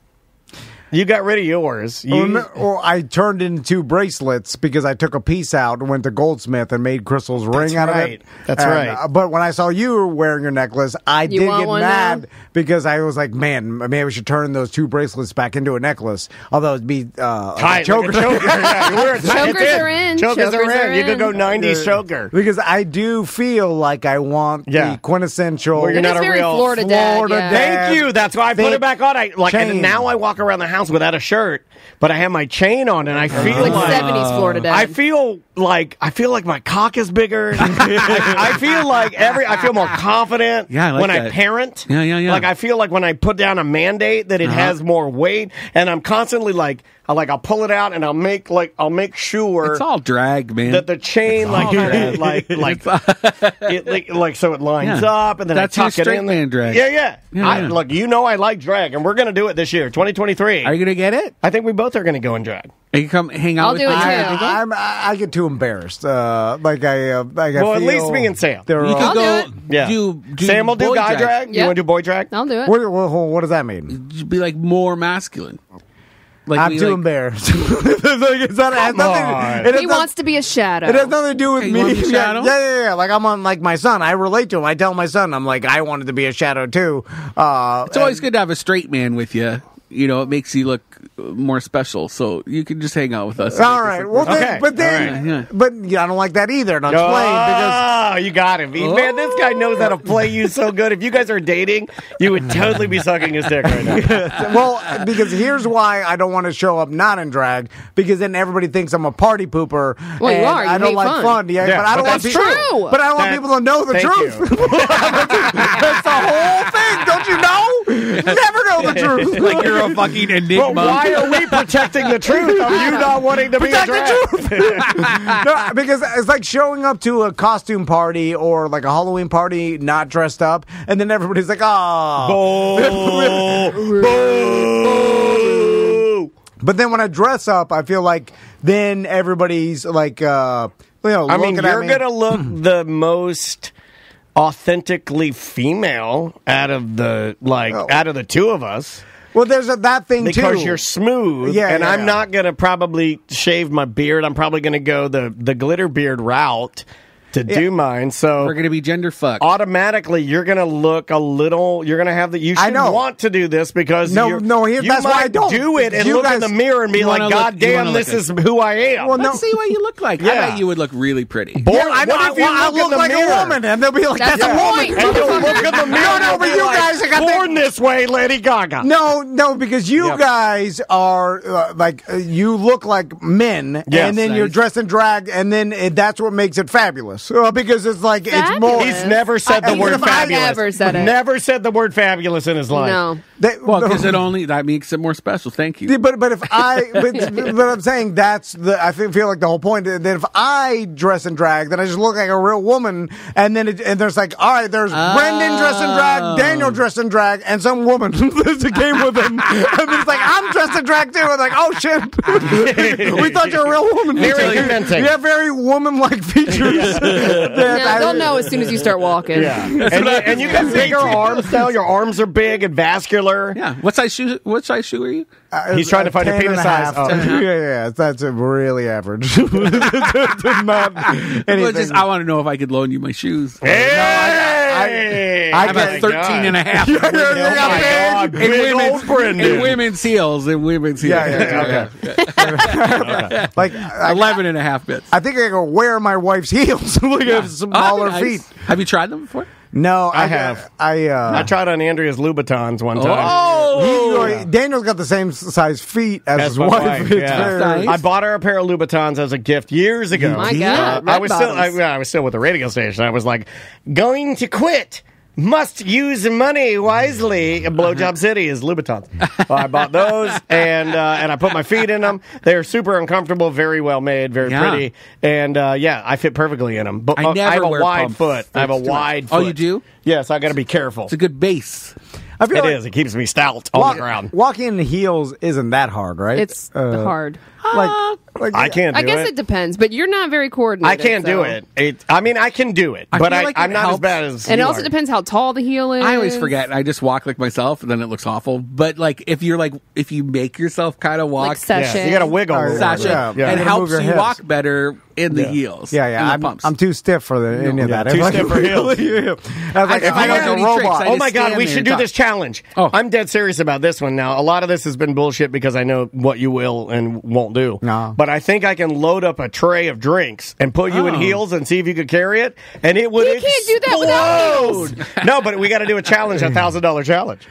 You got rid of yours. You, Well, no- well, I turned into bracelets because I took a piece out and went to Goldsmith and made Crystal's ring out of right. it. That's And, right. uh, but when I saw you were wearing your necklace, I You did want get one mad now? because I was like, man, maybe we should turn those two bracelets back into a necklace. Although it'd be uh, like a Tight, choker. like a choker. Yeah, you wear it tight. Chokers It's are in. Chokers, Chokers are, are in. You could go in. nineties choker. Because I do feel like I want Yeah. the quintessential. Well, you're It not is a very real Florida dad. Florida yeah. dad. Thank you. That's why I put Thick it back on. I like, and chain. now I walk around the house without a shirt, but I have my chain on, and I feel Like like seventies Florida dad. I feel like I feel like my cock is bigger. I, I feel like every I feel more confident Yeah, I like when I that. parent. Yeah, yeah, yeah. Like I feel like when I put down a mandate that it Uh-huh. has more weight, and I'm constantly like I like I'll pull it out and I'll make like I'll make sure It's all drag, man. that the chain like drag. like like it, like like so it lines Yeah. up and then That's I your tuck it straight in. man drag. Yeah, yeah. Yeah, I, yeah. Look, you know I like drag, and we're gonna do it this year, twenty twenty-three. Are you gonna get it? I think we both are gonna go in drag. Are you come hang out I'll with do it me? too. I, I'm, I get too embarrassed. Uh, like I, uh, like I Well, at feel least me and Sam. they're You all- could I'll go do Yeah. do, do Sam will do boy guy drag. You Yeah. want to do boy drag? I'll do it. What, what, what does that mean? Just be like more masculine. Like I'm we, too like- embarrassed. Like, it's not, it has Come nothing, on. it has He no- wants to be a shadow. It has nothing to do with Hey, you me. wanna be a shadow? Yeah, yeah, yeah. Like I'm on like my son. I relate to him. I tell my son, I'm like, I wanted to be a shadow too. Uh, It's always good to have a straight man with you. You know, it makes you look more special. So you can just hang out with us. all right. Well, then, Okay. but then, All right, yeah. but yeah, I don't like that either. And I'll explain because. Oh, you got him. He- Man, this guy knows how to play you so good. If you guys are dating, you would totally be sucking his dick right now. Well, because here's why I don't want to show up not in drag, because then everybody thinks I'm a party pooper. Well, you and are. You I don't hate like fun. fun. Yeah, Yeah, but I don't but want that's people, true. But I don't want That- people to know the thank truth. you. That's the whole thing. Don't you know? Never know the truth. Like you're a fucking But enigma. why are we protecting the truth of you not wanting to Protect be a the drag? No, because it's like showing up to a costume party or like a Halloween party not dressed up, and then everybody's like, "Oh." Boo! Boo! But then when I dress up, I feel like then everybody's like, uh, you know, I mean, looking at you're me. gonna look the most authentically female out of the like Oh. out of the two of us. Well, there's a, that thing Because too. you're smooth, Yeah, and yeah, I'm yeah. not gonna probably shave my beard. I'm probably gonna go the the glitter beard route to do mine. So We're gonna be gender fucked. automatically, you're gonna look a little. You're gonna have the. You I should know. want to do this because No, you're, no, here- you that's might why I don't. do it and You look in guys- the mirror and be you like, wanna "God look- you damn, wanna this look is who I am." Well, no. Let's see what you look like. Yeah. I bet you would look really pretty. Boy, Yeah, I know. what I, if you I look, look in the like mirror? a woman, and they'll be like, That's "That's, the a woman." point. And you'll look in the mirror. No, no, and but be you like, guys, I got the- born this way, Lady Gaga. No, no, because you Yep. guys are uh, like uh, you look like men, Yes. and then you're Nice. dressed in drag, and then it, that's what makes it fabulous. Uh, because it's like it's more. Fabulous? He's never said the I- word I've fabulous. never said it. Never said the word fabulous in his life. No. They- Well, because it only that makes it more special. Thank you. Yeah, But but if I but, but I'm saying that's the I feel, feel like the whole point that if I dress in drag, then I just look like a real woman, and then it, and there's like all right, there's Brendan dressed in drag, Daniel dressed in drag, and some woman that came with him, and it's like I'm dressed in drag too. And like oh shit, we thought you were a real woman. Very you, convincing. you have very woman-like features. That Yeah, I- they'll know as soon as you start walking. Yeah, and, you, and you got bigger arms now. Your arms are big and vascular. Yeah. What size shoe? What size shoe are you? Uh, He's trying to find your ten penis and a half. size. Oh. Yeah, yeah, that's a really average. Not Well, anything. just, I want to know if I could loan you my shoes. Hey! I- I I'm got at thirteen and a half. Yeah, yeah, Oh yeah, my big. God, big old Brendan. In women's heels. In women's heels. Yeah, yeah, yeah, Like I, eleven and a half bits. I think I could wear my wife's heels. Look Yeah. at smaller Oh, nice. feet. Have you tried them before? No, I have. I. Uh, I tried on Andrea's Louboutins one time. Oh, he- Daniel's got the same size feet as, As his my wife. wife, It's yeah. very- Nice. I bought her a pair of Louboutins as a gift years ago. My God, I red was still, I, bottoms. yeah, I was still with the radio station. I was like, going to quit. Must use money wisely. Blowjob City is Louboutins. Well, I bought those and uh, and I put my feet in them. They're super uncomfortable, very well made, very Yeah. pretty, and uh, yeah, I fit perfectly in them. But I uh, never I have a wear wide pumps. foot. I have a It's too much. wide. Oh, foot. you do? Yes, I got to be careful. It's a good base. I feel It like is. It keeps me stout on walk- the ground. Walking in heels isn't that hard, right? It's Uh, hard. Like, like I can't. Do I guess it. it depends, but you're not very I coordinated. can't do so- it. it. I mean, I can do it, I but feel I, like I'm it not as helps. bad as. And it you also are. depends how tall the heel is. I always forget. I just walk like myself, and then it looks awful. But like, if you're like, if you make yourself kind of walk, Like sashay. Yeah, you got to wiggle. Oh, a little Sasha, bit. Yeah, yeah. it You gotta helps move your you hips. walk better in the Yeah. heels. Yeah, yeah. in the I'm, pumps. I'm too stiff for the, any of Yeah, that. too I'm stiff like- for heels. Yeah. I was like, I- if I I don't was do a any tricks. robot. I Oh just my God, stand we there should and do talk. this challenge. Oh. I'm dead serious about this one now. A lot of this has been bullshit because I know what you will and won't do. No. But I think I can load up a tray of drinks and put you in Oh. heels and see if you could carry it, and it would You can't do that without explode. No, but we got to do a challenge, a thousand dollar challenge.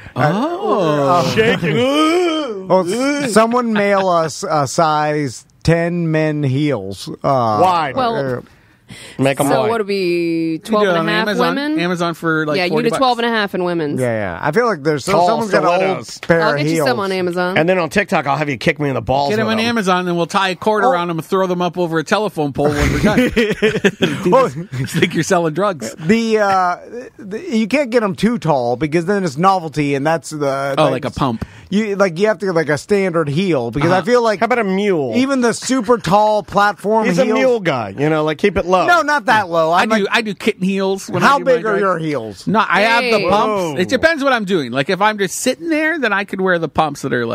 Oh, Shake it. Ooh. Well, s- someone mail us a size ten men heels. Uh, Wide. Well, Make them so wide. what would be You twelve do it and a on half Amazon. women? Amazon for like yeah, you forty do twelve bucks. and a half in women's. Yeah, yeah. I feel like there's so, Tall someone's got an old stilettos. pair I'll of get you heels. some on Amazon. And then on TikTok, I'll have you kick me in the balls. Get them with on them. Amazon, and we'll tie a cord Oh. around them and throw them up over a telephone pole when we're done. People think you're selling drugs. The, uh, the you can't get them too tall because then it's novelty, and that's the Oh, like a pump. You like you have to get like a standard heel because I feel like How about a mule? even the super tall platform He's heels. a mule guy. You know, like keep it low. No, not that low. I I'm do. like, I do kitten heels. When I how do my big are drag. your heels? No, I have the Hey. pumps. Whoa. It depends what I'm doing. Like if I'm just sitting there, then I could wear the pumps that are like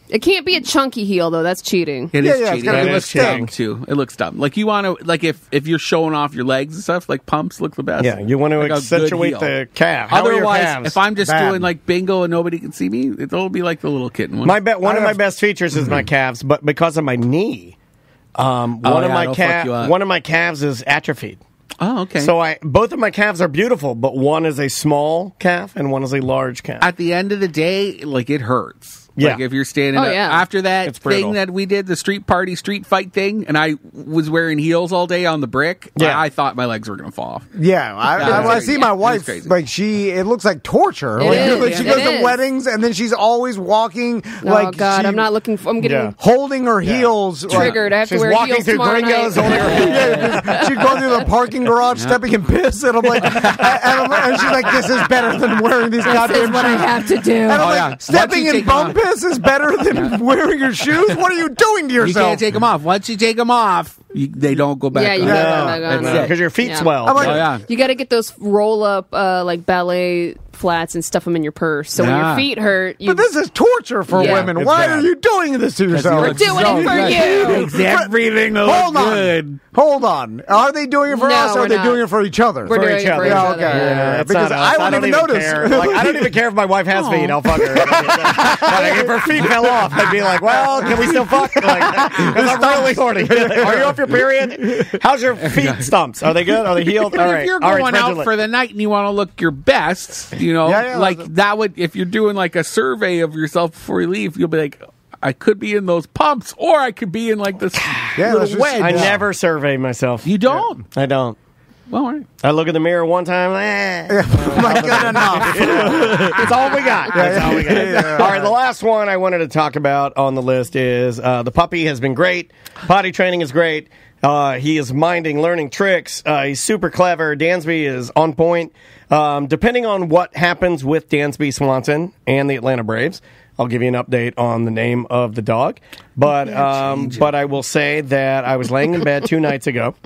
It can't be a chunky heel though. That's cheating. It Yeah, is yeah, it's cheating. gotta It be looks cheating. dumb too. It looks dumb. Like you want to, like if if you're showing off your legs and stuff, like pumps look the best. Yeah, you want to Like a good accentuate heel. the calf. How are your Otherwise, calves? if I'm just Bad. doing like bingo and nobody can see me, it'll be like the little kitten one. My be- one I of my have- best features is my calves, but because of my knee, um, Oh, one of yeah, my it'll fuck calf, you up. one of my calves is atrophied. oh, okay. So I both of my calves are beautiful, but one is a small calf and one is a large calf. at the end of the day, like it hurts. Yeah. Like if you're standing Oh, up yeah. after that It's brutal. thing that we did, the street party, street fight thing, and I was wearing heels all day on the brick, Yeah. I, I thought my legs were going to fall off. Yeah, I, Yeah, I, it's I crazy. see my Yeah, it's wife, crazy. like she, it looks like torture. It like, is. like, she It goes to is. weddings and then she's always walking. Oh like God, she- I'm not looking. For, I'm getting Yeah. holding her heels. like- triggered. I have She's to wear walking heels through tomorrow Gringos, night. holding her Yeah, she's going through the parking garage, stepping in piss, and I'm like, and, I'm, and she's like, "This is better than wearing these This goddamn is what I shoes." have to do. And I'm Oh, like, yeah. Once stepping you in take bum off- piss is better than wearing your shoes. What are you doing to You yourself? can't take them off. Once you take them off, you, they don't go back Yeah, you on. gotta Yeah. go back on. That's it. Because your feet Yeah. swell. I'm like- Oh, yeah. You got to get those roll up uh, like ballet flats and stuff them in your purse. So when Yeah. your feet hurt, you But this is torture for Yeah. women. It's Why bad. are you doing this to yourself? We're doing it for you. Makes everything look Hold on. good. Hold on. Are they doing it for No, us or are we're they not. doing it for each other? We're For doing each it for other. each Yeah, other. okay. Yeah, it's because not I us. wouldn't don't even notice. Care. Like, I don't even care if my wife has feet. I'll fuck her. Like, if her feet fell off, I'd be like, "Well, can we still fuck?" Like, because I'm really horny. Are you off your period? How's your feet stumps? Are they good? Are they healed? All But right. if you're All right, going spread out your leg. for the night and you want to look your best, you know, Yeah, yeah, like that's- that would, if you're doing like a survey of yourself before you leave, you'll be like, I could be in those pumps or I could be in like this Yeah, little that's just- wedge. I Yeah. never survey myself. You don't? I don't. Well, all right. I look in the mirror one time. Eh. Like, good enough. That's all we got. That's all we got. yeah. All right, the last one I wanted to talk about on the list is uh, the puppy has been great. Potty training is great. Uh, he is minding, learning tricks. Uh, he's super clever. Dansby is on point. Um, depending on what happens with Dansby Swanson and the Atlanta Braves, I'll give you an update on the name of the dog. But um, but I will say that I was laying in bed two nights ago.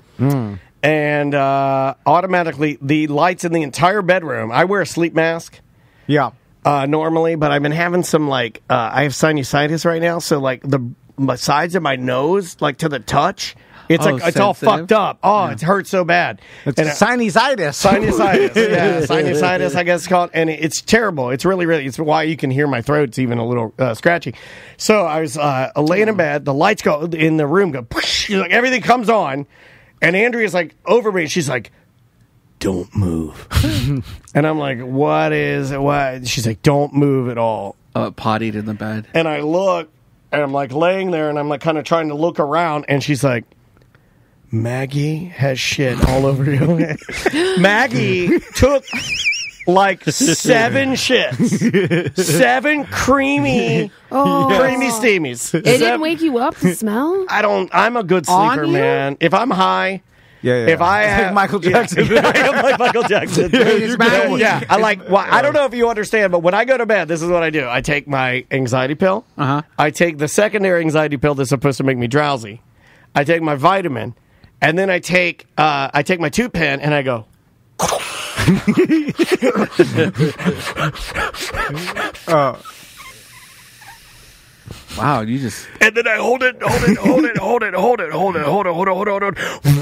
And uh, automatically, the lights in the entire bedroom, I wear a sleep mask Yeah. uh, normally, but I've been having some, like, uh, I have sinusitis right now, so, like, the my sides of my nose, like, to the touch, it's Oh, like, it's all sensitive? fucked up. Oh, it hurts so bad. It's And, uh, sinusitis. Sinusitis, yeah, sinusitis, I guess it's called, and it- it's terrible. It's really, really, it's why you can hear my throat's even a little uh, scratchy. So I was uh, laying in bed, the lights go in the room, go, whoosh, like everything comes on, and Andrea's like over me, and she's like, "Don't move," and I'm like, "What is what?" She's like, "Don't move at all," Uh, pottied in the bed. and I look, and I'm like laying there, and I'm like kind of trying to look around, and she's like, Maggie has shit all over you. Maggie took like seven shits, seven creamy, creamy steamies. It didn't wake you up, the smell? I don't. I'm a good On sleeper, you? man. If I'm high, Yeah, yeah. if I It's like have, Michael Jackson. yeah, I'm like Michael Jackson. It's Maggie. yeah, I like. Well, I don't know if you understand, but when I go to bed, this is what I do. I take my anxiety pill. Uh-huh. I take the secondary anxiety pill that's supposed to make me drowsy. I take my vitamin, and then I take uh, I take my tube pen, and I go. Wow, you just. And then I hold it, hold it, hold it, hold it, hold it, hold it, hold it, hold it, hold it, hold it.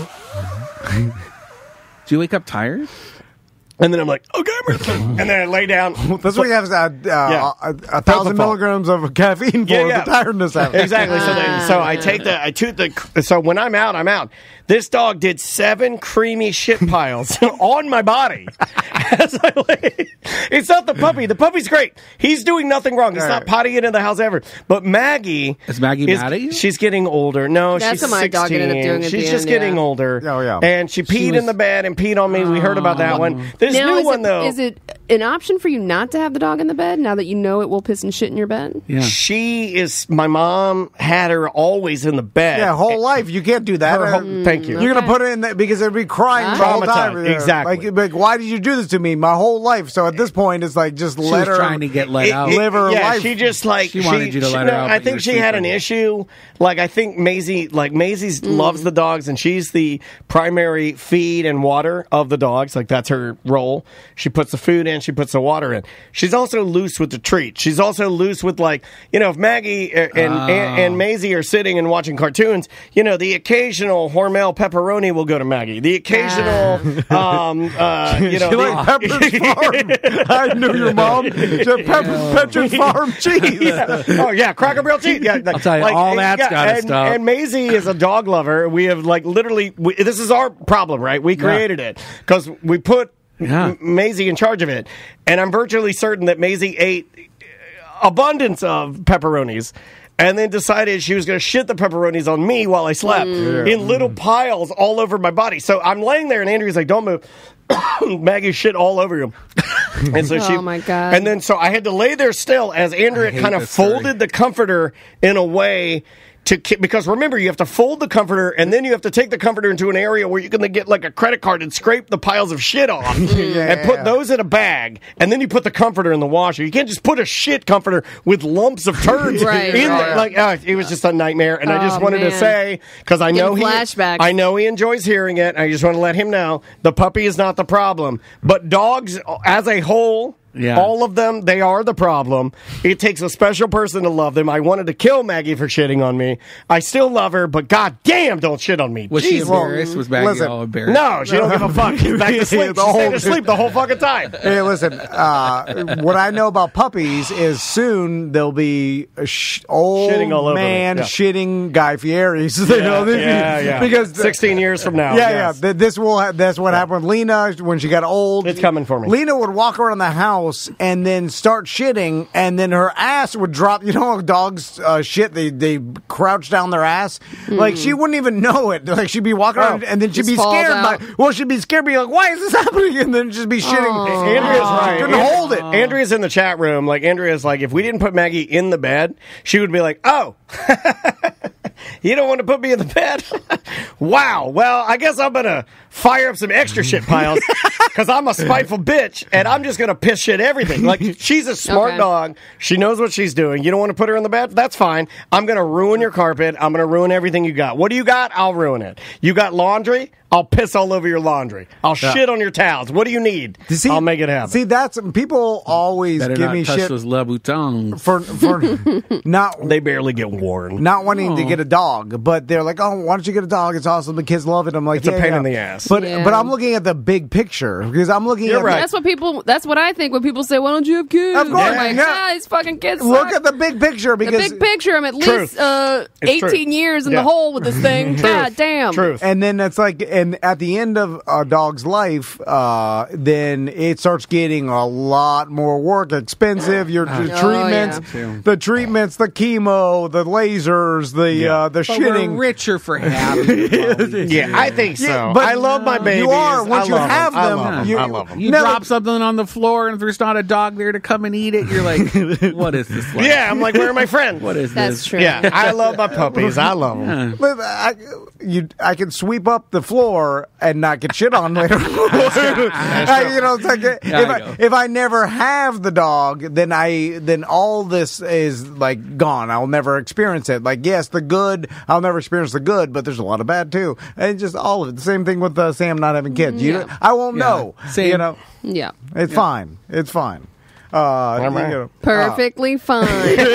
Do you wake up tired? And then I'm like, okay, I'm ready. And then I lay down. That's what you have is uh, uh, a, a thousand Propofol. milligrams of caffeine for Yeah, yeah. the tiredness. Habit. Exactly. So, then, so I take the, I toot the, so when I'm out, I'm out. This dog did seven creamy shit piles on my body. As I lay. It's not the puppy. The puppy's great. He's doing nothing wrong. He's All not right. potting into the house ever. But Maggie. Is Maggie mad at you? She's getting older. No, That's she's what my dog sixteen. ended up doing at She's the just end, getting yeah. older. Oh, yeah. And she peed was- in the bed and peed on me. We heard about that one. This Now, new is one, it, though. is it an option for you not to have the dog in the bed now that you know it will piss and shit in your bed? Yeah. She is, my mom had her always in the bed. Yeah, whole life you can't do that. Her Uh, whole- thank you. You're gonna Okay. put it in there because it'd be crying Ah. the whole time. Traumatized, exactly. Like, like, why did you do this to me? My whole life. So at this point, it's like just She let was her trying to get let It- out. it- live her yeah, life. she just like She wanted you to let her out, I but you think were she had an sleeping. issue. Like I think Maisie, like Maisie loves the dogs, and she's the primary feed and water of the dogs. Like that's her role. roll. She puts the food in. She puts the water in. She's also loose with the treat. She's also loose with, like, you know, if Maggie and, Oh. and, and Maisie are sitting and watching cartoons, you know, the occasional Hormel pepperoni will go to Maggie. The occasional, um, uh, you know, She the- like Pepper's Farm. I knew your mom. She had Pepper, Pepper's Farm cheese. Yeah. Oh yeah, Cracker Barrel cheese. Yeah, I'll tell you, all that's yeah, gotta and, stop. And Maisie is a dog lover. We have like literally. We, this is our problem, right? We created it because we put Yeah. M- Maisie in charge of it, and I'm virtually certain that Maisie ate abundance of pepperonis. And then decided she was going to shit the pepperonis on me while I slept in little piles all over my body. So I'm laying there, and Andrea's like, "Don't move." Maggie shit all over you. And so she, Oh, my God. And then so I had to lay there still as Andrea hate kind of this story. folded the comforter in a way to ki- because remember, you have to fold the comforter and then you have to take the comforter into an area where you can get like a credit card and scrape the piles of shit off and put those in a bag, and then you put the comforter in the washer. You can't just put a shit comforter with lumps of turds Right, in right. there. Like uh, it was just a nightmare. And I just Oh, wanted to man. say, because I know he, flashbacks. I know he enjoys hearing it. I just want to let him know the puppy is not the problem, but dogs as a whole. Yeah. All of them, they are the problem. It takes a special person to love them. I wanted to kill Maggie for shitting on me. I still love her, but god damn, don't shit on me. Was Jeez. she embarrassed? Was Maggie listen, all embarrassed? No, she don't give a fuck. She's back to sleep. The She whole- stayed asleep the whole fucking time. Hey, listen. Uh, what I know about puppies is soon there'll be a sh- old Shitting all over man me, yeah. shitting Guy Fieri's. You know, this- yeah, yeah. Because sixteen years from now. Yeah, yes. yeah. Th- This will. Ha- that's what happened with Lena when she got old. It's coming for me. Lena would walk around the house and then start shitting, and then her ass would drop. You know, how dogs uh, shit. They they crouch down their ass. Like she wouldn't even know it. Like she'd be walking around, Oh, and then she'd just be falls scared. out. By, well, she'd be scared, be like, "Why is this happening?" And then just be shitting. Oh. Andrea's right. She couldn't hold it. Andrea's in the chat room. Like, Andrea's like, if we didn't put Maggie in the bed, she would be like, oh, you don't want to put me in the bed? Wow. Well, I guess I'm going to fire up some extra shit piles because I'm a spiteful bitch and I'm just going to piss shit everything. Like, she's a smart Okay. dog. She knows what she's doing. You don't want to put her in the bed? That's fine. I'm going to ruin your carpet. I'm going to ruin everything you got. What do you got? I'll ruin it. You got laundry? I'll piss all over your laundry. I'll shit on your towels. What do you need? See- I'll make it happen. See, that's people always Better give not me touch shit those Louboutins. for for not they barely get worn. not wanting to get a dog, but they're like, "Oh, why don't you get a dog? It's awesome. The kids love it." I'm like, It's a yeah, pain yeah. in the ass. But Yeah. but I'm looking at the big picture because I'm looking You're at right. That's what people. That's what I think when people say, "Why don't you have kids?" Of course, I'm like, yeah. ah, these fucking kids. look suck." at the big picture the because big picture. I'm at Truth. least uh, It's true. eighteen years in Yeah. the hole with this thing. God damn. Truth. and then it's like, and at the end of a dog's life, uh, then it starts getting a lot more work, expensive. Your the Oh, treatments, yeah. the treatments, the chemo, the lasers, the Yeah. uh, the But shitting. we're richer for having puppies. Yeah, I think so. Yeah, but I love my babies. you are. Once I you love have I them, love them. you- I love them. You Never- drop something on the floor, and if there's not a dog there to come and eat it, you're like, what is this like? Yeah, I'm like, where are my friends? What is That's this? true. Yeah, I love my puppies. I love them. But I, you, I can sweep up the floor and not get shit on later. I, you know, it's like if Yeah, I I, know. if I never have the dog, then I then all this is like gone. I'll never experience it. Like yes, the good, I'll never experience the good, but there's a lot of bad too. And just all of it. The same thing with uh, Sam not having kids. You, Yeah. I won't Yeah. know. Same. You know, Yeah. it's fine. It's fine. Uh, you right. know, Perfectly fine.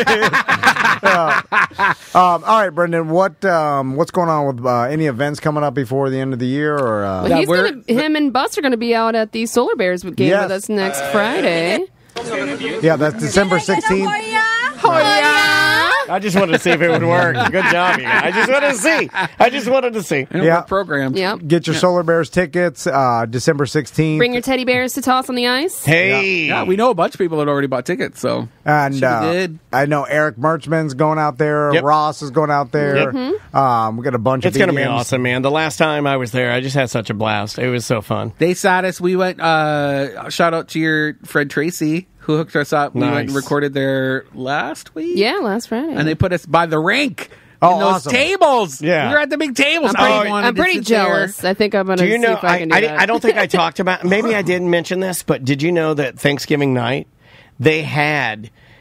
Um, all right, Brendan. What um, what's going on with uh, any events coming up before the end of the year? Or uh, But he's we're- gonna, him and Bus are going to be out at the Solar Bears game Yes. with us next Friday. yeah, that's December sixteenth. Oh yeah. I just wanted to see if it would work. Good job, you guys. I just wanted to see. I just wanted to see. And Yeah. we're programmed. Yep. Get your Solar Bears tickets, uh, December sixteenth. Bring your teddy bears to toss on the ice. Hey. Yeah, we know a bunch of people that already bought tickets, so and should be uh, good. I know Eric Merchman's going out there. Yep. Ross is going out there. Um, we got a bunch It's of going to be B Ms. awesome, man. The last time I was there, I just had such a blast. It was so fun. They sat us. We went. Uh, shout out to your friend Tracy who hooked us up. We went and Nice. recorded there last week. Yeah, last Friday. and they put us by the rink. Oh, in those awesome. tables. Yeah. we were at the big tables. I'm pretty, I wanted I'm to pretty sit there. jealous. I think I'm going to Do you see know? if I I, can do I, that. I don't think I talked about. Maybe I didn't mention this, but did you know that Thanksgiving night they had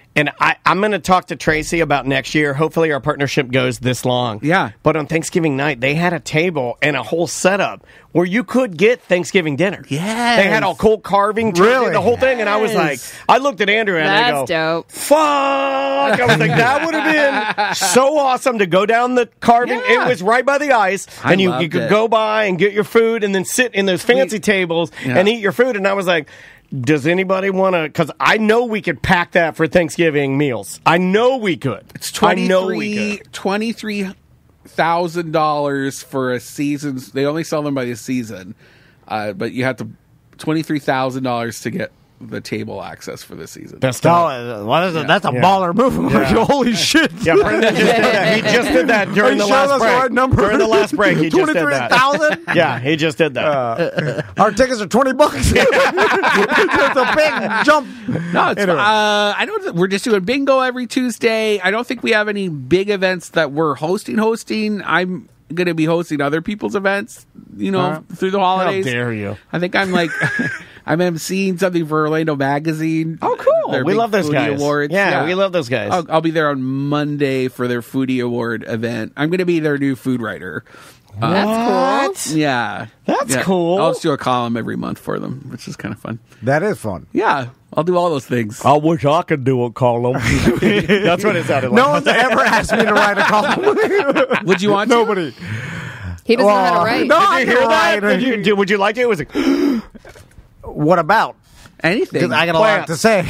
And I, I'm going to talk to Tracy about next year. Hopefully our partnership goes this long. Yeah. But on Thanksgiving night, they had a table and a whole setup where you could get Thanksgiving dinner. Yes. They had all cold carving, turkey, Really? the whole thing. And I was like, Yes. I looked at Andrew and I That's go, dope. fuck. I was like, that would have been so awesome to go down the carving. Yeah. It was right by the ice. I and you, you loved could it. go by and get your food and then sit in those fancy We- tables Yeah. and eat your food. And I was like, does anybody want to? Because I know we could pack that for Thanksgiving meals. I know we could. It's I know we twenty-three could. twenty-three thousand dollars for a season. They only sell them by the season, uh, but you have to twenty three thousand dollars to get the table access for the season. Best Oh, of. uh, what is it? That's a Yeah. baller move. I'm like, Yeah. holy shit. Yeah, Brendan just did that. He just did that during Are the you sure last that's the break. right number? During the last break, he just did that. twenty-three thousand? Yeah, he just did that. Uh, our tickets are twenty bucks. It's a big jump. No, it's, Anyway. uh, I don't. We're just doing bingo every Tuesday. I don't think we have any big events that we're hosting. Hosting. I'm going to be hosting other people's events. You know, Uh, through the How holidays. dare you? I think I'm like. I'm emceeing something for Orlando Magazine. Oh, cool. Their We big love those foodie guys. Awards. Yeah, we love those guys. I'll, I'll be there on Monday for their foodie award event. I'm going to be their new food writer. Uh, That's cool. Yeah, That's Yeah. cool. I'll just do a column every month for them, which is kind of fun. That is fun. Yeah, I'll do all those things. I wish I could do a column. That's what it sounded like. No one's ever asked me to write a column. Would you want to? Nobody. He doesn't know how Well, to write. no. Did I you can hear that? write. Did you, did, would you like to? It was like, What about? Anything? Because I got a Plants. lot to say.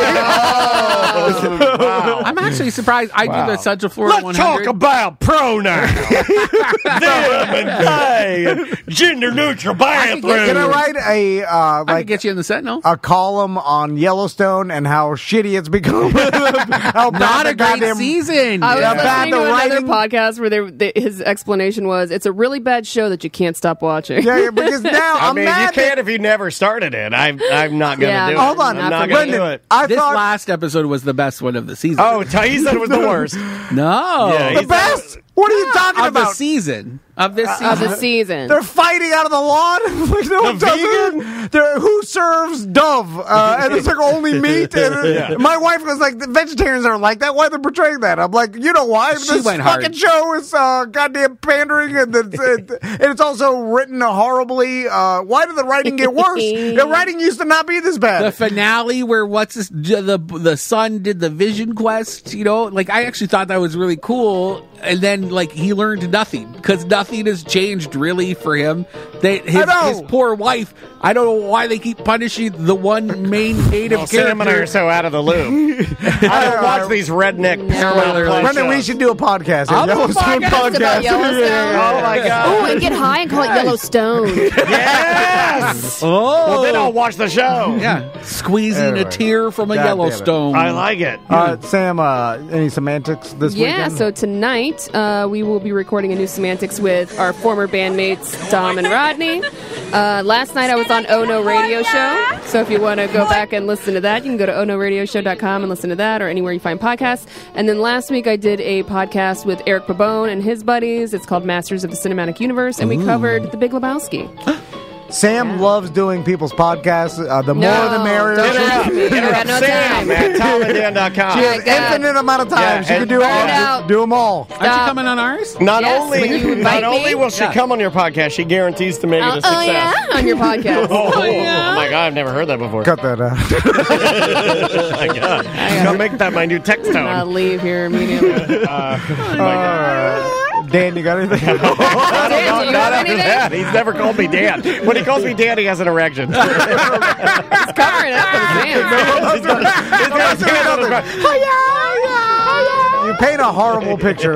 wow. I'm actually surprised. I Wow. do the Central Florida Let's one talk hundred. about pronouns. Them and they and gender neutral bathroom. Can I write a uh, I like could get you in the Sentinel. a column on Yellowstone and how shitty it's become? How bad Not the a great goddamn- season. I was Yeah, listening bad to the another writing. podcast where they, they, his explanation was, "It's a really bad show that you can't stop watching." Yeah, yeah, because now I I'm mean, you mad. can't that- if you never started it. I'm, I'm not going to Yeah, do it. Hold on, I'm not going to Brendan. do it. I this thought last episode was the best one of the season. Oh, he said it was the worst. no, Yeah, the he's- best. What are you talking of the about? season of this season. Of the season. They're fighting out of the lawn. Like, no one The doesn't. They're, who serves dove? Uh, and it's like only meat. And Yeah. my wife was like, the vegetarians are like that. Why are they portraying that? I'm like, you know why? She This went fucking hard. show is uh, goddamn pandering, and, the, and it's also written horribly. Uh, why did the writing get worse? The writing used to not be this bad. The finale where what's this, the the son did the vision quest, you know, like I actually thought that was really cool, and then like he learned nothing because nothing has changed really for him. They his, I know. his poor wife. I don't know why they keep punishing the one main native Well, Sam and I character. are so out of the loop. I don't watch these redneck Paramount Plus Brendan, we shows. should do a podcast. I'll A do a Yellowstone podcast about Yellowstone. Oh my Ooh, god! and get high and call it Yellowstone. Yes. Oh, Well, then I'll watch the show. yeah, squeezing Anyway. a tear from a God damn it. Yellowstone. I like it. Uh, Sam, uh, any semantics this Yeah, weekend? so tonight uh, we will be recording a new Semantics with our former bandmates Dom and Rodney. Uh, last night I was on Oh No Radio Show, so if you want to go back and listen to that, you can go to oh no radio show dot com and listen to that, or anywhere you find podcasts. And then last week I did a podcast with Eric Pabone and his buddies. It's called Masters of the Cinematic Universe, and we covered The Big Lebowski. Sam Yeah. loves doing people's podcasts. Uh, the No, more the merrier. don't Hit her up. Hit Hit her I up. got no Sam time. at tom and dan dot com. She has Oh my God. infinite amount of time. Yeah, she can and do burn all. out. Do them all. Aren't you Stop. coming on ours? Not Yes, only when you invite not only me. will she Yeah. come on your podcast, she guarantees to make it a Oh, success. oh yeah, on your podcast. Oh, oh, yeah? oh my god, I've never heard that before. Cut that out. Oh my god, I'll make that my new text I'll tone. leave here immediately. Oh my god. Uh, Dan, you got anything? Dan, do you Not have after anything? that. He's never called me Dan. When he calls me Dan, he has an erection. He's covering up for the fans. He's got he's got his hand on his back. You paint a horrible picture.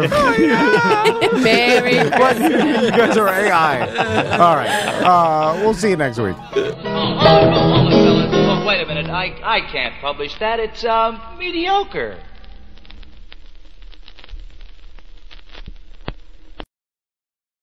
Merry Christmas. You guys are A I. All right. Uh, we'll see you next week. Oh, hold on, hold on, fellas. Oh, wait a minute. I, I can't publish that. It's, um, mediocre.